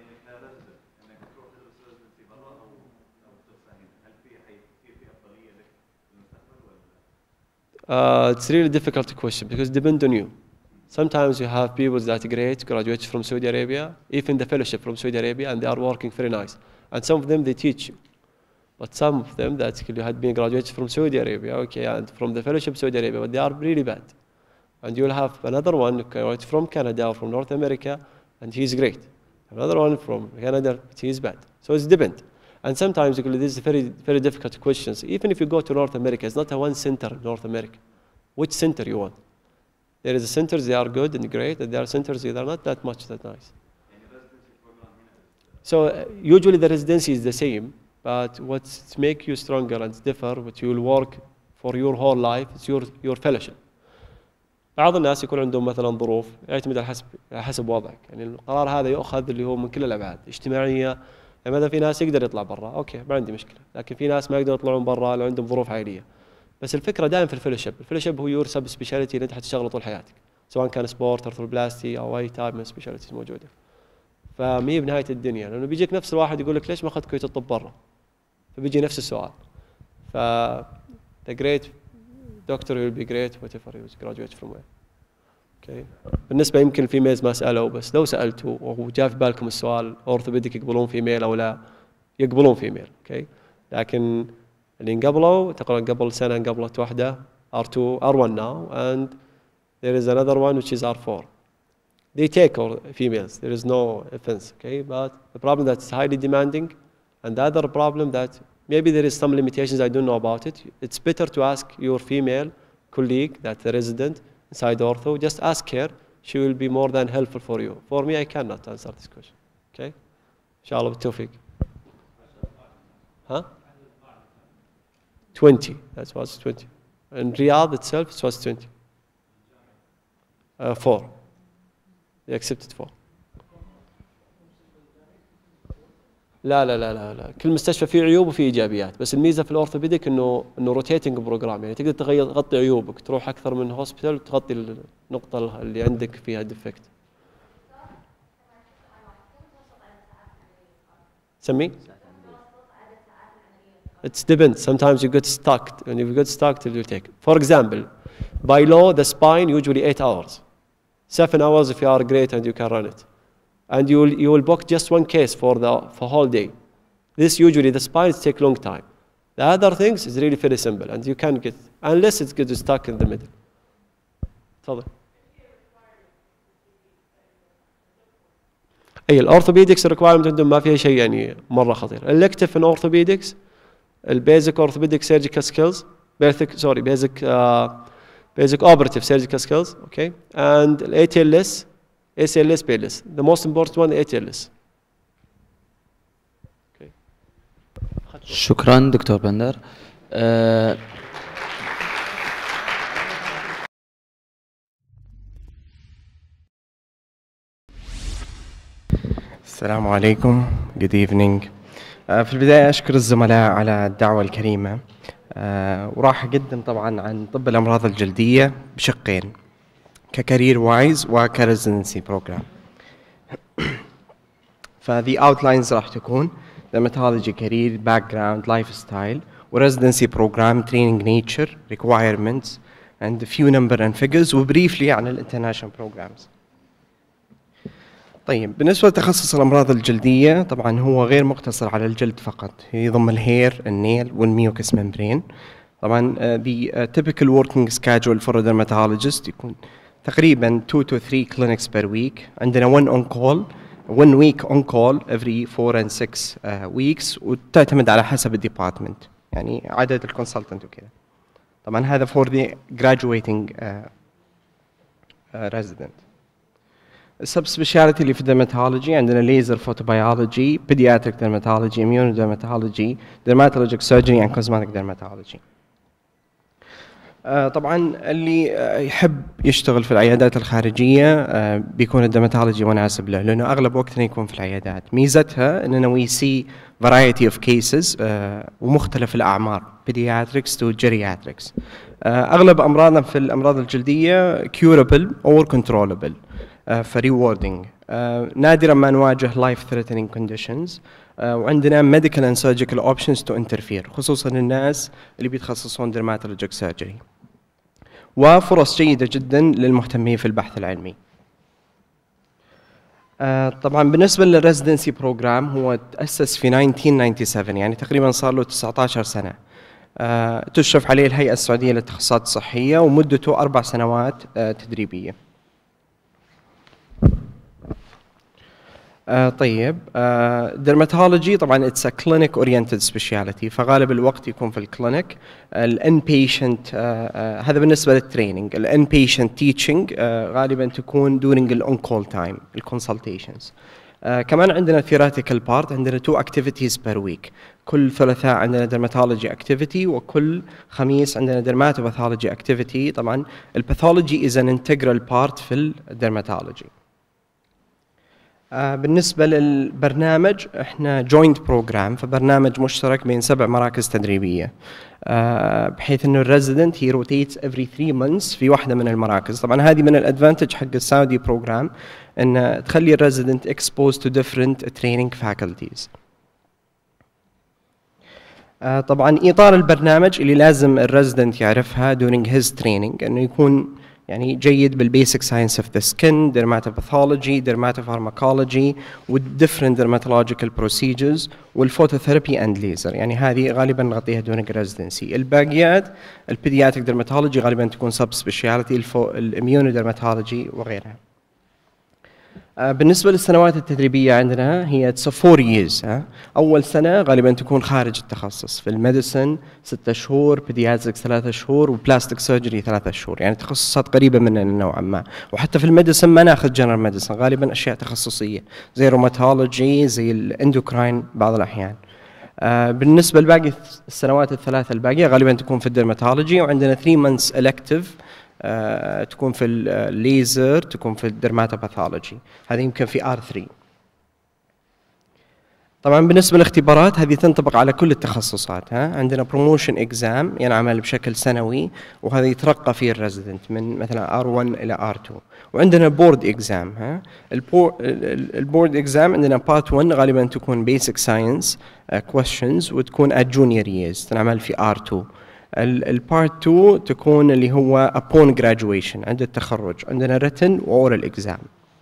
Uh, it's really difficult question because it depends on you. Sometimes you have people that are great, graduates from Saudi Arabia, even the fellowship from Saudi Arabia, and they are working very nice. And some of them, they teach you. But some of them that had been graduates from Saudi Arabia, okay, and from the fellowship Saudi Arabia, but they are really bad. And you'll have another one from Canada or from North America, and he's great. another one from Canada, but he is bad. So it's depend. And sometimes this is very, very difficult questions. Even if you go to North America, it's not a one center in North America. Which center you want? There is centers, they are good and great, and there are centers that are not that much that nice. So uh, usually the residency is the same, but what makes you stronger and differ, what you will work for your whole life, is your, your fellowship. بعض الناس يكون عندهم مثلا ظروف يعتمد على حسب حسب وضعك، يعني القرار هذا يؤخذ اللي هو من كل الابعاد، اجتماعيه، يعني مثلا في ناس يقدر يطلع برا، اوكي ما عندي مشكله، لكن في ناس ما يقدروا يطلعون برا لو عندهم ظروف عائليه. بس الفكره دائما في الفellowship، الفellowship هو يور سب سبيشاليتي اللي انت حتشتغله طول حياتك، سواء كان سبورت ارثروبلاستي او اي تايب من سبيشاليتيز موجوده. فمي بنهايه الدنيا، لانه بيجيك نفس الواحد يقول لك ليش ما اخذت كليه الطب برا؟ فبيجي نفس السؤال. ف the great doctor will be great whatever he was graduate from where. اوكي. بالنسبه يمكن في ميز ما سالوا، بس لو سالتوا وجاء في بالكم السؤال اورثوبيديك يقبلون فيميل او لا؟ يقبلون فيميل، اوكي. لكن اللي انقبلوا تقريبا قبل سنه انقبلت واحده آر تو آر ون now and there is another one which is آر فور. They take all females. There is no offense, okay. But the problem that it's highly demanding, and the other problem that maybe there is some limitations I don't know about it. It's better to ask your female colleague, that's a resident inside ortho. Just ask her. She will be more than helpful for you. For me, I cannot answer this question. Okay. Inshallah, بالتوفيق. Huh? twenty. That was twenty. In Riyadh itself, it was twenty. Uh, four. They accepted four. لا لا لا لا لا كل مستشفى فيه عيوب وفيه ايجابيات، بس الميزه في الاورثوبيديك انه انه روتيتنج بروجرام، يعني تقدر تغير تغطي عيوبك، تروح اكثر من هوسبيتال وتغطي النقطه اللي عندك فيها ديفكت. سمي؟ It depends. Sometimes you get stuck, and if you get stuck, it will take. For example, by law, the spine usually eight hours, seven hours if you are great and you can run it. And you will, you will book just one case for the for whole day. This usually the spines take long time. The other things is really very simple, and you can get unless it's get stuck in the middle. تفضل. اي الاورثوبيدكس ريكوايرمنت عندهم ما فيها شيء يعني مره خطير. الكتف ان اورثوبيدكس البيزك اورثوبيدك سيرجيكال سكيلز بيزك سوري بيزك بيزك اوبراتيف سيرجيكال سكيلز اوكي and الاي تي ال اس A C L S, P L S. The most important one, A T L S. Okay. شكرا دكتور بندر. أه السلام عليكم. Good evening. أه في البداية أشكر الزملاء على الدعوة الكريمة. أه وراح أقدم طبعا عن طب الأمراض الجلدية بشقين. ككارير وايز وكريزنسي بروجرام. فذي اوتلاينز راح تكون dermatology career background lifestyle ورesidency program training nature requirements and a few number and figures وبريفلي عن الانترناشونال programs. طيب بالنسبة لتخصص الأمراض الجلدية طبعا هو غير مقتصر على الجلد فقط، يضم الهير النيل والميوكس ممبرين. طبعا uh, the uh, typical working schedule for a dermatologist يكون تقريبا two to three clinics per week. عندنا one on call one week on call every four and six uh, weeks وتعتمد على حسب الديبارتمنت يعني عدد الكونسلتنت وكذا. طبعا هذا for the graduating uh, uh, resident. السب سبيشاليتي اللي في الدرماتولوجي عندنا ليزر فوتوبيولوجي pediatric dermatology immunodermatology dermatologic surgery and cosmetic dermatology. آه طبعا اللي آه يحب يشتغل في العيادات الخارجية آه بيكون الدرماتولوجي مناسب له، لأنه أغلب وقتنا يكون في العيادات. ميزتها أننا we see variety of cases آه ومختلف الأعمار pediatrics to geriatrics. آه أغلب أمراضنا في الأمراض الجلدية curable or controllable آه فريوردينج. آه نادرا ما نواجه life threatening conditions. آه وعندنا medical and surgical options to interfere خصوصا الناس اللي بيتخصصون dermatologic surgery. وفرص جيدة جدا للمهتمين في البحث العلمي. آه طبعا بالنسبة للريزيدنسي بروجرام هو تأسس في ألف وتسعمئة وسبعة وتسعين يعني تقريبا صار له تسعة عشر سنة. آه تشرف عليه الهيئة السعودية للتخصصات الصحية ومدته أربع سنوات آه تدريبية. آه طيب درماتولوجي طبعا اتس ا كلينيك اورينتد سبيشاليتي، فغالب الوقت يكون في الكلينيك. الان بيشنت هذا بالنسبه للتريننج. الان بيشنت تيتشنج غالبا تكون دورينج الاون كول تايم الكونسلتيشنز. كمان عندنا ثيوريتيكال بارت، عندنا تو اكتيفيتيز بير ويك. كل ثلاثاء عندنا درماتولوجي اكتيفيتي، وكل خميس عندنا درماتوباثولوجي اكتيفيتي. طبعا الباثولوجي از ان انتجرال بارت في الدرماتولوجي. آه بالنسبة للبرنامج احنا جوينت بروجرام، فبرنامج مشترك بين سبع مراكز تدريبية، آه بحيث انه الريزيدنت هي روتيتس افري ثري مانثس في واحدة من المراكز. طبعا هذه من الادفانتج حق السعودي بروجرام، ان تخلي الريزيدنت exposed to different training faculties. آه طبعا اطار البرنامج اللي لازم الريزيدنت يعرفها during his training انه يكون يعني جيد بالبيسك ساينس اوف ذا سكين، ديرماتوباثولوجي، ديرماتوفارماكولوجي، والديفرنت ديرماتولوجيكال بروسيجرز، والفوتوثيرابي اند ليزر. يعني هذه غالبا نغطيها دون ريزيدنسي. الباقيات البيدياتريك ديرماتولوجي غالبا تكون سب سبيشاليتي، الاميونو ديرماتولوجي وغيرها. آه بالنسبة للسنوات التدريبية عندنا هي اتس فور ييرز. أول سنة غالبا تكون خارج التخصص، في الميديسن ستة شهور، بيدياتريكس ثلاثة شهور، وبلاستيك سيرجري ثلاثة شهور، يعني تخصصات قريبة مننا نوعا ما. وحتى في الميديسن ما ناخذ جنرال ميديسن، غالبا أشياء تخصصية زي روماتولوجي، زي الاندوكراين بعض الأحيان. آه بالنسبة لباقي السنوات الثلاثة الباقية غالبا تكون في الديرماتولوجي، وعندنا ثري مانثs إلكتيف آه تكون في الليزر، تكون في الدرماتوباثولوجي، هذه يمكن في آر ثري. طبعا بالنسبة للاختبارات هذه تنطبق على كل التخصصات. ها عندنا بروموشن اكزام ينعمل بشكل سنوي، وهذا يترقى فيه الريزيدنت من مثلا آر ون إلى آر تو. وعندنا بورد اكزام. ها البورد اكزام عندنا بارت ون غالبا تكون بيسك ساينس كويشنز، وتكون ات جونيور ييرز تنعمل في آر تو. البارت تو تكون اللي هو upon graduation عند التخرج، عندنا written واورال اكزام.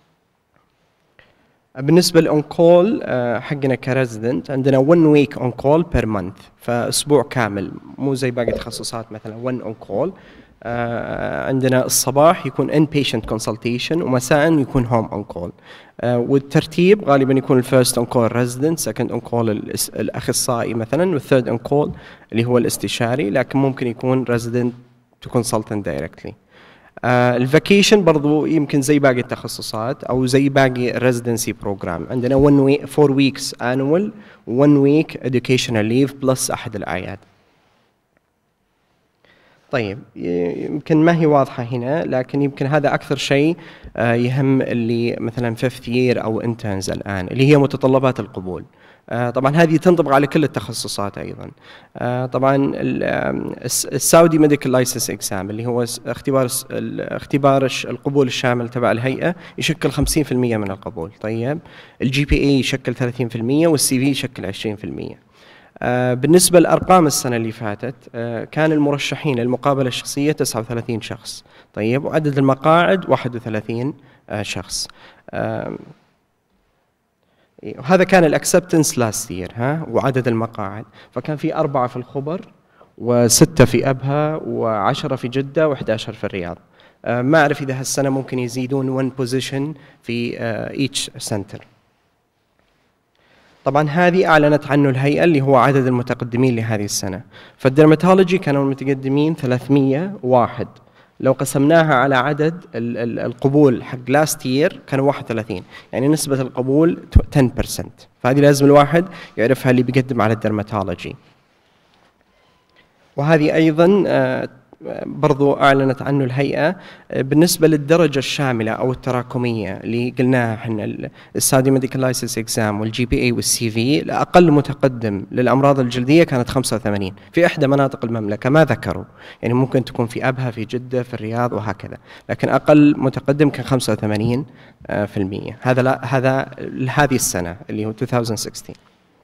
بالنسبة للأون كول حقنا كريزيدنت عندنا one week on call per month، فأسبوع كامل، مو زي باقي التخصصات مثلا one on call. آه عندنا الصباح يكون inpatient consultation، ومساء يكون home on call. آه والترتيب غالبا يكون الفيرست on call resident، second on call الأخصائي مثلا، والثيرد on call اللي هو الاستشاري، لكن ممكن يكون resident to consultant directly. آه الفاكيشن برضو يمكن زي باقي التخصصات او زي باقي الريزيدنسي بروجرام، عندنا one week four weeks annual one week educational leave plus احد الاعياد. طيب يمكن ما هي واضحة هنا، لكن يمكن هذا أكثر شيء آه يهم اللي مثلا fifth year أو interns الآن، اللي هي متطلبات القبول. آه طبعا هذه تنطبق على كل التخصصات أيضا. آه طبعا السعودي ميديكال لايسنس اكزام اللي هو اختبار اختبار القبول الشامل تبع الهيئة يشكل خمسين بالمئة من القبول. طيب الجي بي اي يشكل ثلاثين بالمئة، والسي في يشكل عشرين بالمئة. آه بالنسبة لأرقام السنة اللي فاتت آه كان المرشحين للمقابلة الشخصية تسعة وثلاثين شخص. طيب وعدد المقاعد واحد وثلاثين آه شخص. آه وهذا كان الاكسبتنس لاست يير. ها وعدد المقاعد فكان في أربعة في الخبر، وستة في أبها، وعشرة في جدة، وإحدى عشر في الرياض. آه ما أعرف إذا هالسنة ممكن يزيدون one position في آه each center. طبعا هذه أعلنت عنه الهيئة اللي هو عدد المتقدمين لهذه السنة. فالدرماتولوجي كانوا المتقدمين ثلاثمئة وواحد، لو قسمناها على عدد ال ال القبول حق لاست يير كانوا واحد وثلاثين، يعني نسبة القبول عشرة بالمئة. فهذه لازم الواحد يعرفها اللي بيقدم على الدرماتولوجي. وهذه أيضا آه برضو أعلنت عنه الهيئة بالنسبة للدرجة الشاملة أو التراكمية اللي قلناها احنا، السعودي ميديكال لايسنس اكزام والجي بي اي والسي في. الأقل متقدم للأمراض الجلدية كانت خمسة وثمانين في إحدى مناطق المملكة، ما ذكروا، يعني ممكن تكون في أبها، في جدة، في الرياض وهكذا، لكن أقل متقدم كان خمسة وثمانين بالمئة. هذا لا هذا هذه السنة اللي هو ألفين وستة عشر.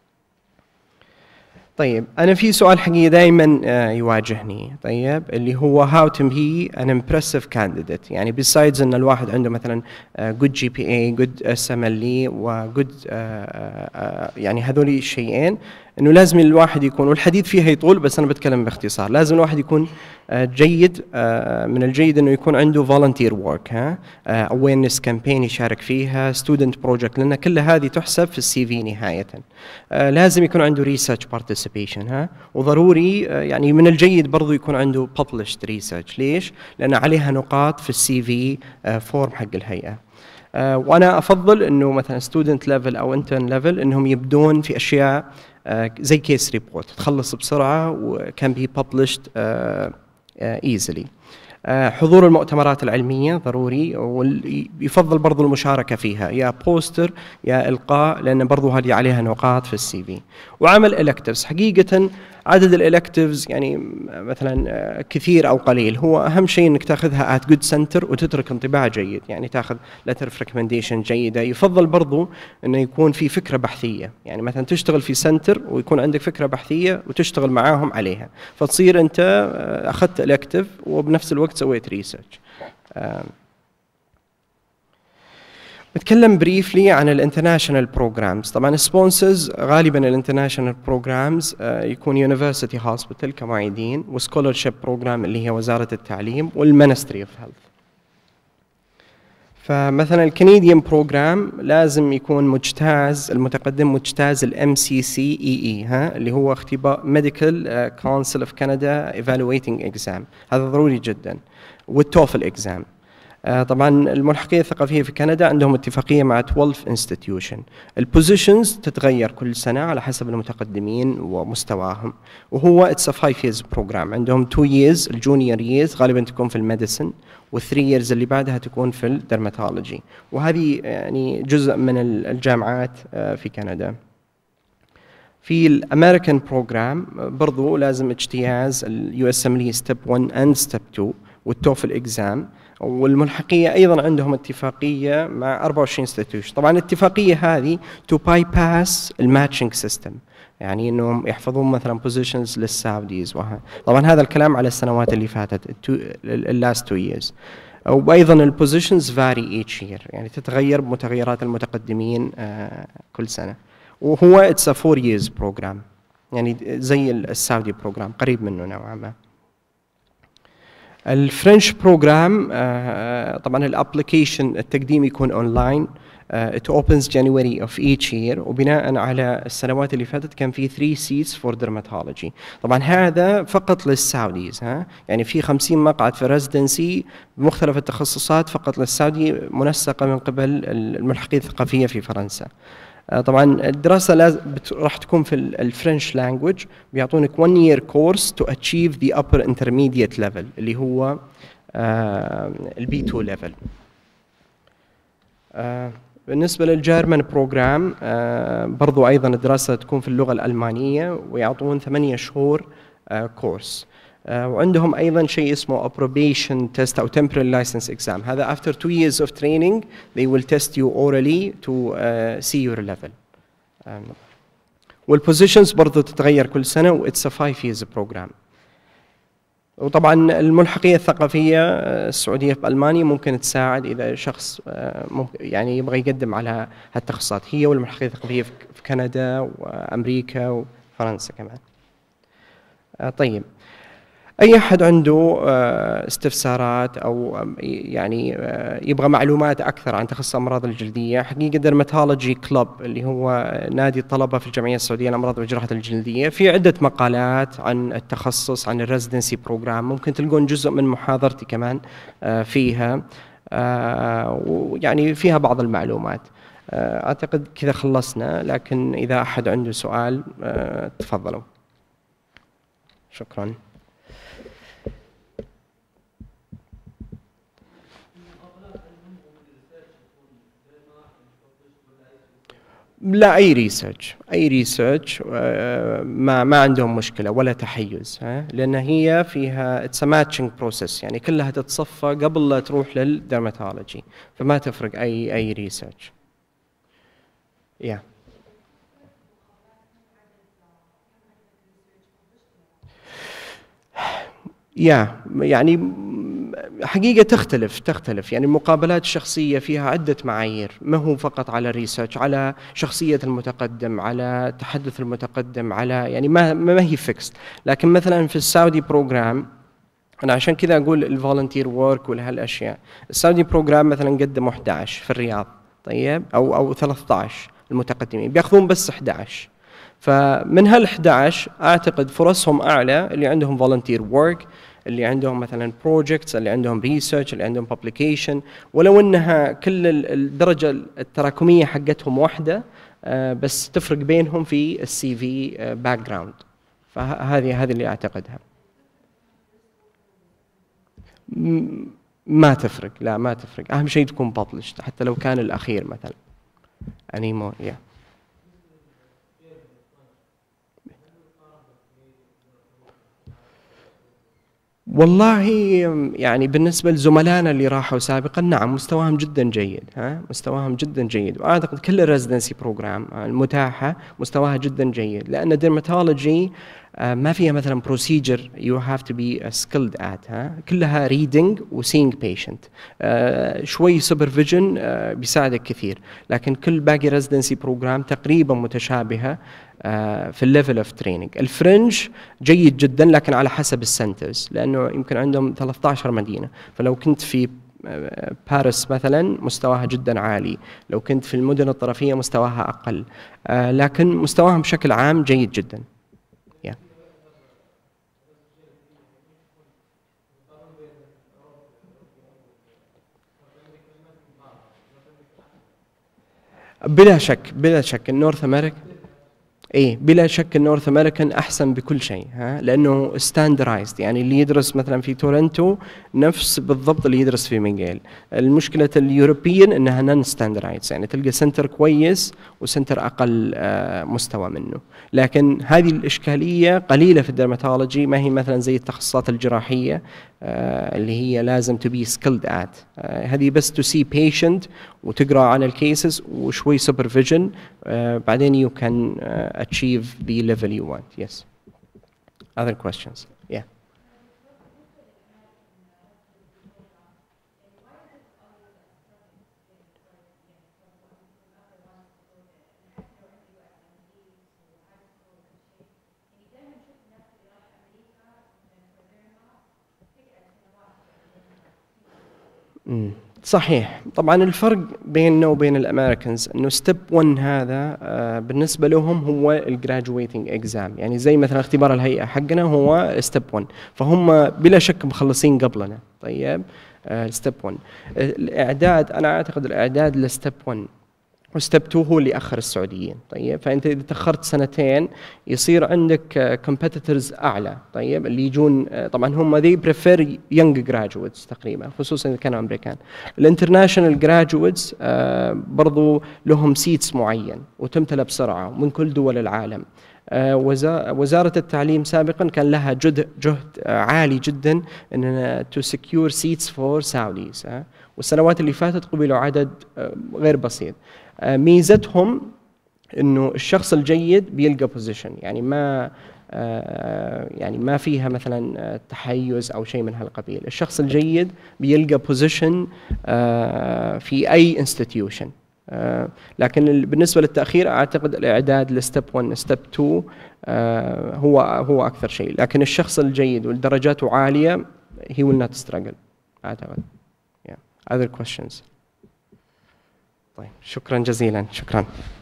طيب أنا في سؤال حقيقي دائما يواجهني، طيب اللي هو how to be an impressive candidate. يعني besides أن الواحد عنده مثلا good جي بي اي good إس إم إل إي و good يعني هذول الشيئين، انه لازم الواحد يكون، والحديث فيها يطول بس انا بتكلم باختصار، لازم الواحد يكون جيد، من الجيد انه يكون عنده volunteer work، ها awareness campaign يشارك فيها، student project، لان كل هذه تحسب في السي في نهايه. لازم يكون عنده research participation، ها وضروري يعني من الجيد برضو يكون عنده published research. ليش؟ لان عليها نقاط في السي في فورم حق الهيئه. وانا افضل انه مثلا student level او intern level انهم يبدون في اشياء زي كيس ريبورت تخلص بسرعه وكان بي published easily. حضور المؤتمرات العلمية ضروري، ويفضل برضو المشاركة فيها، يا بوستر يا إلقاء، لأن برضو هذه عليها نقاط في السي في. وعمل إلكتيفز، حقيقة عدد الإلكتيفز يعني مثلا كثير أو قليل، هو أهم شيء أنك تأخذها at good center وتترك انطباع جيد، يعني تأخذ letter of recommendation جيدة. يفضل برضو أنه يكون في فكرة بحثية، يعني مثلا تشتغل في سنتر ويكون عندك فكرة بحثية وتشتغل معاهم عليها، فتصير أنت أخذت إلكتيف وبنفس الوقت سويت ريسيرش. بتكلم بريفلي عن الانترناشونال بروجرامز. طبعا السبونسرز غالبا الانترناشونال بروجرامز يكون يونيفرسيتي هوسبيتال كمعيدين، وسكولرشيب بروجرام اللي هي وزارة التعليم، والمينستري اوف هيلث. فمثلا الكنديان بروجرام لازم يكون مجتاز، المتقدم مجتاز الام سي سي اي اي، ها اللي هو اختبار ميديكال كونسل اوف كندا ايفالويتنج اكزام، هذا ضروري جدا، والتوفل اكزام. طبعا الملحقية الثقافية في كندا عندهم اتفاقية مع اثنا عشر انستتيوشن. البوزيشنز تتغير كل سنة على حسب المتقدمين ومستواهم، وهو اتس ا فايف ييرز بروجرام. عندهم تو ييرز الجونيور ييرز غالبا تكون في الميديسن، والثري ييرز اللي بعدها تكون في الدرماتولوجي، وهذه يعني جزء من الجامعات في كندا. في الامريكان بروجرام برضو لازم اجتياز اليو اس ام ال ستيب واحد اند ستيب اثنين والتوفل اكزام، والملحقية أيضا عندهم اتفاقية مع أربعة وعشرين انستتيوشن. طبعا الاتفاقية هذه تو باي باس الماتشنج سيستم، يعني انهم يحفظون مثلا بوزيشنز للسعوديز، طبعا هذا الكلام على السنوات اللي فاتت اللاست تو ييرز. وايضا البوزيشنز فاري ايتش يير، يعني تتغير بمتغيرات المتقدمين آه كل سنة، وهو اتس ا فور ييرز بروجرام، يعني زي السعودي بروجرام قريب منه نوعا ما. الفرنش بروجرام طبعا الابلكيشن التقديم يكون اونلاين، it opens January of each year، وبناء على السنوات اللي فاتت كان في three seats for dermatology. طبعا هذا فقط للسعوديز، ها يعني في خمسين مقعد في ريزيدنسي بمختلف التخصصات فقط للسعودي، منسقة من قبل الملحقية الثقافية في فرنسا. طبعا الدراسة لازم راح تكون في الفرنش لانجويج، بيعطونك one year course to achieve the upper intermediate level اللي هو البي تو level. بالنسبة للجيرمان بروجرام برضو أيضا الدراسة تكون في اللغة الألمانية، ويعطون ثمانية شهور كورس. وعندهم أيضا شيء اسمه approbation test أو temporary license exam. هذا after two years of training they will test you orally to uh, see your level. Um, والpositions برضو تتغير كل سنة، و it's a five years program. وطبعا الملحقية الثقافية السعودية في ألمانيا ممكن تساعد إذا شخص يعني يبغى يقدم على هالتخصصات، هي والملحقية الثقافية في كندا وأمريكا وفرنسا كمان. طيب أي أحد عنده استفسارات أو يعني يبغى معلومات أكثر عن تخصص الأمراض الجلدية، حقيقة درماتولوجي كلوب اللي هو نادي الطلبة في الجمعية السعودية للأمراض والجراحة الجلدية في عدة مقالات عن التخصص، عن الريزيدنسي بروجرام، ممكن تلقون جزء من محاضرتي كمان فيها، ويعني فيها بعض المعلومات. أعتقد كذا خلصنا، لكن إذا أحد عنده سؤال تفضلوا. شكرا. لا أي ريسيرش، أي ريسيرش ما ما عندهم مشكلة ولا تحيز، ها لأن هي فيها اتس ماتشنج بروسيس، يعني كلها تتصفى قبل لا تروح للدرماتولوجي، فما تفرق أي أي ريسيرش. يا يا يعني حقيقة تختلف تختلف يعني المقابلات الشخصية فيها عدة معايير، ما هو فقط على الريسيرش، على شخصية المتقدم، على تحدث المتقدم، على يعني ما ما هي فيكس. لكن مثلا في السعودي بروجرام، أنا عشان كذا أقول الفولنتير وورك وهالأشياء، السعودي بروجرام مثلا قدموا إحدى عشر في الرياض، طيب أو أو ثلاثة عشر المتقدمين بياخذون بس إحدى عشر. فمن هال إحدى عشر أعتقد فرصهم أعلى اللي عندهم فولنتير وورك، اللي عندهم مثلا بروجكتس، اللي عندهم ريسيرش، اللي عندهم بابليكيشن، ولو انها كل الدرجه التراكميه حقتهم واحده بس تفرق بينهم في السي في باك جراوند. فهذه هذه اللي اعتقدها. ما تفرق، لا ما تفرق، اهم شيء تكون ببلشت حتى لو كان الاخير مثلا انيمو يا yeah. والله يعني بالنسبة لزملائنا اللي راحوا سابقا نعم مستواهم جدا جيد، ها مستواهم جدا جيد، وأعتقد كل الريزدنسي بروجرام المتاحة مستواها جدا جيد، لأن الديرماتولوجي ما فيها مثلا بروسيجر يو هاف تو بي سكيلد ات، ها كلها ريدنج وسينج بيشنت، شوي سوبرفيجن بيساعدك كثير، لكن كل باقي ريزدنسي بروجرام تقريبا متشابهة في الليفل اوف تريننج. الفرنج جيد جدا لكن على حسب السنترز، لانه يمكن عندهم ثلاثة عشر مدينه، فلو كنت في باريس مثلا مستواها جدا عالي، لو كنت في المدن الطرفيه مستواها اقل، لكن مستواهم بشكل عام جيد جدا. yeah. بلا شك بلا شك النورث امريكا ايه بلا شك النورث امريكان احسن بكل شيء، ها لانه ستاندرايزد، يعني اللي يدرس مثلا في تورنتو نفس بالضبط اللي يدرس في ميغيل. المشكله اليوروبيين انها نون ستاندرايزد، يعني تلقى سنتر كويس وسنتر اقل آه مستوى منه، لكن هذه الاشكاليه قليله في الدرماتولوجي، ما هي مثلا زي التخصصات الجراحيه آه اللي هي لازم to be skilled at، آه هذه بس to see patient وتقرا عن الكيسز وشوي supervision، آه بعدين you can uh, achieve the level you want. Yes. Other questions? Yeah. مم. صحيح، طبعا الفرق بيننا وبين الامريكانز انه ستيب واحد هذا آه بالنسبه لهم هو الجراجويتنج اكزام، يعني زي مثلا اختبار الهيئه حقنا هو ستيب واحد، فهم بلا شك مخلصين قبلنا. طيب ستيب واحد الاعداد، انا اعتقد الاعداد لستيب واحد وستيب اثنين هو اللي اخر السعوديين. طيب فانت اذا تاخرت سنتين يصير عندك كومبيتيتورز اعلى، طيب اللي يجون طبعا هم ذي بريفير يونج جراجويتس تقريبا، خصوصا اذا كانوا امريكان. الانترناشونال جراجويتس برضو لهم سيتس معين وتمتلأ بسرعه من كل دول العالم. وزارة التعليم سابقا كان لها جهد جهد عالي جدا اننا تو سكيور سيتس فور ساوديز، والسنوات اللي فاتت قبلوا عدد غير بسيط. ميزتهم انه الشخص الجيد بيلقى بوزيشن، يعني ما يعني ما فيها مثلا تحيز او شيء من هالقبيل، الشخص الجيد بيلقى بوزيشن في اي انستتيوشن. لكن بالنسبه للتاخير اعتقد الاعداد لستيب واحد ستيب اثنين هو هو اكثر شيء، لكن الشخص الجيد والدرجاته عاليه he will not struggle اعتقد. yeah. Other questions? طيب شكرا جزيلا. شكرا.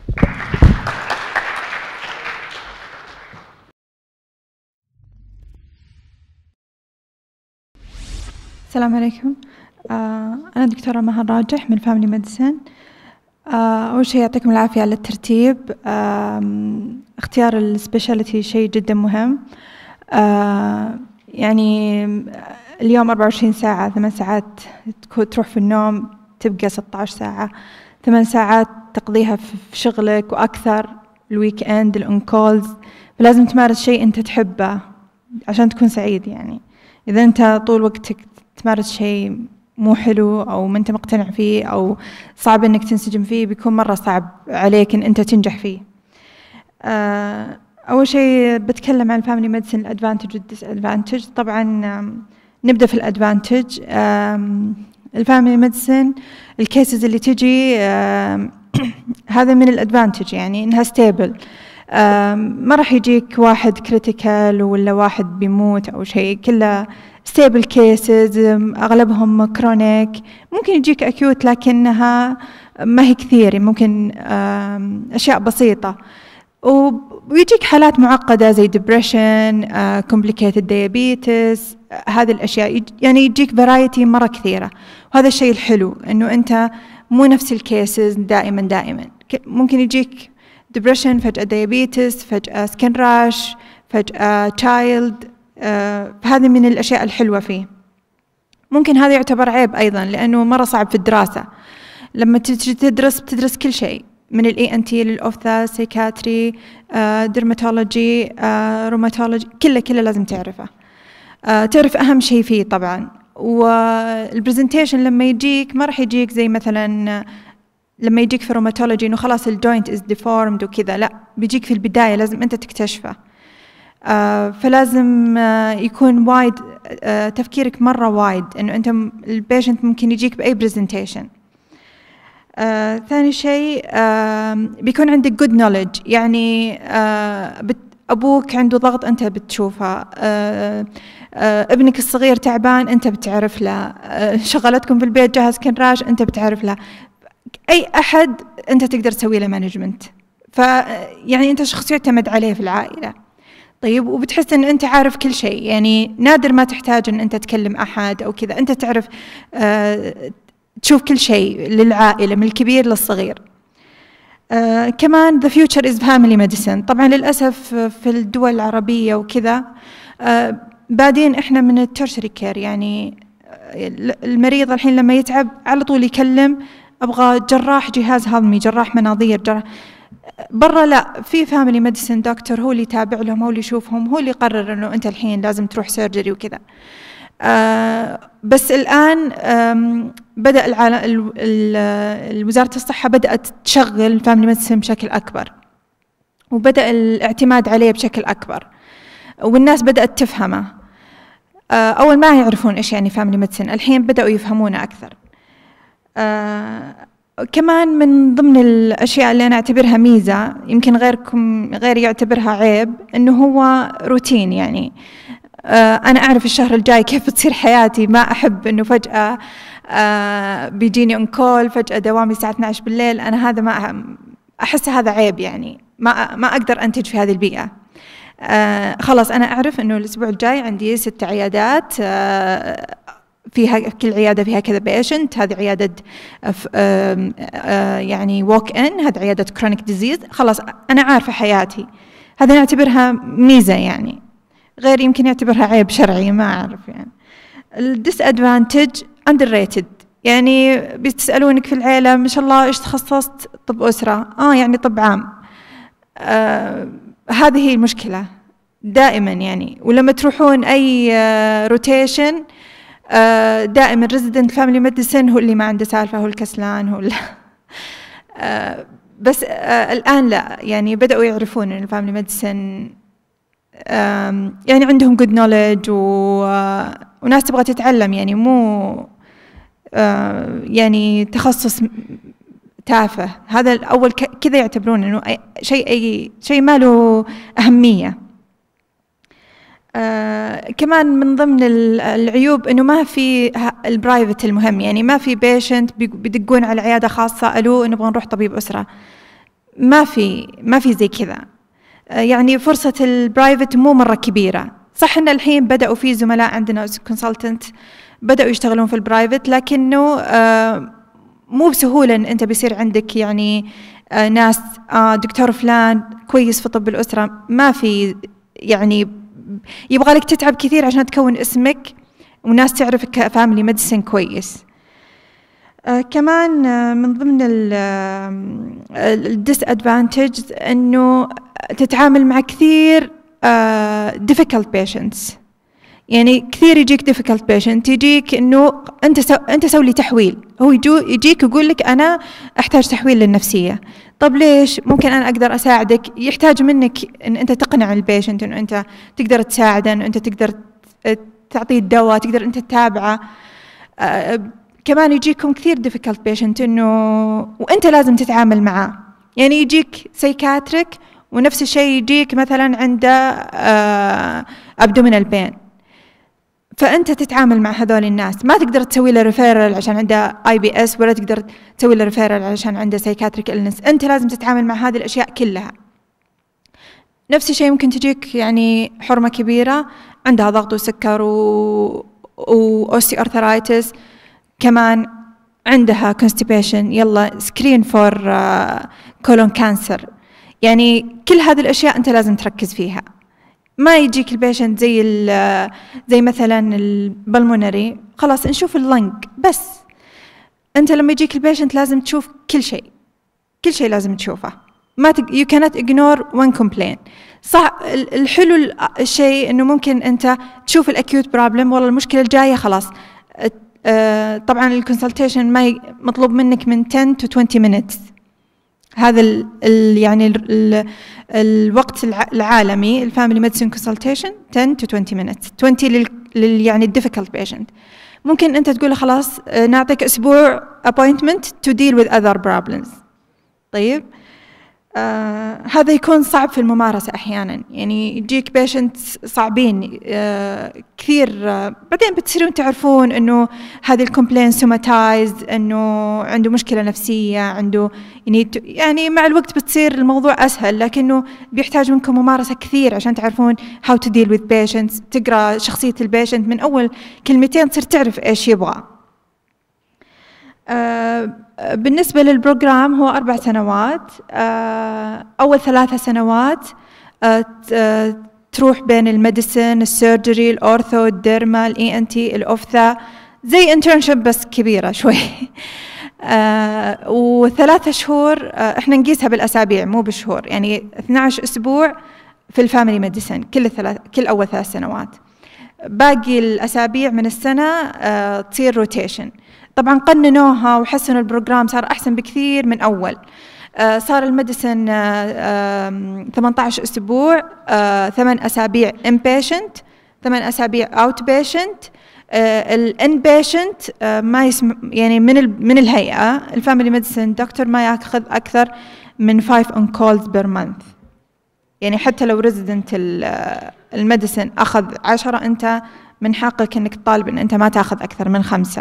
السلام عليكم. آه أنا دكتورة مها راجح من فاميلي ميديسن. آه أول شيء يعطيكم العافية على الترتيب. آه اختيار السبيشاليتي شيء جدا مهم. آه يعني اليوم أربعة وعشرين ساعة، ثمان ساعات تروح في النوم، تبقى ستة عشر ساعة، ثمان ساعات تقضيها في شغلك وأكثر، الويك إند الأون كولز، فلازم تمارس شيء أنت تحبه عشان تكون سعيد. يعني إذا أنت طول وقتك تمارس شيء مو حلو أو ما أنت مقتنع فيه أو صعب إنك تنسجم فيه، بيكون مرة صعب عليك إن أنت تنجح فيه. أول شيء بتكلم عن الفاميلي ميديسن، الأدفانتج والديس أدفانتج. طبعا نبدأ في الأدفانتج. الفاميلي ميديسن الكيسز اللي تجي هذا من الأدفانتج، يعني إنها ستيبل. ما راح يجيك واحد كريتيكال ولا واحد بيموت أو شيء، كله ستيبل كيسز، أغلبهم كرونيك. ممكن يجيك أكيوت لكنها ما هي كثير، ممكن أشياء بسيطة. ويجيك حالات معقدة زي depression, uh, complicated diabetes, uh, هذه الأشياء. يعني يجيك variety مرة كثيرة، وهذا الشيء الحلو إنه أنت مو نفس الكيسز دائما دائما. ممكن يجيك depression، فجأة diabetes، فجأة skin rash، فجأة child. uh, هذه من الأشياء الحلوة فيه. ممكن هذا يعتبر عيب أيضا لأنه مرة صعب في الدراسة. لما تجي تدرس بتدرس كل شيء من الاي ان تي للاوفثا، سيكاتري، ديرماتولوجي، روماتولوجي، كله كله لازم تعرفه. آه تعرف اهم شيء فيه طبعا. والبرزنتيشن لما يجيك ما راح يجيك زي مثلا لما يجيك في روماتولوجي انه خلاص الجوينت از ديفورمد وكذا، لا، بيجيك في البدايه لازم انت تكتشفه. آه فلازم آه يكون وايد، آه تفكيرك مره وايد، انه انت البيشنت ممكن يجيك باي برزنتيشن. آه، ثاني شيء آه، بيكون عندك good knowledge، يعني آه، أبوك عنده ضغط أنت بتشوفه، آه، آه، ابنك الصغير تعبان أنت بتعرف له، آه، شغلتكم في البيت جهاز كنراش أنت بتعرف له. أي أحد أنت تقدر تسوي له مانجمنت، فيعني أنت شخص يعتمد عليه في العائلة. طيب، وبتحس أن أنت عارف كل شيء، يعني نادر ما تحتاج أن أنت تكلم أحد أو كذا، أنت تعرف آه، تشوف كل شيء للعائلة من الكبير للصغير. آه كمان the future is family medicine. طبعا للأسف في الدول العربية وكذا آه بعدين إحنا من الترشري كير، يعني المريض الحين لما يتعب على طول يكلم أبغى جراح جهاز هضمي، جراح مناظير، جراح. برا لا، في فاميلي ميديسن دكتور هو اللي يتابع لهم، هو اللي يشوفهم، هو اللي يقرر إنه أنت الحين لازم تروح سيرجري وكذا. آه بس الآن بدأ العالم، وزارة الصحة بدأت تشغل الفاميلي ميديسن بشكل أكبر، وبدأ الاعتماد عليه بشكل أكبر، والناس بدأت تفهمه. آه أول ما يعرفون إيش يعني فاميلي ميديسن، الحين بدأوا يفهمونه أكثر. آه كمان من ضمن الأشياء اللي أنا أعتبرها ميزة، يمكن غيركم غير يعتبرها عيب، إنه هو روتين. يعني أنا أعرف الشهر الجاي كيف بتصير حياتي، ما أحب إنه فجأة بيجيني أون كول، فجأة دوامي الساعة اثنعش عشرة بالليل. أنا هذا ما أحس، هذا عيب، يعني ما ما أقدر أنتج في هذه البيئة. خلاص أنا أعرف إنه الأسبوع الجاي عندي ست عيادات، فيها كل عيادة فيها كذا بيشنت، هذه عيادة يعني ووك إن، هذه عيادة كرونيك ديزيز. خلاص أنا عارفة حياتي، هذا نعتبرها ميزة، يعني غير يمكن يعتبرها عيب شرعي، ما أعرف. يعني الديس أدفانتج underrated، يعني بتسألونك في العيلة ما شاء الله إيش تخصصت؟ طب أسرة، آه يعني طب عام. آه هذه هي المشكلة دائما، يعني ولما تروحون أي آه روتيشن آه دائما ريزيدنت فاميلي ميديسن هو اللي ما عنده سالفة، هو الكسلان، هو آه بس آه الآن لا، يعني بدأوا يعرفون إن الفاميلي ميديسن يعني عندهم good knowledge و... وناس تبغى تتعلم، يعني مو يعني تخصص تافه. هذا الأول كذا يعتبرون إنه شيء أي شيء ما له أهمية. آه كمان من ضمن العيوب إنه ما في البرايفت المهم، يعني ما في بيشنت بيدقون على عيادة خاصة ألو نبغى نروح طبيب أسرة، ما في ما في زي كذا. يعني فرصة البرايفت مو مرة كبيرة. صح إن الحين بدأوا في زملاء عندنا كونسلتنت بدأوا يشتغلون في البرايفت، لكنه آه مو بسهولة إن أنت بيصير عندك يعني آه ناس آه دكتور فلان كويس في طب الأسرة. ما في، يعني يبغى لك تتعب كثير عشان تكون اسمك وناس تعرفك كفاميلي ميديسن كويس. آه كمان آه من ضمن الديس ادفانتج انه تتعامل مع كثير آه difficult patients، يعني كثير يجيك difficult patient، يجيك انه انت سو انت سوي لي تحويل، هو يجو يجيك يقول لك انا احتاج تحويل للنفسيه. طب ليش؟ ممكن انا اقدر اساعدك. يحتاج منك ان انت تقنع البيشنت انه انت تقدر تساعده، انه انت تقدر تعطيه الدواء، تقدر أنت تتابعه. آه كمان يجيكم كثير difficult patient إنه وأنت لازم تتعامل معاه. يعني يجيك سايكاتريك ونفس الشيء يجيك مثلا عنده آه abdominal pain، فأنت تتعامل مع هذول الناس، ما تقدر تسوي له ريفيرال عشان عنده اي بي اس، ولا تقدر تسوي له ريفيرال عشان عنده سايكاتريك إلنس. أنت لازم تتعامل مع هذه الأشياء كلها. نفس الشيء ممكن تجيك يعني حرمة كبيرة عندها ضغط وسكر و وأوستي أرثرايتس، كمان عندها constipation، يلا سكرين فور كولون كانسر. يعني كل هذه الأشياء أنت لازم تركز فيها. ما يجيك البيشنت زي زي مثلا البلمونري خلاص نشوف اللنج بس. أنت لما يجيك البيشنت لازم تشوف كل شيء، كل شيء لازم تشوفه. ما تق... you cannot ignore one complaint. صح، الحلو الشيء إنه ممكن أنت تشوف الأكيوت بروبلم، والله المشكلة الجاية خلاص. أه طبعا الكونسلتيشن ما ي... مطلوب منك من ten to twenty minutes. هذا ال ال يعني ال ال الوقت العالمي الفاميلي ميديسين كونسلتيشن ten to twenty minutes. twenty لل, لل يعني الديفيكولت بيشنت. ممكن أنت تقول خلاص نعطيك أسبوع appointment to deal with other problems. طيب آه هذا يكون صعب في الممارسة أحيانا. يعني يجيك بيشنت صعبين آه كثير. آه بعدين بتصيرون تعرفون إنه هذه الكومبلين سوماتايز، إنه عنده مشكلة نفسية، عنده يعني يعني مع الوقت بتصير الموضوع أسهل، لكنه بيحتاج منكم ممارسة كثير عشان تعرفون how to deal with patients. تقرأ شخصية البيشنت من أول كلمتين تصير تعرف إيش يبغى. آه بالنسبة للبروجرام هو أربع سنوات. آه أول ثلاثة سنوات آه تروح بين الميديسن، السيرجري، الأورثو، الديرما، الإي إن تي، الأوفثا، زي انترنشيب بس كبيرة شوي. آه وثلاثة شهور آه إحنا نقيسها بالأسابيع مو بالشهور، يعني اثنا عشر أسبوع في الفاميلي ميديسن كل ثلاث كل أول ثلاث سنوات. باقي الأسابيع من السنة آه تصير روتيشن. طبعا قننوها وحسنوا البروجرام، صار أحسن بكثير من أول. آه صار الميديسن ثمانية عشر أسبوع، آه ثمان أسابيع inpatient، ثمان أسابيع outpatient. آه الانبيشنت آه ما يسم يعني من من الهيئة الفاميلي ميديسن دكتور ما ياخذ أكثر من five on calls per month. يعني حتى لو ريزيدنت الميديسن أخذ عشرة، أنت من حقك إنك تطالب إن أنت ما تأخذ أكثر من خمسة.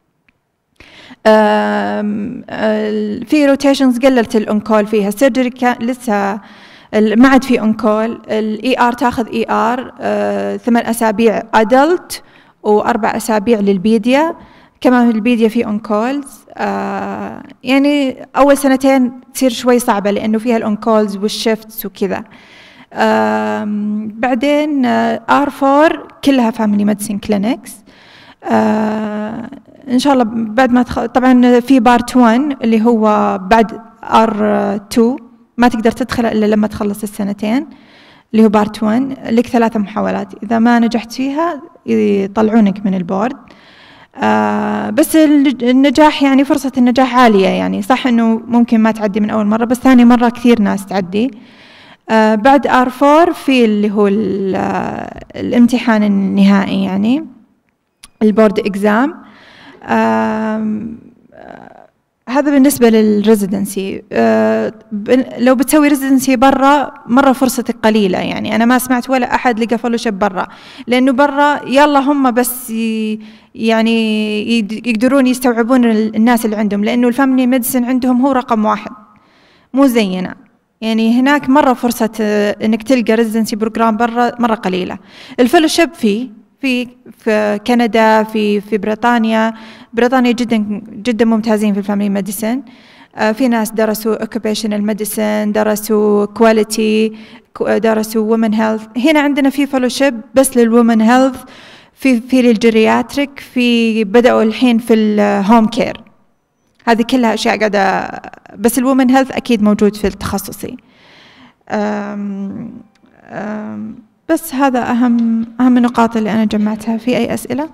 في روتيشنز قللت الأونكول فيها. السيرجري لسه ما عاد في أونكول. الإي آر تاخذ إي آر ثمان أسابيع أدلت وأربع أسابيع للبيديا. كمان البيديا في أونكولز. آه يعني أول سنتين تصير شوي صعبة لأنه فيها الأونكولز والشيفتس وكذا. آه بعدين آر فور كلها فاميلي ميديسين كلينكس. آه إن شاء الله بعد ما تخ... طبعا في بارت واحد اللي هو بعد آر تو ما تقدر تدخل إلا لما تخلص السنتين، اللي هو بارت واحد. لك ثلاثة محاولات، إذا ما نجحت فيها يطلعونك من البورد. آه بس النجاح يعني فرصة النجاح عالية. يعني صح إنه ممكن ما تعدي من أول مرة، بس ثاني مرة كثير ناس تعدي. آه بعد آر فور في اللي هو الامتحان النهائي، يعني البورد إكزام. آه هذا بالنسبة للريزيدنسي. آه لو بتسوي ريزيدنسي برا مرة فرصتك قليلة. يعني أنا ما سمعت ولا أحد لقى فلوشيب برا، لأنه برا يلا هم بس يعني يقدرون يستوعبون الناس اللي عندهم، لأنه الفاميلي ميديسن عندهم هو رقم واحد مو زينا. يعني هناك مرة فرصة إنك تلقى ريزيدنسي بروجرام برا مرة قليلة. الفلوشيب فيه في في كندا، في في بريطانيا. بريطانيا جدا جدا ممتازين في الفاميلي ميديسن. آه في ناس درسوا اوكيبيشنال ميديسن، درسوا كواليتي، درسوا وومن هيلث. هنا عندنا في فلوشيب بس للوومن هيلث، في في للجيرياتريك، في بدأوا الحين في الهوم كير. هذه كلها أشياء قاعدة، بس الوومن هيلث أكيد موجود في التخصصي. أم أم بس هذا أهم أهم النقاط اللي أنا جمعتها. في أي أسئلة؟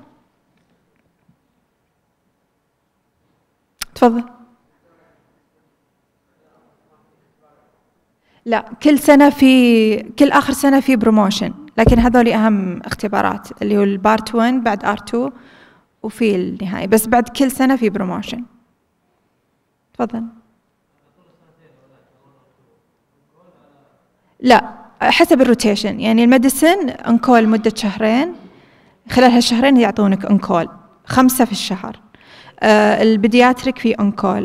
تفضل. لا، كل سنة في كل آخر سنة في بروموشن. لكن هذول أهم اختبارات اللي هو البارت واحد بعد آر تو وفي النهائي، بس بعد كل سنة في بروموشن. تفضل. لا حسب الروتيشن، يعني الميديسن انكول مدة شهرين، خلال هالشهرين يعطونك انكول خمسة في الشهر. آه البيدياتريك في انكول.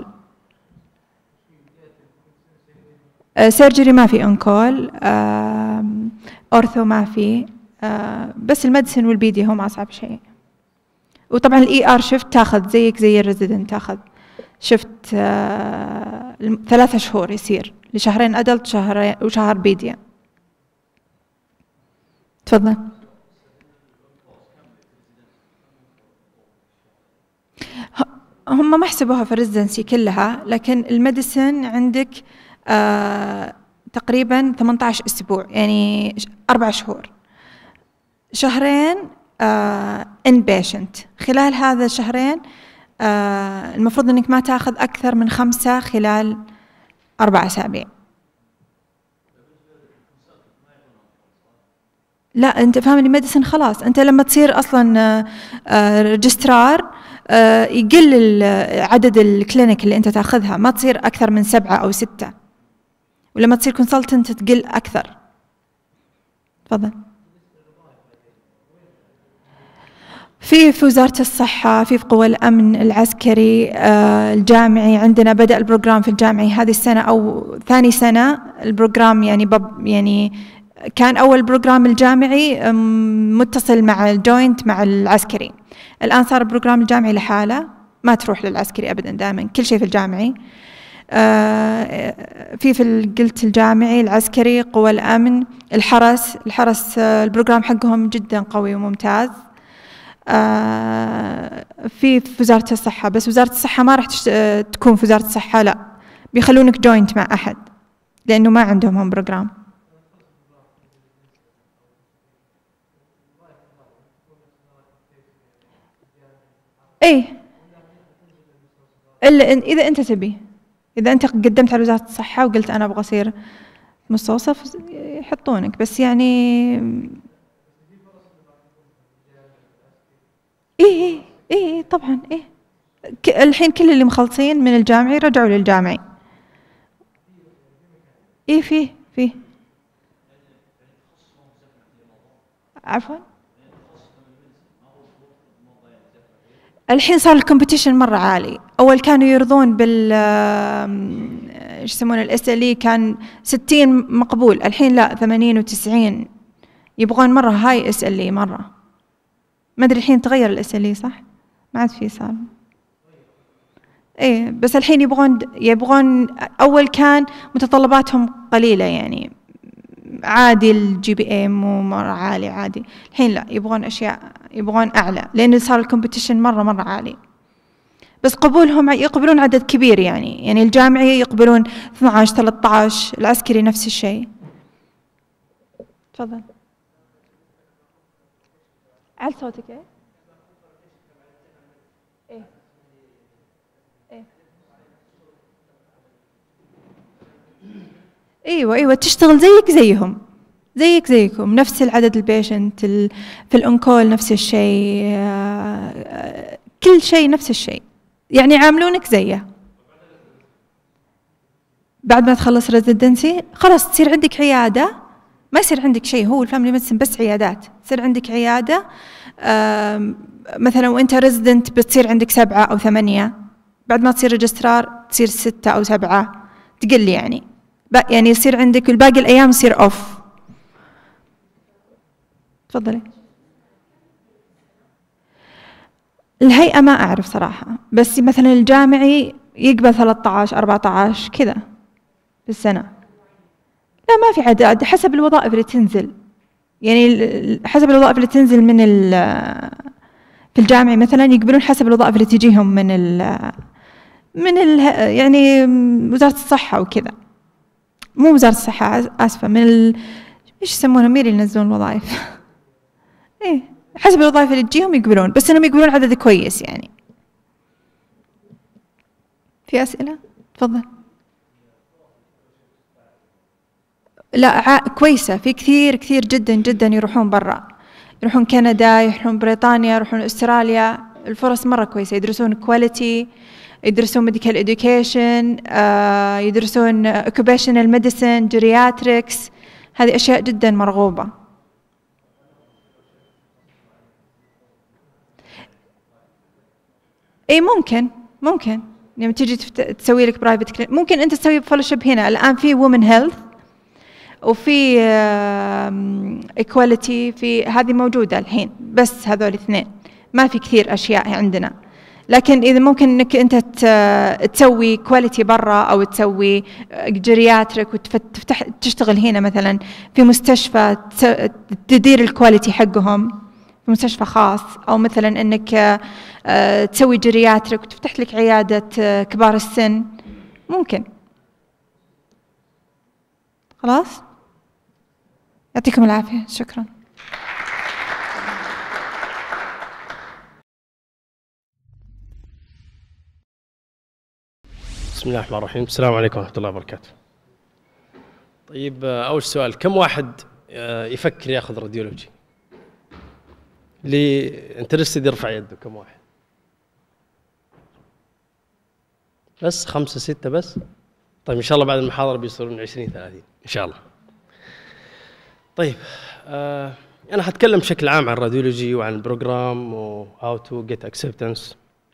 آه سيرجري ما في انكول. آه اورثو ما في. آه بس الميديسن والبيدي هم اصعب شيء. وطبعا الاي ار شفت تاخذ زيك زي الريزيدنت، تاخذ شفت آه ثلاثة شهور يصير لشهرين ادلت شهرين وشهر بيديا. تفضل. هم ما حسبوها في الريزدنسي كلها، لكن الميديسن عندك آه تقريبا ثمانية عشر اسبوع، يعني اربع شهور، شهرين آه ان بيشنت. خلال هذا الشهرين آه المفروض انك ما تاخذ اكثر من خمسة خلال اربع اسابيع. لا انت فاهم الميديسن خلاص، انت لما تصير اصلا ريجسترار يقل عدد الكلينيك اللي انت تاخذها، ما تصير اكثر من سبعة او ستة، ولما تصير كونسلتنت تقل اكثر. تفضل. في في وزارة الصحة، في في قوى الأمن العسكري، الجامعي. عندنا بدأ البروجرام في الجامعي هذه السنة أو ثاني سنة البروجرام، يعني بب يعني كان أول بروجرام الجامعي متصل مع الجوينت مع العسكري، الآن صار البروجرام الجامعي لحاله، ما تروح للعسكري أبدا، دائما كل شيء في الجامعي. في في قلت الجامعي، العسكري، قوى الأمن، الحرس. الحرس البروجرام حقهم جدا قوي وممتاز. في في وزارة الصحة، بس وزارة الصحة ما راح تكون في وزارة الصحة، لا بيخلونك جوينت مع أحد لأنه ما عندهم هم بروجرام. ايه الا اذا انت تبي، اذا انت قدمت على وزارة الصحة وقلت انا ابغى اصير مستوصف يحطونك، بس يعني ايه ايه ايه طبعا ايه. الحين كل اللي مخلصين من الجامعي رجعوا للجامعي. ايه فيه فيه عفوا. الحين صار الكومبيتيشن مرة عالي. أول كانوا يرضون بال ايش يسمونه الاس ال اي، كان ستين مقبول، الحين لا ثمانين وتسعين، يبغون مرة هاي اس ال اي مرة. ما أدري الحين تغير الاس ال اي صح؟ ما عاد في صار. إيه بس الحين يبغون يبغون أول كان متطلباتهم قليلة، يعني عادي الجي بي اي مو مرة عالي عادي، الحين لا يبغون أشياء، يبغون أعلى لأن صار الكومبيتيشن مرة مرة عالي. بس قبولهم يقبلون عدد كبير، يعني يعني الجامعي يقبلون اثني عشر ثلاثة عشر، العسكري نفس الشيء. تفضل. على صوتك. ايه ايه ايه ايوه ايوه تشتغل زيك زيهم، زيك زيكم، نفس العدد البيشنت في الانكول نفس الشيء، كل شيء نفس الشيء، يعني عاملونك زيه. بعد ما تخلص ريزيدنسي خلاص تصير عندك عيادة، ما يصير عندك شيء، هو الفاميلي ميديسن بس عيادات، تصير عندك عيادة. مثلا وانت ريزيدنت بتصير عندك سبعة او ثمانية، بعد ما تصير ريجسترار تصير ستة او سبعة، تقل يعني يعني يصير عندك الباقي الايام يصير اوف. تفضلي. الهيئة ما أعرف صراحة، بس مثلا الجامعي يقبل ثلاثة عشر أربعة عشر كذا في السنة. لا ما في عدد، حسب الوظائف اللي تنزل، يعني حسب الوظائف اللي تنزل من ال في الجامعي مثلا يقبلون حسب الوظائف اللي تجيهم من ال من ال يعني وزارة الصحة وكذا، مو وزارة الصحة آسفة، من ال إيش يسمونهم، مين اللي ينزلون الوظائف إيه حسب الوظائف اللي تجيهم يقبلون، بس إنهم يقبلون عدد كويس يعني. في أسئلة؟ تفضل. لا ع... كويسة، في كثير كثير جدا جدا يروحون برا، يروحون كندا، يروحون بريطانيا، يروحون استراليا. الفرص مرة كويسة، يدرسون كواليتي، يدرسون ميديكال إديوكيشن، آه يدرسون اوكيبيشنال ميديسن، جيرياتريكس، هذه أشياء جدا مرغوبة. اي ممكن ممكن لما تيجي تسوي لك برايفت كلينيك ممكن انت تسوي فولوشيب هنا. الان في وومن هيلث وفي ايكواليتي، في هذه موجوده الحين، بس هذول الاثنين، ما في كثير اشياء عندنا. لكن اذا ممكن انك انت تسوي كواليتي برا او تسوي جيرياتريك وتفتح تشتغل هنا مثلا في مستشفى تدير الكواليتي حقهم في مستشفى خاص، او مثلا انك تسوي جيرياتريك وتفتح لك عياده كبار السن، ممكن. خلاص، يعطيكم العافيه، شكرا. بسم الله الرحمن الرحيم. السلام عليكم ورحمة الله وبركاته. طيب، أول سؤال، كم واحد يفكر ياخذ راديولوجي؟ اللي انترستد يرفع يده. كم واحد؟ بس خمسة ستة بس؟ طيب إن شاء الله بعد المحاضرة بيصيرون عشرين ثلاثين إن شاء الله. طيب، آه أنا حتكلم بشكل عام عن الراديولوجي وعن البروجرام و how to get acceptance.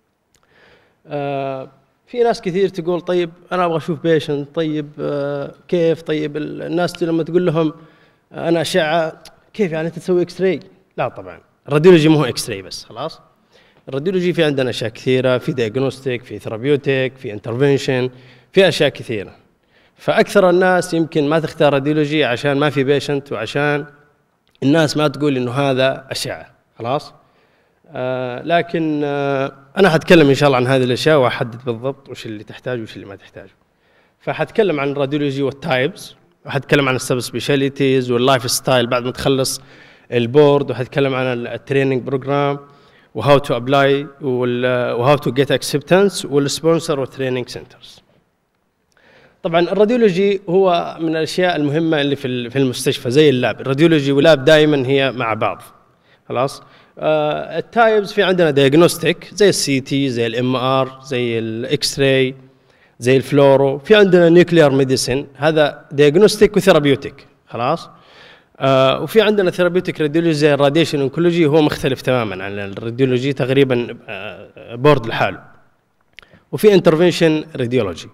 آه في ناس كثير تقول طيب أنا أبغى أشوف بيشنت، طيب آه كيف؟ طيب الناس لما تقول لهم آه أنا أشعة، كيف يعني أنت تسوي إكس راي؟ لا طبعا، الراديولوجي مو هو إكس راي بس، خلاص. الراديولوجي في عندنا أشياء كثيرة، في دياجنوستيك، في ثيرابيوتيك، في انترفنشن، في أشياء كثيرة. فأكثر الناس يمكن ما تختار راديولوجي عشان ما في بيشنت، وعشان الناس ما تقول إنه هذا أشعة، خلاص. آه لكن آه أنا حتكلم إن شاء الله عن هذه الأشياء وأحدد بالضبط وش اللي تحتاجه وش اللي ما تحتاجه. فحتكلم عن الراديولوجي والتايبس، وحتكلم عن السب سبيشاليتيز واللايف ستايل بعد ما تخلص البورد، وحتكلم عن التريننج بروجرام وهاو تو ابلاي وهاو تو جيت اكسبتنس والسبونسر والتريننج سنترز. طبعا الراديولوجي هو من الاشياء المهمه اللي في في المستشفى زي اللاب. الراديولوجي واللاب دائما هي مع بعض، خلاص. آه التايبس في عندنا دياجنوستيك زي السي تي، زي الام ار، زي الاكس راي، زي الفلورو. في عندنا نيوكليار ميديسن، هذا دياجنوستيك وثيرابيوتيك، خلاص. آه وفي عندنا ثيرابيوتيك راديولوجي زي الراديشن اونكولوجي، هو مختلف تماما عن الراديولوجي تقريبا آه بورد لحاله. وفي انترفنشن راديولوجي.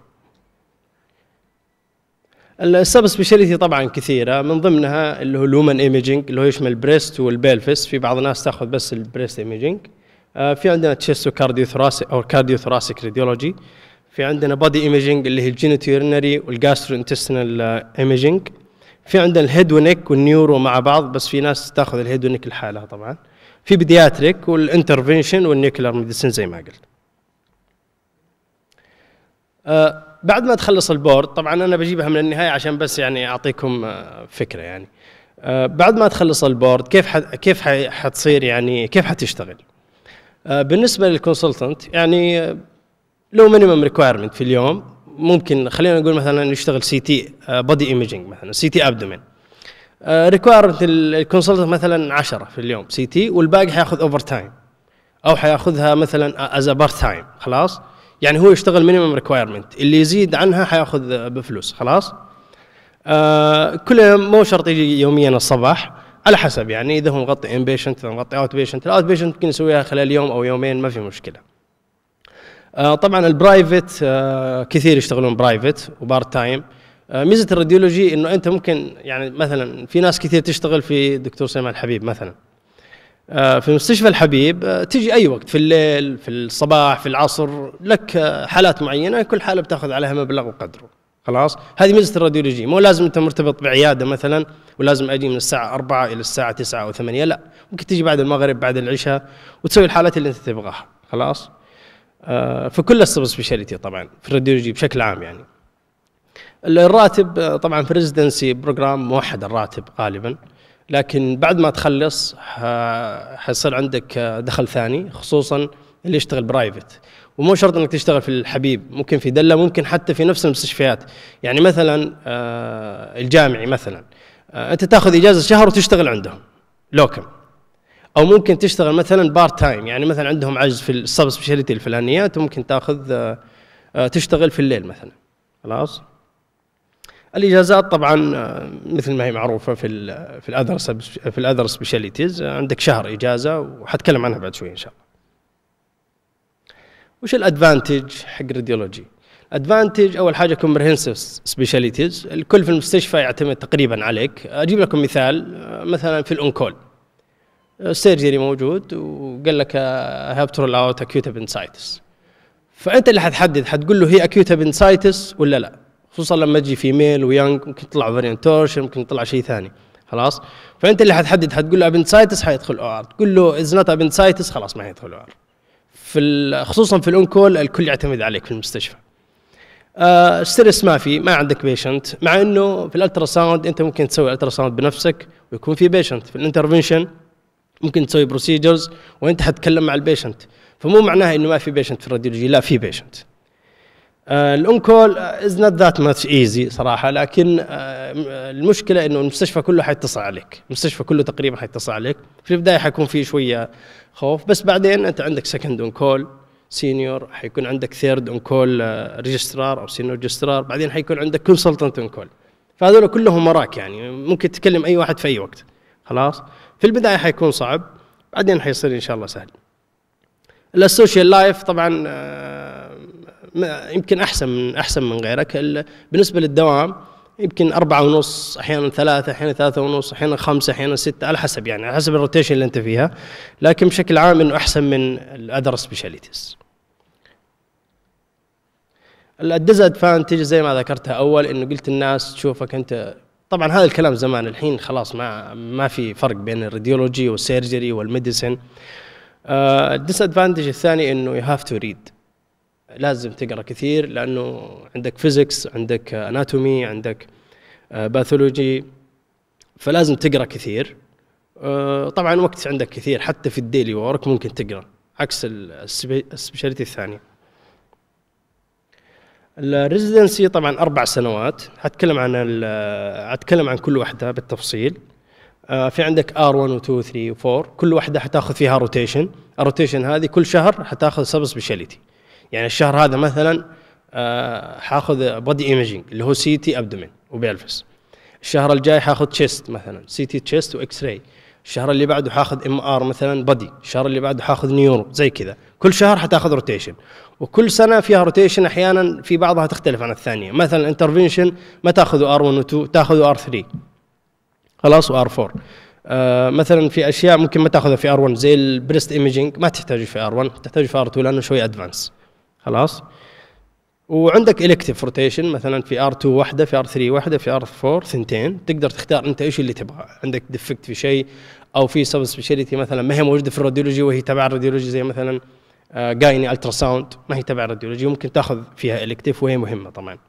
السب سبيشاليتي طبعا كثيره، من ضمنها اللي هو الومن ايميجينج اللي هو يشمل البريست والبلفس، في بعض الناس تاخذ بس البريست ايميجينج. آه في عندنا تشيستو كارديو ثوراسيك او كارديو ثوراسيك راديولوجي. في عندنا بودي ايميجينج اللي هي الجينيتورينري والجاسترو انتستينال ايميجينج. في عندنا الهيد ونيك والنيورو مع بعض، بس في ناس تاخذ الهيد ونيك لحالها طبعا. في بيدياتريك والانترفنشن والنيوكلير ميديسن زي ما قلت. آه بعد ما تخلص البورد، طبعا انا بجيبها من النهايه عشان بس يعني اعطيكم آه فكره يعني. آه بعد ما تخلص البورد كيف ح كيف حتصير يعني كيف حتشتغل؟ آه بالنسبه للكونسلتنت يعني آه لو مينيمم ريكوايرمنت في اليوم، ممكن خلينا نقول مثلا يشتغل سي تي بودي ايميجينج مثلا، سي تي ابدومين. ريكوايرمنت الكونسلتنت مثلا عشرة في اليوم سي تي، والباقي حياخذ اوفر تايم او حياخذها مثلا از بارت تايم، خلاص. يعني هو يشتغل مينيمم ريكوايرمنت، اللي يزيد عنها حياخذ بفلوس، خلاص. آه كل يوم مو شرط يجي يوميا الصباح، على حسب يعني اذا هو مغطي ان بيشنت اذا مغطي اوت بيشنت. الاوت بيشنت ممكن يسويها خلال يوم او يومين، ما في مشكله. آه طبعا البرايفت آه كثير يشتغلون برايفت وبارت تايم. آه ميزه الراديولوجي انه انت ممكن يعني مثلا في ناس كثير تشتغل في دكتور سليمان الحبيب مثلا، آه في مستشفى الحبيب آه تجي اي وقت، في الليل، في الصباح، في العصر، لك آه حالات معينه، كل حاله بتاخذ عليها مبلغ وقدره، خلاص. هذه ميزه الراديولوجي، مو لازم انت مرتبط بعياده مثلا ولازم اجي من الساعه أربعة الى الساعه تسعة او ثمانية، لا، ممكن تجي بعد المغرب بعد العشاء وتسوي الحالات اللي انت تبغاها، خلاص. آه في كل السب سبيشاليتي طبعا في الراديولوجي بشكل عام يعني. الراتب طبعا في الريزدنسي بروجرام موحد الراتب غالبا، لكن بعد ما تخلص حيصير عندك دخل ثاني، خصوصا اللي يشتغل برايفت، ومو شرط انك تشتغل في الحبيب، ممكن في دله، ممكن حتى في نفس المستشفيات. يعني مثلا آه الجامعي مثلا آه انت تاخذ اجازه شهر وتشتغل عندهم لوكم، او ممكن تشتغل مثلا بارت تايم، يعني مثلا عندهم عجز في السب سبيشاليتي الفلانيات وممكن تاخذ آه آه تشتغل في الليل مثلا. خلاص. الاجازات طبعا آه مثل ما هي معروفه في ال في الاذر في الاذر سبيشاليتيز، عندك شهر اجازه وحتكلم عنها بعد شوي ان شاء الله. وش الادفانتج حق الراديولوجي؟ ادفانتج اول حاجه كومبرهنسيف سبيشاليتيز، الكل في المستشفى يعتمد تقريبا عليك. اجيب لكم مثال، مثلا في الانكول السيرجري موجود وقال لك هاف تو رول اوت اكيوت ابنسايتس، فانت اللي حتحدد، حتقول له هي اكيوت ابنسايتس ولا لا، خصوصا لما تجي فيميل ويانج ممكن يطلع فاريانت تورشن، ممكن يطلع شيء ثاني. خلاص، فانت اللي حتحدد، حتقول له ابنسايتس حيدخل او ار، تقول له از نوت ابنسايتس خلاص ما حيدخل او ار. في خصوصا في الانكول الكل يعتمد عليك في المستشفى. آه ستريس ما في، ما عندك بيشنت، مع انه في الالترا ساوند انت ممكن تسوي الترا ساوند بنفسك ويكون في بيشنت. في الانترفنشن ممكن تسوي بروسيجرز وانت حتتكلم مع البيشنت، فمو معناها انه ما في بيشنت في الراديولوجي، لا في بيشنت. آه الانكول از نوت ذات ماتش ايزي صراحه، لكن آه المشكله انه المستشفى كله حيتصل عليك، المستشفى كله تقريبا حيتصل عليك. في البدايه حيكون في شويه خوف، بس بعدين انت عندك سكند اون كول سينيور، حيكون عندك ثيرد اون كول ريجسترار او سينيور ريجسترار، بعدين حيكون عندك كونسلتنت اون كول، فهذول كلهم وراك، يعني ممكن تكلم اي واحد في اي وقت. خلاص، في البدايه حيكون صعب، بعدين حيصير ان شاء الله سهل. السوشيال لايف طبعا يمكن احسن من احسن من غيرك. بالنسبه للدوام يمكن أربعة ونص، أحيانا ثلاثة، أحيانا ثلاثة ونص، أحيانا خمسة، أحيانا ستة، على حسب يعني على حسب الروتيشن اللي أنت فيها، لكن بشكل عام إنه أحسن من الأذر سبيشاليتيز. الديز ادفانتج زي ما ذكرتها أول، إنه قلت الناس تشوفك أنت، طبعا هذا الكلام زمان، الحين خلاص ما ما في فرق بين الراديولوجي والسيرجري والميديسن. الديس ادفانتج الثاني إنه يو هاف تو ريد، لازم تقرا كثير، لانه عندك فيزيكس، عندك اناتومي، عندك باثولوجي، فلازم تقرا كثير. طبعا وقت عندك كثير، حتى في الديلي وورك ممكن تقرا، عكس السبيشاليتي الثانيه. الريزيدنسي طبعا اربع سنوات، حتكلم عن حتكلم عن كل واحده بالتفصيل. في عندك آر واحد و اثنين و ثلاثة و أربعة، كل واحده حتاخذ فيها روتيشن، الروتيشن هذه كل شهر حتاخذ سب سبيشاليتي. يعني الشهر هذا مثلا آه حاخذ بودي ايميجينج اللي هو سي تي ابدومين وبيلفس، الشهر الجاي حاخذ تشيست مثلا سي تي تشيست واكس راي، الشهر اللي بعده حاخذ ام ار مثلا بودي، الشهر اللي بعده حاخذ نيورو، زي كذا كل شهر حتاخذ روتيشن، وكل سنه فيها روتيشن، احيانا في بعضها تختلف عن الثانيه. مثلا انترفنشن ما تاخذ ار واحد و اثنين، تاخذ ار ثلاثة خلاص وار أربعة. آه مثلا في اشياء ممكن ما تاخذها في ار واحد زي البريست ايميجينج، ما تحتاج في ار واحد، تحتاج في ار اثنين لانه شوي ادفانس. خلاص، وعندك الكتيف روتيشن مثلا في ار اثنين واحده، في ار ثلاثة واحده، في ار أربعة ثنتين، تقدر تختار انت ايش اللي تبغى. عندك ديفكت في شيء او في سب سبيشاليتي مثلا ما هي موجوده في الراديولوجي وهي تبع الراديولوجي، زي مثلا آه جايني الترا ساوند ما هي تبع الراديولوجي، ممكن تاخذ فيها الكتيف وهي مهمه طبعا.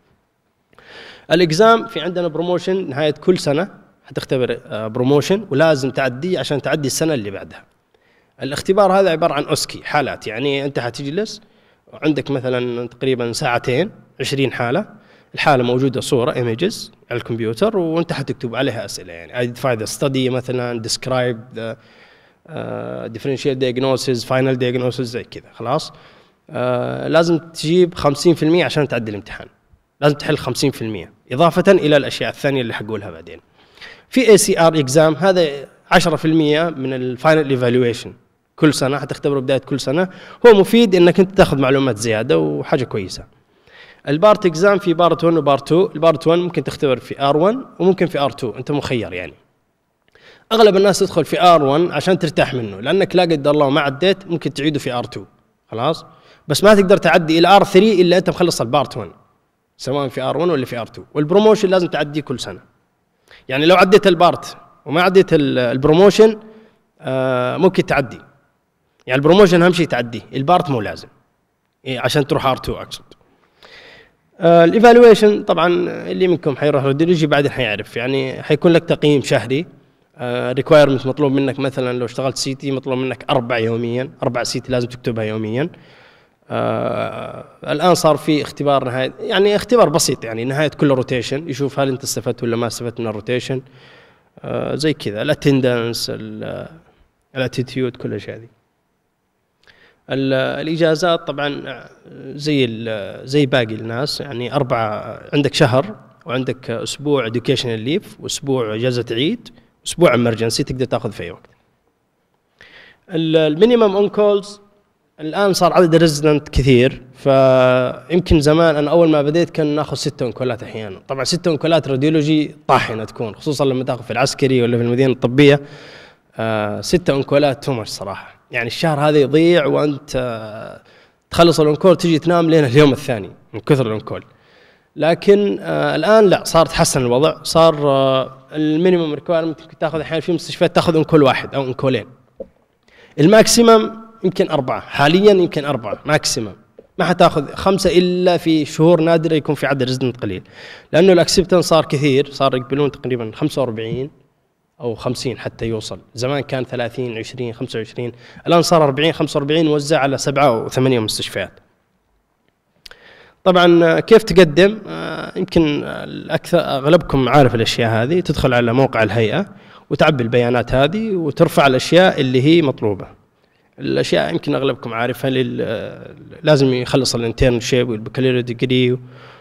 الاكزام في عندنا بروموشن نهايه كل سنه حتختبر آه بروموشن، ولازم تعدي عشان تعدي السنه اللي بعدها. الاختبار هذا عباره عن اوسكي حالات، يعني انت حتجلس عندك مثلا تقريبا ساعتين عشرين حالة، الحالة موجودة صورة ايميجز على الكمبيوتر وانت حتكتب عليها اسئلة، يعني identify the study مثلا، describe the uh, differential diagnosis, final diagnosis زي كذا. خلاص، uh, لازم تجيب خمسين في المية عشان تعدي الامتحان، لازم تحل خمسين في المية إضافة إلى الأشياء الثانية اللي حقولها بعدين. في إيه سي آر exam، هذا عشرة في المية من الفاينل ايفالويشن، كل سنة حتختبره بداية كل سنة، هو مفيد انك انت تاخذ معلومات زيادة وحاجة كويسة. البارت اكزام في بارت واحد وبارت اثنين، البارت واحد ممكن تختبر في ار واحد وممكن في ار اثنين، انت مخير يعني. اغلب الناس تدخل في ار واحد عشان ترتاح منه، لانك لا قدر الله ما عديت ممكن تعيده في ار اثنين. خلاص، بس ما تقدر تعدي الى ار ثلاثة الا انت مخلص البارت واحد، سواء في ار واحد ولا في ار اثنين. والبروموشن لازم تعديه كل سنة، يعني لو عديت البارت وما عديت البروموشن آه ممكن تعدي، يعني البروموشن اهم شيء تعديه، البارت مو لازم إيه عشان تروح ار اثنين اقصد. آه الايفالويشن طبعا اللي منكم حيروح راديولوجي بعدين حيعرف، يعني حيكون لك تقييم شهري ريكوايرمنت مطلوب منك مثلا لو اشتغلت سي تي مطلوب منك اربع يوميا، اربع سي تي لازم تكتبها يوميا. آه الان صار في اختبار نهايه، يعني اختبار بسيط يعني نهايه كل روتيشن، يشوف هل انت استفدت ولا ما استفدت من الروتيشن. آه زي كذا الاتندنس، الاتيتيود، كل الاشياء هذه. الاجازات طبعا زي زي باقي الناس، يعني اربعه، عندك شهر وعندك اسبوع اديوكيشنال ليف واسبوع اجازه عيد واسبوع امرجنسي تقدر تاخذ في اي وقت. المينيمم اون كولز الان صار عدد الريزدنت كثير، فيمكن زمان انا اول ما بديت كان ناخذ ستة اونكولات احيانا. طبعا ستة اونكولات راديولوجي طاحنه تكون، خصوصا لما تاخذ في العسكري ولا في المدينه الطبيه. آه ستة اونكولات تو ماتش صراحه، يعني الشهر هذا يضيع وانت آه تخلص الانكول تجي تنام لين اليوم الثاني من كثر الانكول. لكن آه الان لا، صار تحسن الوضع، صار آه المينيمم ريكوايرمنت ممكن تاخذ احيانا في مستشفيات تاخذ انكول واحد او انكولين. الماكسيمم يمكن أربعة حاليا، يمكن أربعة ماكسيمم، ما حتاخذ خمسة إلا في شهور نادرة يكون في عدد ريزدنت قليل، لأنه الأكسبتنس صار كثير، صار يقبلون تقريبا خمسة وأربعين أو خمسين حتى يوصل. زمان كان ثلاثين عشرين خمسة وعشرين، الآن صار أربعين خمسة وأربعين موزع على سبعة أو ثمانية مستشفيات. طبعا كيف تقدم؟ يمكن الأكثر أغلبكم عارف الأشياء هذه، تدخل على موقع الهيئة وتعبي البيانات هذه وترفع الأشياء اللي هي مطلوبة. الاشياء يمكن اغلبكم عارفها، لازم يخلص الانترنشيب والبكالوريوس ديجري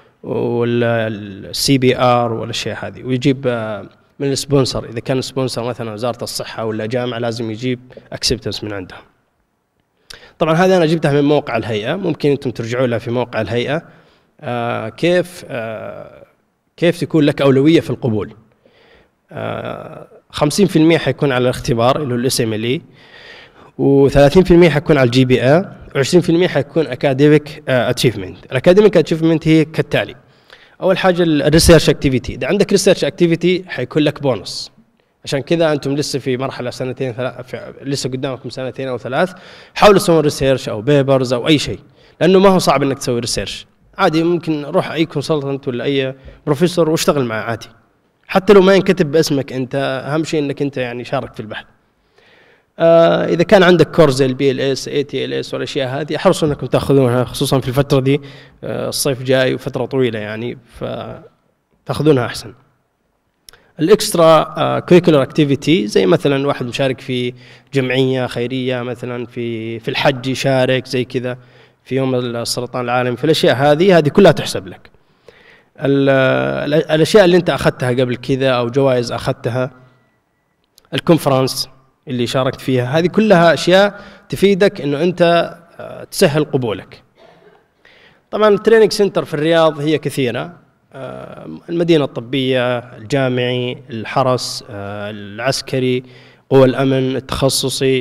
والسي بي ار والاشياء هذه، ويجيب من السبونسر، اذا كان سبونسر مثلا وزاره الصحه ولا جامعه لازم يجيب اكسبتنس من عندهم. طبعا هذه انا جبتها من موقع الهيئه، ممكن انتم ترجعوا لها في موقع الهيئه. آه كيف آه كيف تكون لك اولويه في القبول. آه خمسين بالمئة حيكون على الاختبار اللي هو الاس ام ال اي، وثلاثين بالمئة حيكون على الجي بي اي، وعشرين بالمئة حيكون اكاديميك اتشيفمنت. الاكاديميك اتشيفمنت هي كالتالي: اول حاجه الريسيرش اكتيفيتي، اذا عندك ريسيرش اكتيفيتي حيكون لك بونص. عشان كذا انتم لسه في مرحله سنتين ثلاث، لسه قدامكم سنتين او ثلاث، حاولوا تسوون ريسيرش او بيبرز او اي شيء، لانه ما هو صعب انك تسوي ريسيرش عادي. ممكن روح اي كونسلتنت ولا اي بروفيسور واشتغل معه عادي، حتى لو ما ينكتب باسمك انت، اهم شيء انك انت يعني شارك في البحث. آه اذا كان عندك كورس زي البي ال اس اي تي ال اس والاشياء هذه، احرصوا انكم تاخذونها، خصوصا في الفتره دي. آه الصيف جاي وفتره طويله يعني، فتاخذونها احسن. الاكسترا كريكولر اكتيفيتي، زي مثلا واحد مشارك في جمعيه خيريه مثلا، في في الحج يشارك زي كذا، في يوم السرطان العالمي، في الاشياء هذه هذه كلها تحسب لك. الاشياء اللي انت اخذتها قبل كذا او جوائز اخذتها، الكونفرنس اللي شاركت فيها، هذه كلها اشياء تفيدك انه انت تسهل قبولك. طبعا التريننج سنتر في الرياض هي كثيره، المدينه الطبيه، الجامعي، الحرس، العسكري، قوى الامن، التخصصي.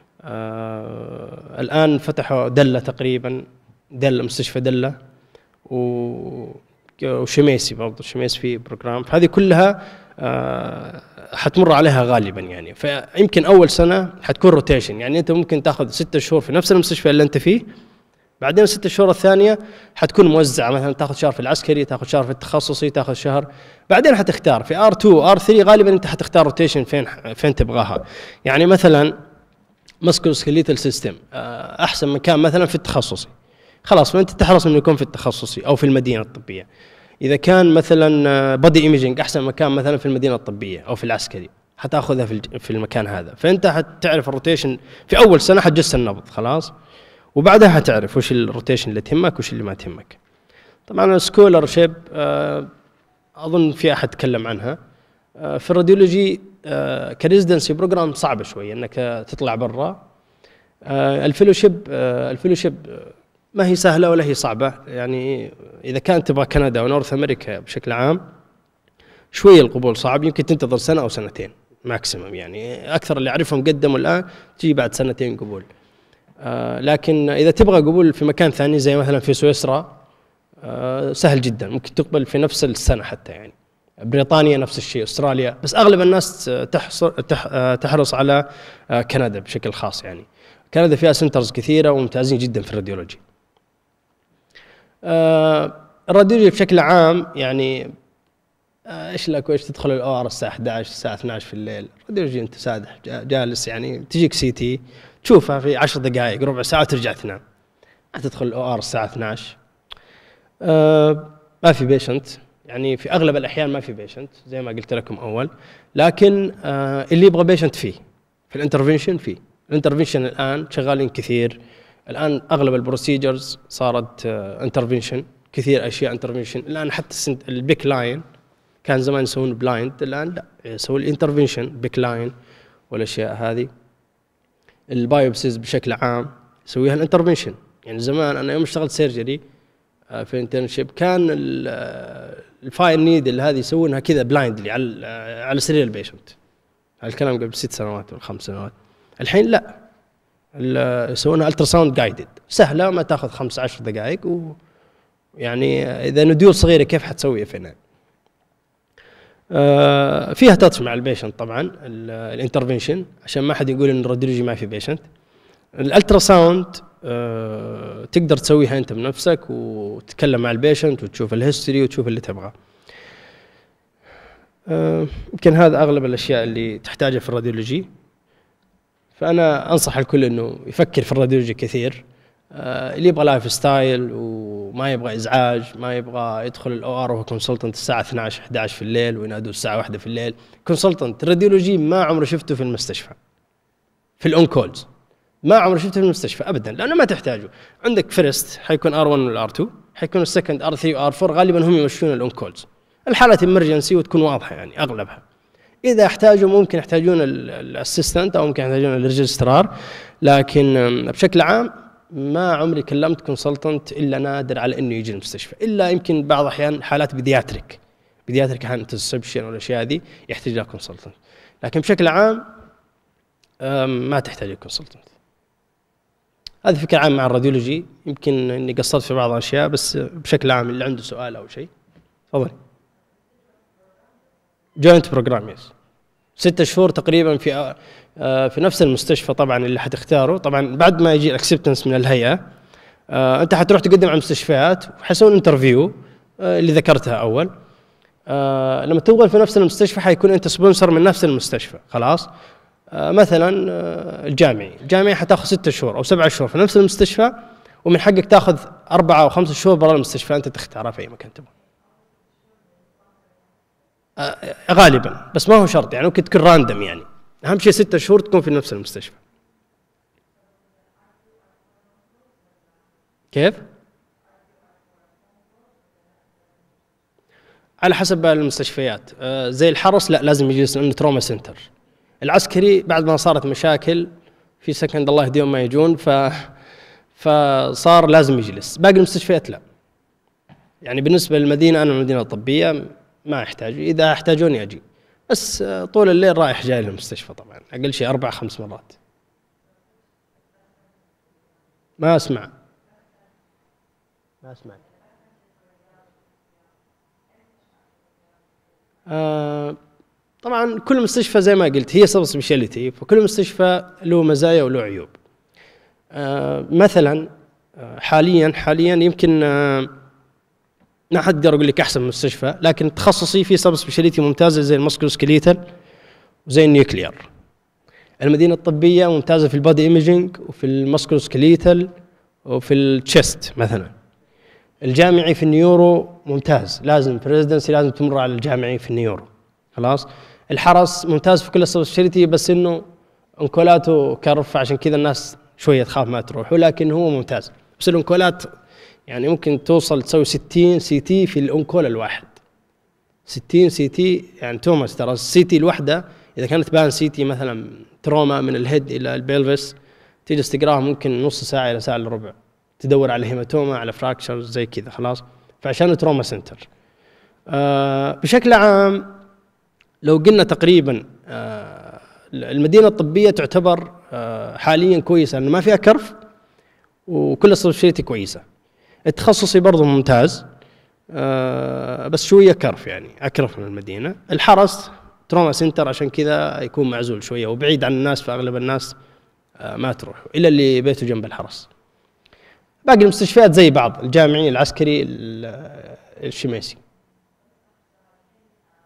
الان فتحوا دله تقريبا، دله مستشفى دله، وشميسي برضه، شميس في بروجرام. فهذه كلها حتمر عليها غالبا يعني. فيمكن اول سنه حتكون روتيشن، يعني انت ممكن تاخذ ستة شهور في نفس المستشفى اللي انت فيه، بعدين الست شهور الثانيه حتكون موزعه، مثلا تاخذ شهر في العسكري، تاخذ شهر في التخصصي، تاخذ شهر، بعدين حتختار في ار اثنين ار ثلاثة، غالبا انت حتختار روتيشن فين فين تبغاها. يعني مثلا مسكولوسكليتال سيستم احسن مكان مثلا في التخصصي، خلاص فانت تحرص انه يكون في التخصصي او في المدينه الطبيه. اذا كان مثلا بودي ايميجينج احسن مكان مثلا في المدينه الطبيه او في العسكري، حتاخذها في في المكان هذا. فانت حتعرف الروتيشن في اول سنه، حتجس النبض خلاص، وبعدها حتعرف وش الروتيشن اللي تهمك وش اللي ما تهمك. طبعا السكولرشيب اظن في احد تكلم عنها. في الراديولوجي كريزدنسي بروجرام صعب شوي انك تطلع برا. الفيلوشيب الفيلوشيب ما هي سهله ولا هي صعبه، يعني اذا كانت تبغى كندا ونورث امريكا بشكل عام شويه القبول صعب، يمكن تنتظر سنه او سنتين ماكسيمم. يعني اكثر اللي اعرفهم قدموا الان تجي بعد سنتين قبول. آه لكن اذا تبغى قبول في مكان ثاني زي مثلا في سويسرا آه سهل جدا، ممكن تقبل في نفس السنه حتى. يعني بريطانيا نفس الشيء، استراليا، بس اغلب الناس تحص تح تحرص على آه كندا بشكل خاص. يعني كندا فيها سنترز كثيره وممتازين جدا في الراديولوجي. آه الراديولوجي بشكل عام يعني ايش لك وايش تدخل الاو ار الساعه احد عشر الساعه اثني عشر في الليل، راديولوجي انت سادح جالس يعني تجيك سي تي تشوفها في عشر دقائق ربع ساعه وترجع تنام. ما تدخل الاو ار الساعه اثني عشر. آه ما في بيشنت، يعني في اغلب الاحيان ما في بيشنت زي ما قلت لكم اول، لكن آه اللي يبغى بيشنت فيه في الانترفنشن فيه. الانترفنشن الان شغالين كثير، الان اغلب البروسيجرز صارت انترفنشن آه كثير اشياء انترفنشن. الان حتى البيك لاين كان زمان يسوون بلايند، الان لا يسوون الانترفنشن بيك لاين والاشياء هذه. البايوبسيز بشكل عام يسويها الانترفنشن. يعني زمان انا يوم اشتغلت سيرجري في انترنشيب كان الفاير نيدل هذه يسوونها كذا بلايندلي على على سرير البيشنت. هالكلام قبل ست سنوات ولا خمس سنوات. الحين لا، يسوونها الترا ساوند جايدد، سهله ما تاخذ خمس عشر دقائق، ويعني اذا نديول صغيره كيف حتسويها فينا. آه فيها تاتش مع البيشنت طبعا الانترفنشن عشان ما حد يقول ان الراديولوجي ما في بيشنت. الالترا ساوند آه تقدر تسويها انت بنفسك وتتكلم مع البيشنت وتشوف الهيستوري وتشوف اللي تبغاه. يمكن آه هذا اغلب الاشياء اللي تحتاجها في الراديولوجي. فانا انصح الكل انه يفكر في الراديولوجي كثير. آه اللي يبغى لايف ستايل وما يبغى ازعاج، ما يبغى يدخل الاو ار وهو كونسلتنت الساعه اثني عشر احد عشر في الليل وينادوا الساعه واحدة في الليل. كونسلتنت الراديولوجي ما عمره شفته في المستشفى في الاون كولز، ما عمره شفته في المستشفى ابدا، لانه ما تحتاجه. عندك فيرست حيكون ار واحد ولا ار اثنين، حيكون السكند ار ثلاثة وار أربعة، غالبا هم يمشون الاون كولز. الحالات امرجنسي وتكون واضحه يعني اغلبها. اذا احتاجوا ممكن يحتاجون الاسيستنت او ممكن يحتاجون الريجسترار، لكن بشكل عام ما عمري كلمت كونسلتنت الا نادر على انه يجي المستشفى، الا يمكن بعض الاحيان حالات بيدياتريك بيدياتريك عن انترسبشن والاشياء هذه يحتاج لها كونسلتنت، لكن بشكل عام ما تحتاج كونسلتنت. هذه فكره عامه مع الراديولوجي. يمكن اني قصرت في بعض الاشياء، بس بشكل عام اللي عنده سؤال او شيء تفضل. جوينت بروجرام يس ستة شهور تقريبا في آه في نفس المستشفى طبعا اللي حتختاره. طبعا بعد ما يجي الاكسبتنس من الهيئه آه انت حتروح تقدم على المستشفيات وحيسوون انترفيو آه اللي ذكرتها اول. آه لما تقبل في نفس المستشفى حيكون انت سبونسر من نفس المستشفى خلاص. آه مثلا آه الجامعي الجامعي حتاخذ ستة شهور او سبعة شهور في نفس المستشفى، ومن حقك تاخذ أربعة او خمسة شهور برا المستشفى انت تختارها في اي مكان تبغى. آه غالبا، بس ما هو شرط يعني، ممكن تكون راندم يعني. اهم شيء ستة شهور تكون في نفس المستشفى. كيف؟ على حسب المستشفيات. آه زي الحرس لا لازم يجلس لانه تروما سنتر. العسكري بعد ما صارت مشاكل في سكند الله يهديهم ما يجون، ف فصار لازم يجلس. باقي المستشفيات لا. يعني بالنسبه للمدينه، انا المدينه الطبيه ما يحتاج، اذا احتاجوني اجي، بس طول الليل رايح جاي للمستشفى طبعا اقل شيء اربع خمس مرات. ما اسمع ما اسمع آه طبعا كل مستشفى زي ما قلت هي سب سبيشاليتي، فكل مستشفى له مزايا وله عيوب. آه مثلا آه حاليا حاليا يمكن آه ما حد اقول لك احسن مستشفى، لكن تخصصي في سب سبيشاليتي ممتازه زي الماسكولوسكليتال وزي النيوكليار. المدينه الطبيه ممتازه في البادي ايميجينج وفي الماسكولوسكليتال وفي التشست مثلا. الجامعي في النيورو ممتاز، لازم في الريزدنسي لازم تمر على الجامعي في النيورو خلاص. الحرس ممتاز في كل السب سبيشاليتي، بس انه انكولاته كرف عشان كذا الناس شويه تخاف ما تروح، ولكن هو ممتاز. بس الانكولات يعني ممكن توصل تسوي ستين سي تي في الانكول الواحد. ستين سي تي يعني توماس، ترى السي تي الواحده اذا كانت بان سي تي مثلا تروما من الهيد الى البلفس تجلس تقراها ممكن نص ساعه الى ساعه الا ربع، تدور على هيماتوما على فراكشرز زي كذا خلاص. فعشان تروما سنتر آه بشكل عام لو قلنا تقريبا آه المدينه الطبيه تعتبر آه حاليا كويسه لانه ما فيها كرف وكل السبيشاليتي كويسه. التخصصي برضه ممتاز آه بس شويه كرف يعني اكرف من المدينه. الحرس تروما سنتر عشان كذا يكون معزول شويه وبعيد عن الناس، فاغلب الناس آه ما تروح الا اللي بيته جنب الحرس. باقي المستشفيات زي بعض، الجامعي العسكري الشميسي.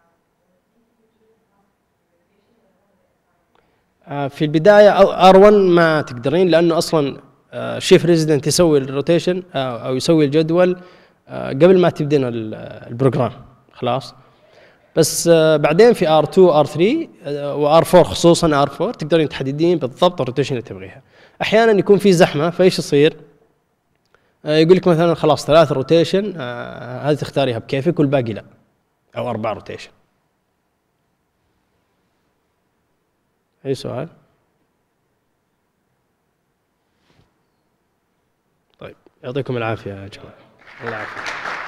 آه، في البدايه ار واحد ما تقدرين، لانه اصلا شيف ريزيدنت يسوي الروتيشن او يسوي الجدول آه، قبل ما تبدين البروجرام خلاص. بس آه، بعدين في ار اثنين ار ثلاثة وار أربعة خصوصا ار أربعة تقدرين تحددين بالضبط الروتيشن اللي تبغيها. احيانا يكون في زحمه، فايش يصير؟ آه، يقول لك مثلا خلاص ثلاث روتيشن آه، هذه تختاريها بكيفك والباقي لا، او اربع روتيشن. اي سؤال؟ طيب يعطيكم العافيه يا جماعه. الله يعافيك.